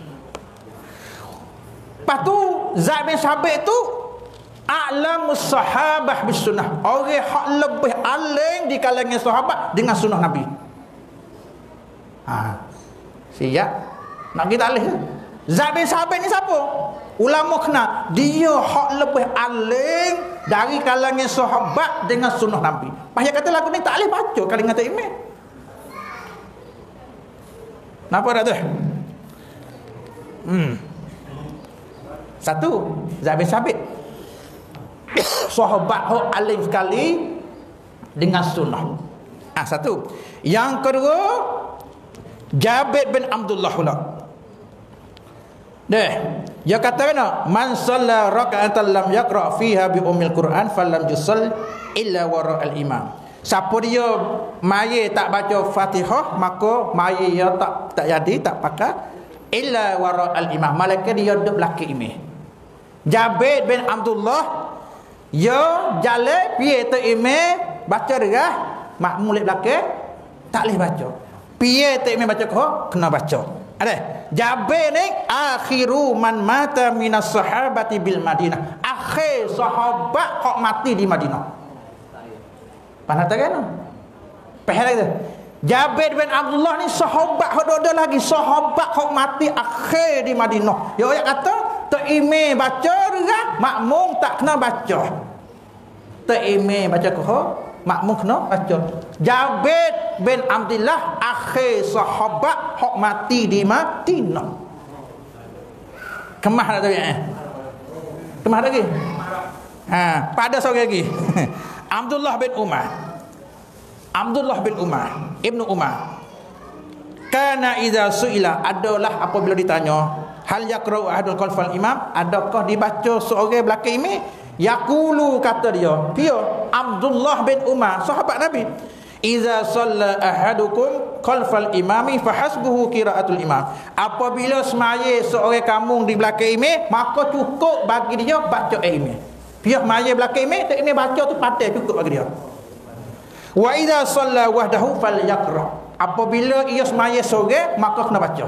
Lepas tu Zaid bin Sabit tu a'lamus sahabah bis sunnah. Orang hak lebih alim di kalangan sahabat dengan sunnah Nabi. Ha. Siap. Nak kita alih. Zaid bin Sabit ni siapa? Ulama kena dia hak lebih alim dari kalangan sahabat dengan sunnah Nabi. Payah kata lagu ni tak boleh baca kali kata imam. Napa dah tu? Hmm. Satu, Zaid bin Sabit. Sahabat hak alim sekali dengan sunnah. Ah, satu. Yang kedua, Jabir bin Abdullah pula. Deh, dia kata kena man shalla raka'atan lam yaqra fiha bi ummil Quran falam yusall illa wara al imam. Siapa dia mai tak baca Fatihah maka mai dia tak tak jadi tak pakai illa wara al imam. Malaikat dia duduk belakang imam. Jabir bin Abdullah ya jalan piye tu imam baca derah makmum lek belakang tak boleh baca. Piye tu imam baca kau kena baca. Ada Jabir ni akhiru man mata minas sahabati bil Madinah. Akhir sahabat hak mati di Madinah. Panah tak kan? Pahal lagi. Jabir bin Abdullah ni sahabat hak ada lagi sahabat hak mati akhir di Madinah. Dia ayat kata tak imam baca derah makmum tak kena baca. Tak imam baca kau makmum kena baca. Jabir bin Abdullah akhir sahabat hak mati di Madinah. Kemah tak tahu eh? Kemah lagi? Ha, pada seorang lagi. Abdullah bin Umar. Abdullah bin Umar, Ibnu Umar. Kana idza suila, adalah apabila ditanya, hal yaqra'u ahadul khalfal imam, adakah dibaca seorang belakang imam? Yaqulu, kata dia, dia Abdullah bin Umar, sahabat Nabi, iza shalla ahadukum khalfal imami fahasbuhu qiraatul imam. Apabila semaya seorang kamu di belakang imam, maka cukup bagi dia baca imam. Dia semaya belakang imam, tak imam baca tu pandai cukup bagi dia. Wa iza shalla wahdahu falyaqra. Apabila ia semaya seorang, maka kena baca.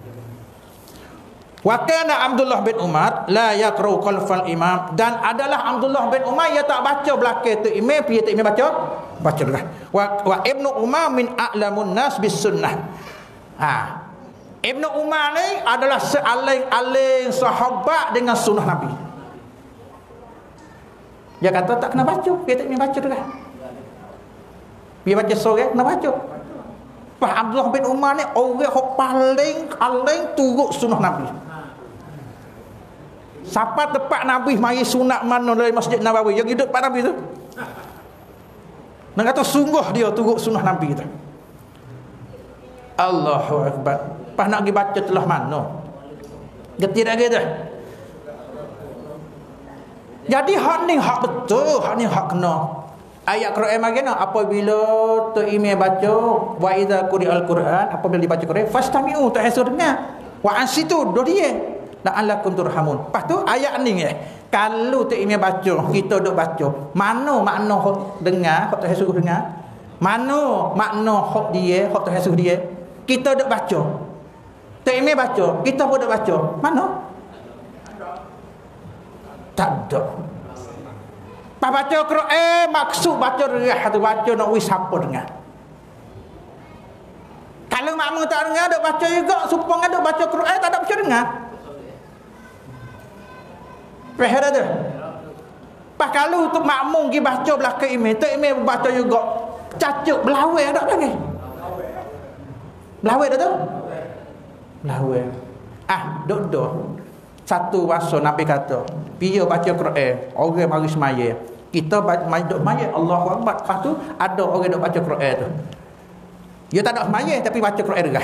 Wa kana Abdullah bin Umar la yaqra'u khalfal imam, dan adalah Abdullah bin Umar ia tak baca belakang tu imam, dia tak imam baca baca dah. Wa, wa Ibnu Umar min a'lamun nas bis sunnah. Ha. Ibnu Umar ni adalah sealing-aling sahabat dengan sunnah Nabi. Dia kata tak kena baca, dia tak imam baca dah. Dia baca sore kena baca. Pak Abdullah bin Umar ni orang yang paling paling turut sunnah Nabi. Siapa tempat Nabi mari sunat mana dari Masjid Nabawi yang hidup Pak Nabi tu? Nak kata sungguh dia turut sunnah Nabi tu. Allahu Akbar. Pas nak pergi baca telah mana? Geti dah gitu. Jadi hak ni hak betul, hak ni hak kena. Ayat Quran bagaimana? Apabila tu imam baca wa idza quri'al Quran, apabila dibaca Quran fastami'u ta'asu dengar. Wa ansitu do dia. La'allakum turhamun. Lepas tu ayat ni eh. Kalau tu imam baca, kita duk baca, mana makna hak dengar, hak ta'asu dengar? Mana makna hak dia, hak ta'asu dia? Kita duk baca. Tu imam baca, kita pun duk baca. Mana? Tak ada. Pas baca Quran maksud baca derah tu baca nak wis siapa dengar. Kalau makmum tak dengar duk baca juga supaya duk baca Quran tak ada baca dengar. Faham tak? Pas kalau tu makmum pergi baca belakang imam, tu imam baca juga. Cacuk belawai ada lagi. Belawai dah tu? Belawai. Ah, duk-duk. Satu masa Nabi kata, dia baca Quran, orang mari semaya. Kita duk semaya, Allahu Akbar. Lepas tu ada orang duk baca Quran tu. Dia tak ada semaya tapi baca Quran derah.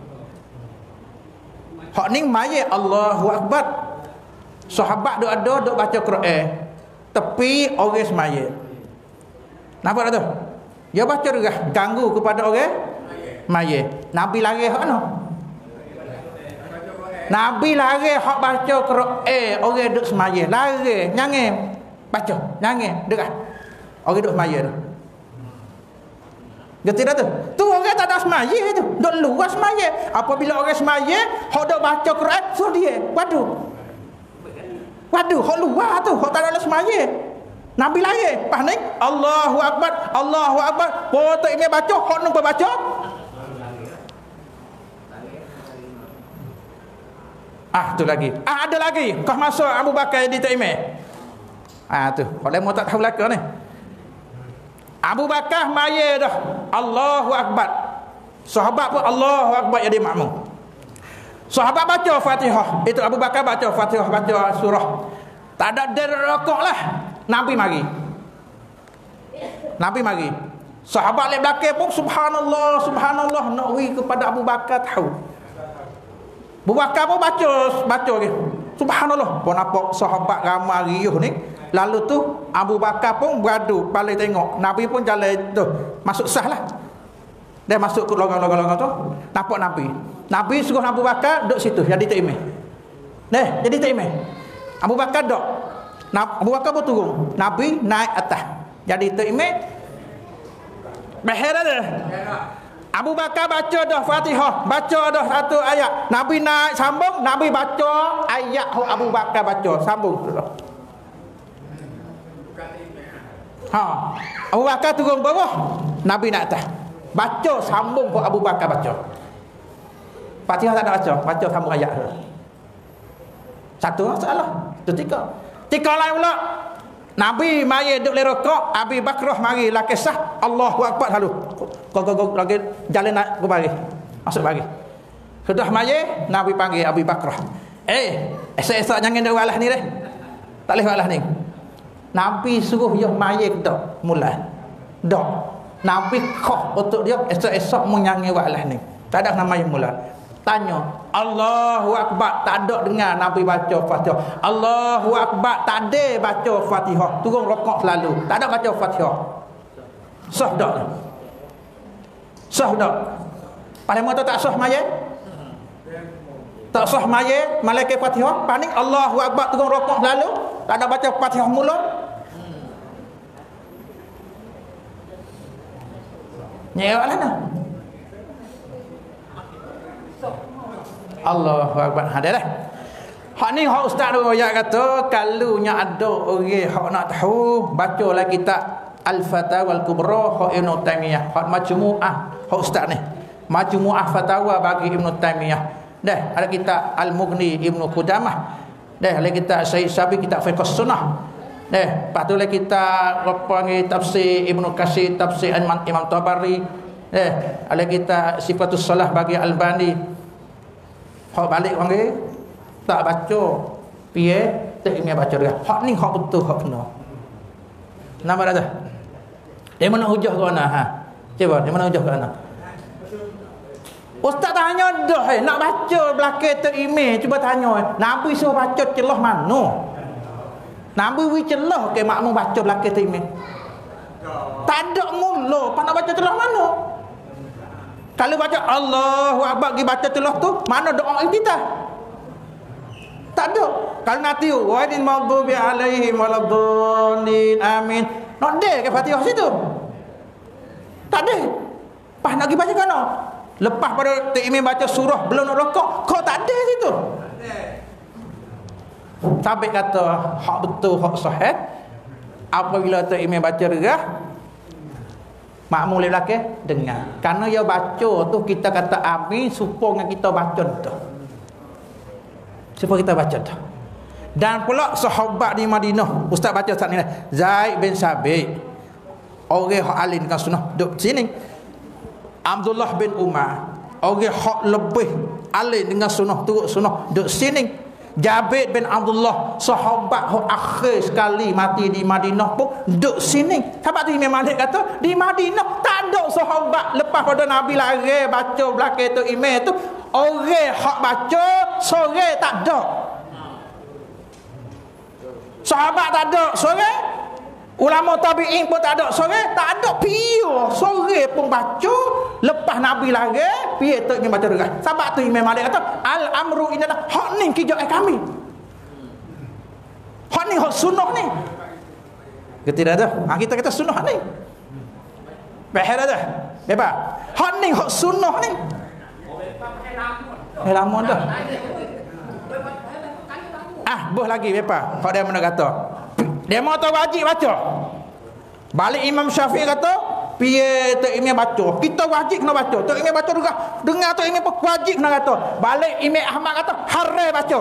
Hak ni semaya Allahu Akbar. Sahabat duk ada duk baca Quran, tapi orang semaya. Nampak tak tu? Dia baca derah, ganggu kepada orang semaya. Nabi lari hak mana? Nabi lari hak baca Quran, orang duduk semaya, lari, nyangin baca, nyangin derah. Orang duduk semaya tu. Gerti dah tu? Tu orang tak ada semaya tu, duduk luar semaya. Apabila orang semaya, hak duk baca Quran, so dia, waduh. Waduh, hak luar tu, hak tak ada semaya. Nabi lari, pas ni Allahu Akbar, Allahu Akbar. Potong ini baca, hak nu baca. Ah tu lagi. Ah ada lagi. Kau masuk Abu Bakar di Taimeh. Ah tu. Kalau mau tak tahu belaka ni. Abu Bakar maya dah. Allahu Akbar. Sahabat pun Allahu Akbar jadi makmum. Sahabat baca Fatihah. Itu Abu Bakar baca Fatihah, baca surah. Tak ada dari rokok lah. Nabi mari. Nabi mari. Sahabat lek belakang pun subhanallah, subhanallah nak wi kepada Abu Bakar tahu. Abu Bakar pun baca baca ke. Subhanallah. Pun nampak sahabat ramai riuh ni. Lalu tu Abu Bakar pun beradu balik tengok. Nabi pun jalan tu masuk sah lah. Dia masuk ke lorong-lorong tu. Nampak Nabi. Nabi suruh Abu Bakar duduk situ jadi taimeh. Deh, jadi taimeh. Abu Bakar duduk. Abu Bakar pun turun. Nabi naik atas. Jadi taimeh. Bahaya dah. Abu Bakar baca dah Fatihah, baca dah satu ayat. Nabi naik sambung, Nabi baca ayat Abu Bakar baca, sambung. Ha. Abu Bakar turun bawah, Nabi naik atas. Baca sambung kau Abu Bakar baca. Fatihah tak ada baca, baca sambung ayat. Satu masalah, tu tiga. Tiga lain pula. Nabi mari duduk le rokok, Abi Bakrah mari la kisah Allahu Akbar lalu. Kau kau lagi jalan nak ke bagi. Masuk bagi. Sudah mari Nabi panggil Abi Bakrah. Eh, esok-esok jangan dak walah ni deh. Tak leh walah ni. Nabi suruh dia mari dak mula. Dak. Nabi kau untuk dia esok-esok menyanyi walah ni. Tak ada nama yang mula. Tanya, Allahu Akbar, tak ada dengar Nabi baca Fatihah. Allahu Akbar, tak ada baca Fatihah. Turun rokok selalu, tak ada baca Fatihah. Sah tak? Sah tak? Pada mata tak sah maya? Tak sah maya, malaikat Fatihah. Panik Allahu Akbar, turun rokok selalu, tak ada baca Fatihah mula. Nyewak lah nak. Allahu Akbar. Ada dah. Hak ni hak ustaz tu ayat kata kalau nya ada orang hak nak tahu bacalah kitab Al-Fatawa Al-Kubra hak Ibnu Taimiyah, hak majmuah hak ustaz ni. Majmuah fatwa bagi Ibnu Taimiyah. Dah ada kitab Al-Mughni Ibnu Qudamah. Dah ada kitab Syekh Sabi kitab Fiqh Sunnah. Dah lepas tu lagi kita panggil tafsir Ibnu Katsir, tafsir Imam Tabari. Dah ada kitab Sifatus Salah bagi Albani. Hak balik panggil tak baca piye tak imam baca dah. Hak ni hak betul hak kena. Nama dah. Dia mana hujah ke mana ha? Cuba, dia mana hujah ke mana? Ustaz tanya dah eh, nak baca belakang tak imam, cuba tanya eh. Nabi suruh baca celah mana? Nabi wi celah ke makmum baca belakang tak imam. Tak ada mula, pak nak baca celah mana? Kalau baca Allahu Akbar pergi baca celah tu, mana doa iftitah? Tak ada. Kalau nanti wa din maghdubi alaihim waladdallin amin. Nak ada ke Fatihah situ? Tak ada. Pas nak pergi baca kana? Lepas pada tak imam baca surah belum nak rukuk, kau tak ada situ. Sampai kata hak betul hak sahih. Apabila tak imam baca derah, makmum di belakang dengar. Karena dia baca tu kita kata amin supaya kita baca tu. Supaya kita baca tu. Dan pula sahabat di Madinah, ustaz baca saat ni Zaid bin Sabit. Orang hak alim kan sunnah duduk sini. Abdullah bin Umar, orang hak lebih alim dengan sunnah turut sunnah duduk sini. Jabir bin Abdullah, sahabat hak akhir sekali mati di Madinah pun duduk sini. Sahabat tu Imam Malik kata di Madinah tak ada sahabat lepas pada Nabi lari baca belakang tu imam tu, orang hak baca sore tak ada. Sahabat tak ada sore, ulama tabi'in pun tak ada sore, tak ada pio sore pun baca lepas Nabi lari piye tu imam baca derah. Sebab tu Imam Malik kata al amru inna hak ni kijak kami. Hak ni hak sunnah ni. Kita dah ha, kita kata sunnah ni. Bahaya dah. Bebas. Hak ni hak sunnah ni. Eh lama dah. Ah, boh lagi bebas. Hak dia mana kata. Dia mau tahu wajib baca. Balik Imam Syafi'i kata piye tak imam baca, kita wajib kena baca. Tak imam baca juga dengar tak imam pun wajib kena kata. Balik Imam Ahmad kata haram baca.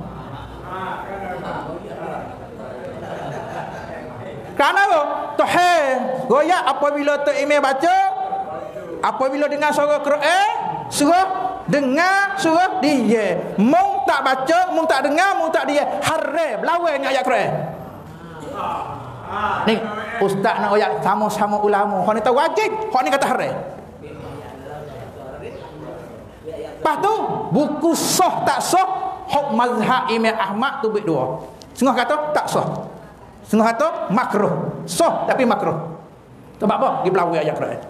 Kerana apa? Tuhai goyak apabila tak imam baca, apabila dengar suara Quran, suruh dengar, suruh dia. Mung tak baca, mung tak dengar, mung tak dia, haram lawan ayat Quran. Ni ustaz nak ayat sama-sama ulama. Hak ni tahu wajib, hak ni kata haram. Lepas tu buku sah tak sah, hak mazhab Imam Ahmad tu bit dua. Setengah kata tak sah. Setengah kata makruh. Sah tapi makruh. Sebab apa? Dia berlawan ayat Quran.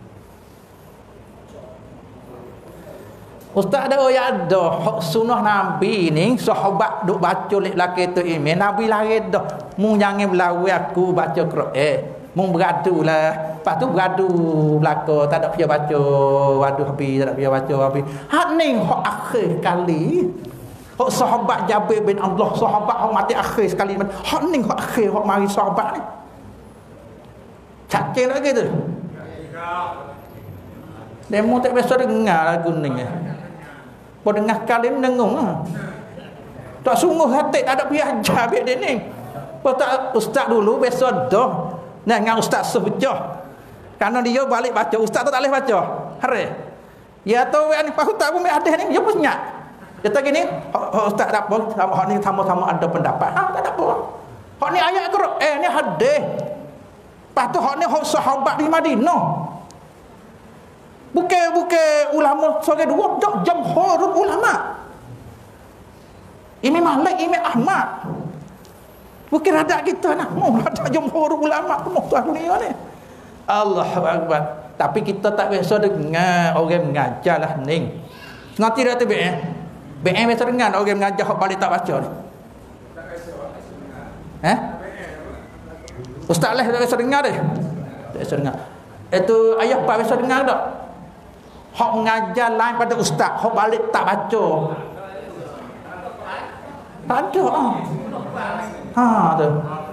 Ustaz ada ayat dah hak sunnah Nabi ni sahabat duk baca lek laki tu imam Nabi lari dah mu jangan berlawan aku baca Quran mu beradu lah. Lepas tu beradu belaka tak ada pia baca waduh habis tak ada pia baca habis. Hak ni hak akhir kali hak sahabat Jabir bin Abdullah, sahabat hak mati akhir sekali. Hak ni hak akhir hak mari sahabat ni. Cakap lagi tu. Demo tak biasa dengar lagu ni. Kau dengar kalim dengung lah. Tak sungguh hati tak ada pihak ajar biar dia ni. Kau tak ustaz dulu biasa dah. Nah dengan ustaz sebecah. Karena dia balik baca, ustaz tu tak boleh baca. Hari. Ya tahu ni pak ustaz pun ada ni, dia pun senyap. Dia tak gini, ustaz tak apa, hak ni sama-sama ada pendapat. Ha tak ada apa. Hak ni ayat Quran, eh ni hadis. Lepas tu hak ni hak sahabat di Madinah. Bukan-bukan ulama sebagai dua, tak jamhurul ulama. Imam Malik, Imam Ahmad. Bukan ada kita nak, mau ada jamhurul ulama semua tu dunia ni. Allahu Akbar. Tapi kita tak biasa dengar orang mengajar lah ni. Nanti dah tu B M. B M biasa dengar orang mengajar hak balik tak baca ni. Eh? Ustaz lah biasa dengar dia. Tak biasa dengar. Itu ayah pak biasa dengar tak? Hak mengajar lain pada ustaz, hak balik tak baca. Tak ada ah. Ha tu.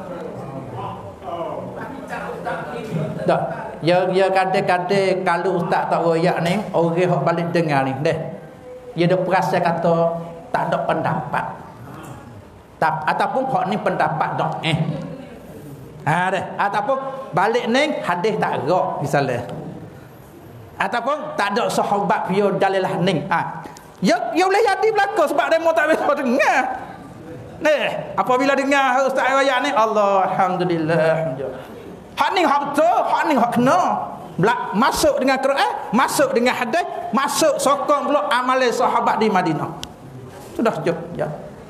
Tak. Ya ya kadang-kadang kalau ustaz tak royak ni, orang hak balik dengar ni, deh. Dia ada perasa kata tak ada pendapat. Tak ataupun hak ni pendapat dok eh. Ha deh. Ataupun balik ni hadis tak gerak misalnya. Ataupun tak ada sahabat pio dalilah ning. Ah. Ya ya boleh jadi belaka sebab demo tak biasa dengar. Nih, apabila dengar ustaz ayat ni, Allah alhamdulillah. Hak ni hak betul, hak ni hak kena. Belak, masuk dengan Quran, masuk dengan hadis, masuk sokong pula amalan sahabat di Madinah. Sudah cukup ya.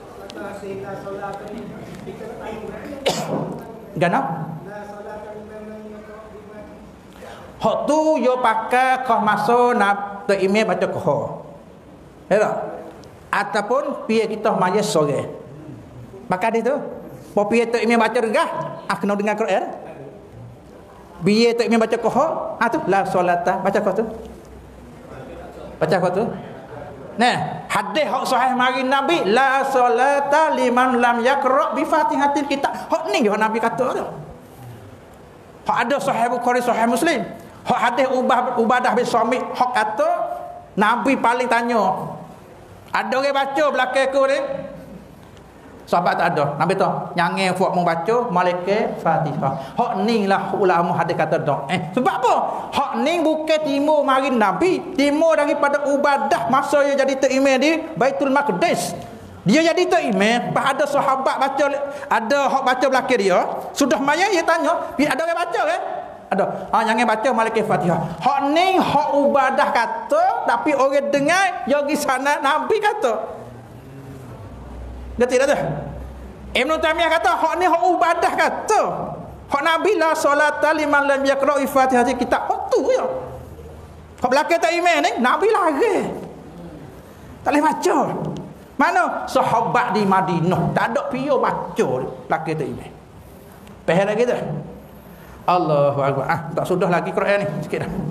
Gana? Hak tu yo pakai kau masuk nak tu email baca kau. Ya. Ataupun pihak kita majlis sore. Maka dia tu, po pihak tu email baca regah, ah kena dengar Quran. Biar tak imam baca kohok, ah tu la solata, baca kau tu. Baca kau tu. Nah, hadis hak sahih mari Nabi, la solata liman lam yaqra bi Fatihatil kitab. Hak ni hak Nabi kata tu. Hak ada sahih Bukhari, sahih Muslim. Hak hadis ubah Ubadah bin Samit, hak kata Nabi paling tanya. Ada orang baca belakang aku ni. Sahabat tak ada. Nabi tu nyanyi buat membaca malaikat Fatihah. Hak ni lah ulama hadis kata dak. Eh, sebab apa? Hak ni bukan timur mari Nabi, timur daripada Ubadah masa dia jadi tok-imam di Baitul Maqdis. Dia jadi tok-imam, pas ada sahabat baca, ada hak baca belakang dia, sudah maya dia tanya, "Pi ada orang baca ke?" Ada. Ah nyanyi baca malaikat Fatihah. Hak ni hak Ubadah kata, tapi orang dengar dia pergi sana Nabi kata. Ngerti tak tu? Ibn Taimiyah kata hak ni hak Ubadah kata. Hak Nabi la solata liman lam yaqra Fatihatil kitab. Hak tu ya. Hak belakang tak iman ni Nabi lari. Tak boleh baca. Mana sahabat di Madinah tak ada pio baca belakang tak iman. Faham lagi tu? Allahu akbar. Ah tak sudah lagi Quran ni sikit dah.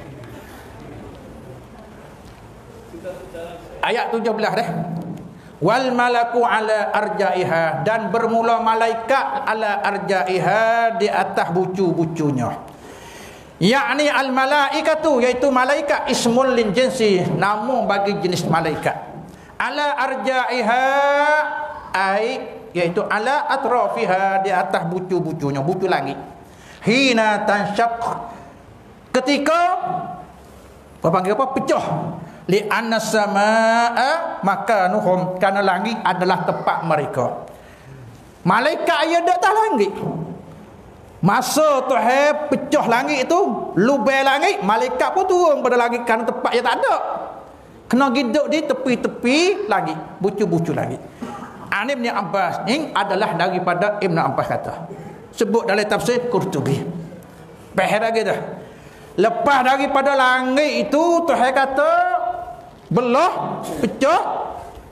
Ayat tujuh belas dah. Wal malaku ala arjaiha, dan bermula malaikat ala arjaiha di atas bucu-bucunya. Yakni al malaikatu, iaitu malaikat, ismul lin jinsi, nama bagi jenis malaikat. Ala arjaiha ai, iaitu ala atrafiha, di atas bucu-bucunya, bucu langit. Hina tansyaq, ketika apa panggil apa pecah. Li anna samaa makanuhum, karena langit adalah tempat mereka. Malaikat ia dak atas langit. Masa Tuhan pecah langit itu, lubang langit, malaikat pun turun pada langit kerana tempat yang tak ada. Kena hidup di tepi-tepi langit, bucu-bucu langit. An Ibn Abbas ni adalah daripada Ibn Abbas kata. Sebut dalam tafsir Qurtubi. Bahar lagi dah. Lepas daripada langit itu Tuhan kata belah, pecah,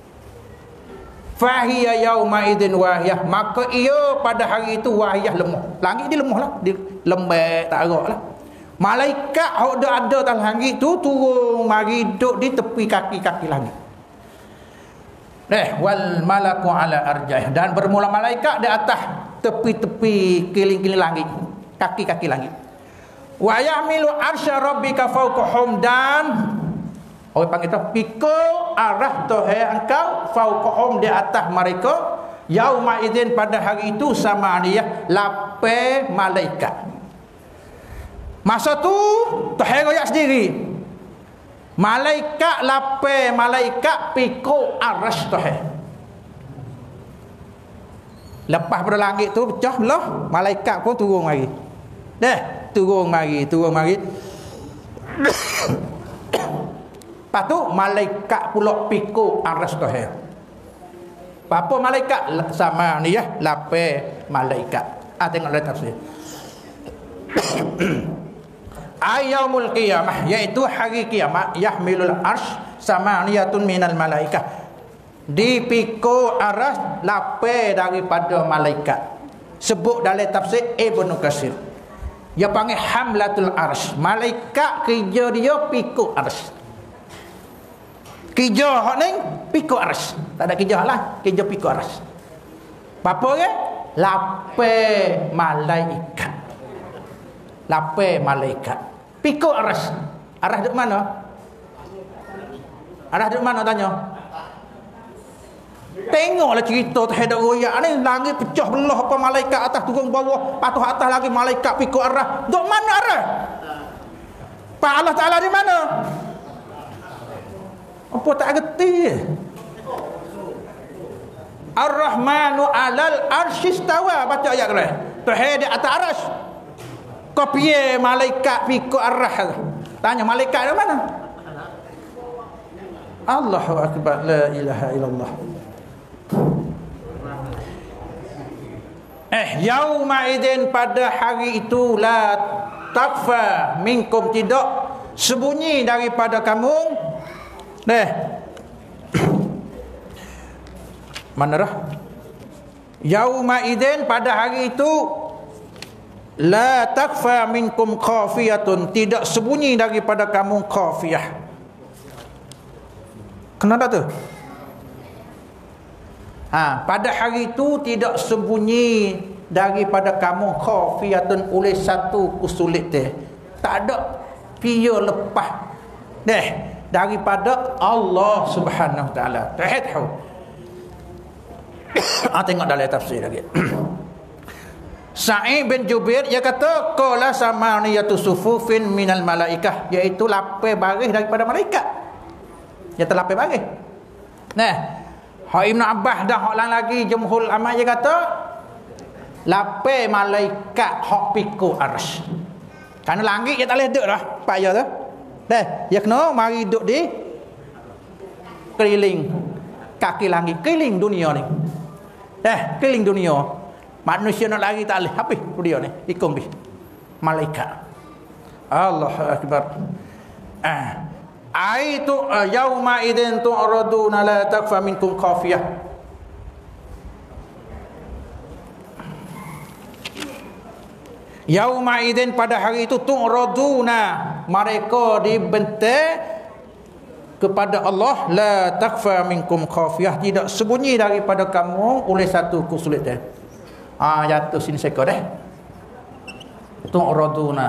fahiya yauma idzin wahiyah, maka ia pada hari itu wahiyah lemah. Langit dia lemah lah, dia lembek tak gerak lah. Malaikat hok dak ada dalam langit tu turun mari duduk di tepi kaki-kaki langit. Eh, wal malaku ala arjah, dan bermula malaikat di atas tepi-tepi keliling-keliling langit, kaki-kaki langit. Wa yahmilu arsya rabbika fawqahum, dan orang panggil tu pikul arah Tuhan engkau fauqahum, di atas mereka, yauma idzin, pada hari itu, samaniyah, lapan malaikat. Masa tu Tuhan royak sendiri. Malaikat lapan malaikat pikul arasy Tuhan. Lepas pada langit tu pecah belah, malaikat pun turun mari. Dah, turun mari, turun mari. Lepas tu malaikat pula pikul aras Tuhan. Apa malaikat? Sama ni ya, lapan malaikat. Ah tengok dalam tafsir. Ayaumul qiyamah, iaitu hari kiamat, yahmilul arsh samaniyatun minal malaikah. Dipikul aras lapan daripada malaikat. Sebut dalam tafsir Ibnu Katsir. Dia panggil hamlatul arsh. Malaikat kerja dia pikul arsh. Kerja hak ni pikul aras. Tak ada kerja lah, kerja pikul aras. Apa ke? Lapan malaikat. Lapan malaikat. Pikul aras. Aras duduk mana? Aras duduk mana tanya? Tengoklah cerita terhadap royak ni, langit pecah belah apa malaikat atas turun bawah, patuh atas lagi malaikat pikul aras. Duduk mana aras? Pak Allah Taala di mana? Apa tak reti? Ar-Rahmanu 'alal arsyistawa. Baca ayat ni. Tuhan di atas arsy. Kau piye malaikat pikul arah? Tanya malaikat dari mana? Allahu akbar, la ilaha illallah. Eh, yauma idin, pada hari itu, la takfa minkum, tidak sembunyi daripada kamu. Deh. Mana dah? Yauma idin, pada hari itu, la takfa minkum khafiyatun, tidak sembunyi daripada kamu khafiyah. Kenapa tu? Ha, pada hari itu tidak sembunyi daripada kamu khafiyatun oleh satu kusulit teh. Tak ada pia lepas deh daripada Allah Subhanahu taala. Tak tahu. Ah, tengok dalam tafsir lagi. Sa'id bin Jubair dia kata qala samaniyatu sufufin minal malaikah, iaitu lapai baris daripada malaikat. Dia terlapai baris. Nah, hak Ibn Abbas dah hak lain lagi jumhur ulama dia kata lapai malaikat hak pikul arsy. Kerana langit dia tak boleh duduk dah pak ya tu. Dah, dia kena mari duduk di keliling kaki langit, keliling dunia ni. Dah, keliling dunia. Manusia nak lari tak boleh. Habis dia ni, ikung bi. Malaikat. Allahu akbar. Ah. Aitu uh, yauma idzin tu'raduna la takfa minkum khafiyah. Yauma idzin, pada hari itu, tu'raduna, mereka dibentai kepada Allah, la takfa minkum khafiyah, tidak sembunyi daripada kamu oleh satu kesulitan. Ah, jatuh sini seka dah. Tu'raduna.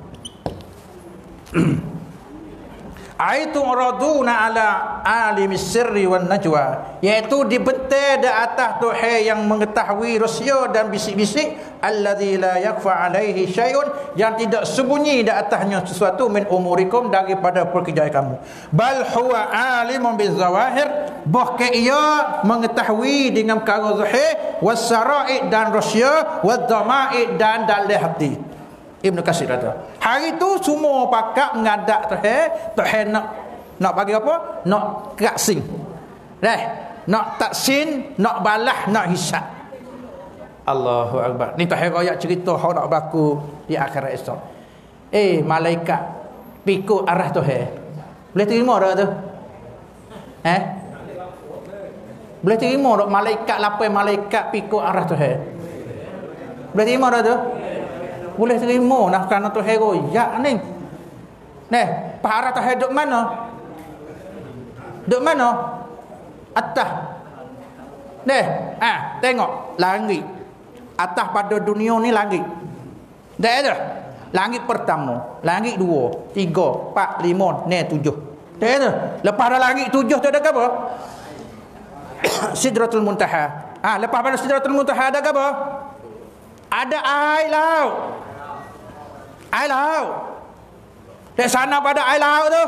Aitu raduna ala alimis sirri wan najwa, iaitu dibentai di atas Tuhan yang mengetahui rahsia dan bisik-bisik, allazi la yakfa alaihi syai'un, yang tidak sembunyi di atasnya sesuatu, min umurikum, daripada pekerjaan kamu. Bal huwa alimun bizawahir, bahkan ia mengetahui dengan perkara zahir, wasara'i, dan rahsia, wadzama'i, dan dalam hati. Ibn Katsir kata, hari tu semua pakak mengadak Tuhan, Tuhan nak nak bagi apa? Nak kasing. Dah, nak taksin, nak balah, nak hisab. Allahu akbar. Ni Tuhan royak cerita hak nak berlaku di akhirat esok. Eh, malaikat pikul arah Tuhan. Boleh terima dak tu? Eh? Boleh terima dak malaikat lapai malaikat pikul arah Tuhan? Boleh terima dak tu? Boleh terima nah, kerana Tuhan royak ni. Nah, para Tuhan duduk mana? Duduk mana? Atas. Nah, ah, tengok langit. Atas pada dunia ni langit. Dah ada. Langit pertama, langit dua, tiga, empat, lima, ni tujuh. Dah ada. Lepas ada langit tujuh tu ada apa? Sidratul Muntaha. Ah, lepas pada Sidratul Muntaha ada apa? Ada air laut. Air laut. Di sana pada air laut tu.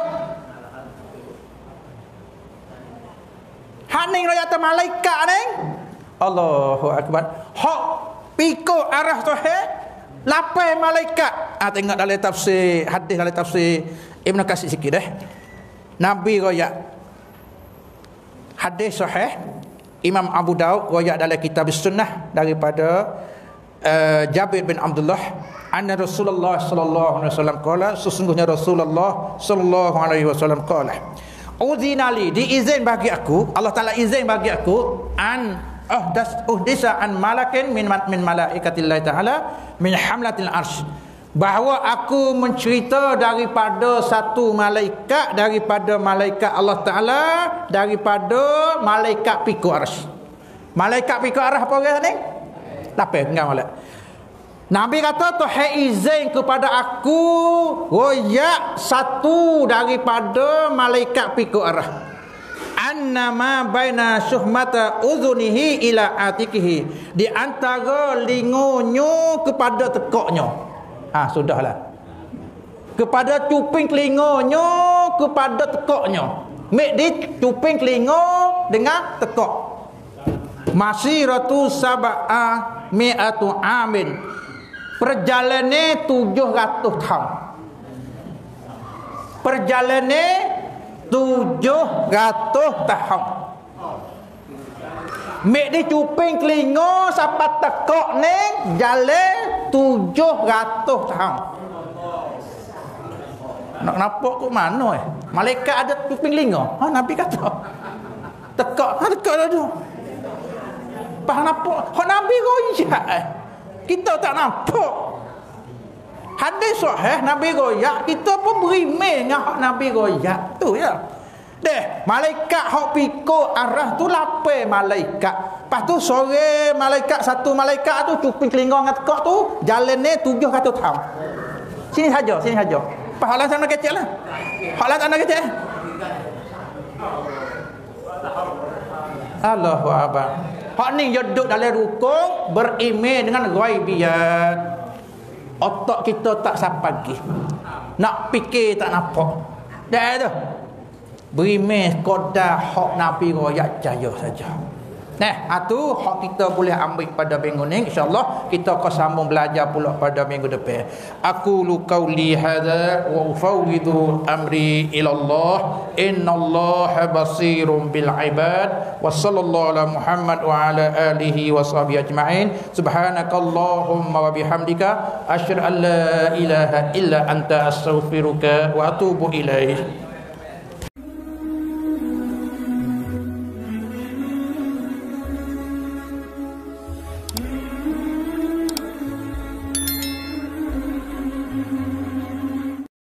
Hak ni rayata malaikat ni. Allahu akbar. Hak pikul arah Tuhan, lapai malaikat. Ah, tengok dalam tafsir hadis, dalam tafsir Ibn Katsir sikit dah. Nabi royak hadis sahih, Imam Abu Daud royak dalam kitab Sunnah daripada Uh, Jabir bin Abdullah, anna Rasulullah sallallahu alaihi wasallam qala, sesungguhnya Rasulullah sallallahu alaihi wasallam qala, udzinali, diizin bagi aku, Allah Taala izin bagi aku, an uhdas uhdisa an malakin min min malaikatillah taala min hamlatil arsy, bahawa aku mencerita daripada satu malaikat daripada malaikat Allah Taala, daripada malaikat pikul arsy. Malaikat pikul arah apa orang ni? Lapar enggak molek. Nabi kata Tuhan izin kepada aku royak satu daripada malaikat pikul arah. Annama baina syuhmata uzunihi ila atikihi, di antara lingonyo kepada tekoknya. Ha, sudahlah. Kepada cuping telingonyo kepada tekoknya. Mek di cuping telinga dengan tekok. Masiratu sab'a mi'atu amin. Perjalanan tujuh ratus tahun. Perjalanan tujuh ratus tahun. Mek di cuping kelingo sampai tekok neng jalan tujuh ratus tahun. Nak nampak ke mana eh? Malaikat ada cuping lingo. Ha, Nabi kata. Tekak, ha tekak dah tu. Pas nampak, hak Nabi royak eh. Kita tak nampak. Hadis sahih Nabi royak, kita pun berimeh dengan hak Nabi royak. Tu ya. Deh, malaikat hak pikul arah tu lapai malaikat. Lepas tu sore malaikat satu malaikat tu cuping telinga dengan tekak tu jalan ni tujuh ratus tahun. Sini saja, sini saja. Pas halang sana kecil lah. Halang sana kecil. Allahu akbar. Hak ni duduk dalam rukun beriman dengan ghaibiyat. Otak kita tak sampai lagi. Nak fikir tak nampak. Dah tu. Beriman qadar hak Nabi royak jaya saja. Nah, itu hak kita boleh ambil pada minggu ni. InsyaAllah kita akan sambung belajar pula pada minggu depan. Aku lu qauli hadza wa ufawwidu amri ila Allah. Innallaha basirun bil ibad. Wa sallallahu ala Muhammad wa ala alihi wa sahbihi ajma'in. Subhanakallahumma wa bihamdika asyhadu an la ilaha illa anta astaghfiruka wa atubu ilaih.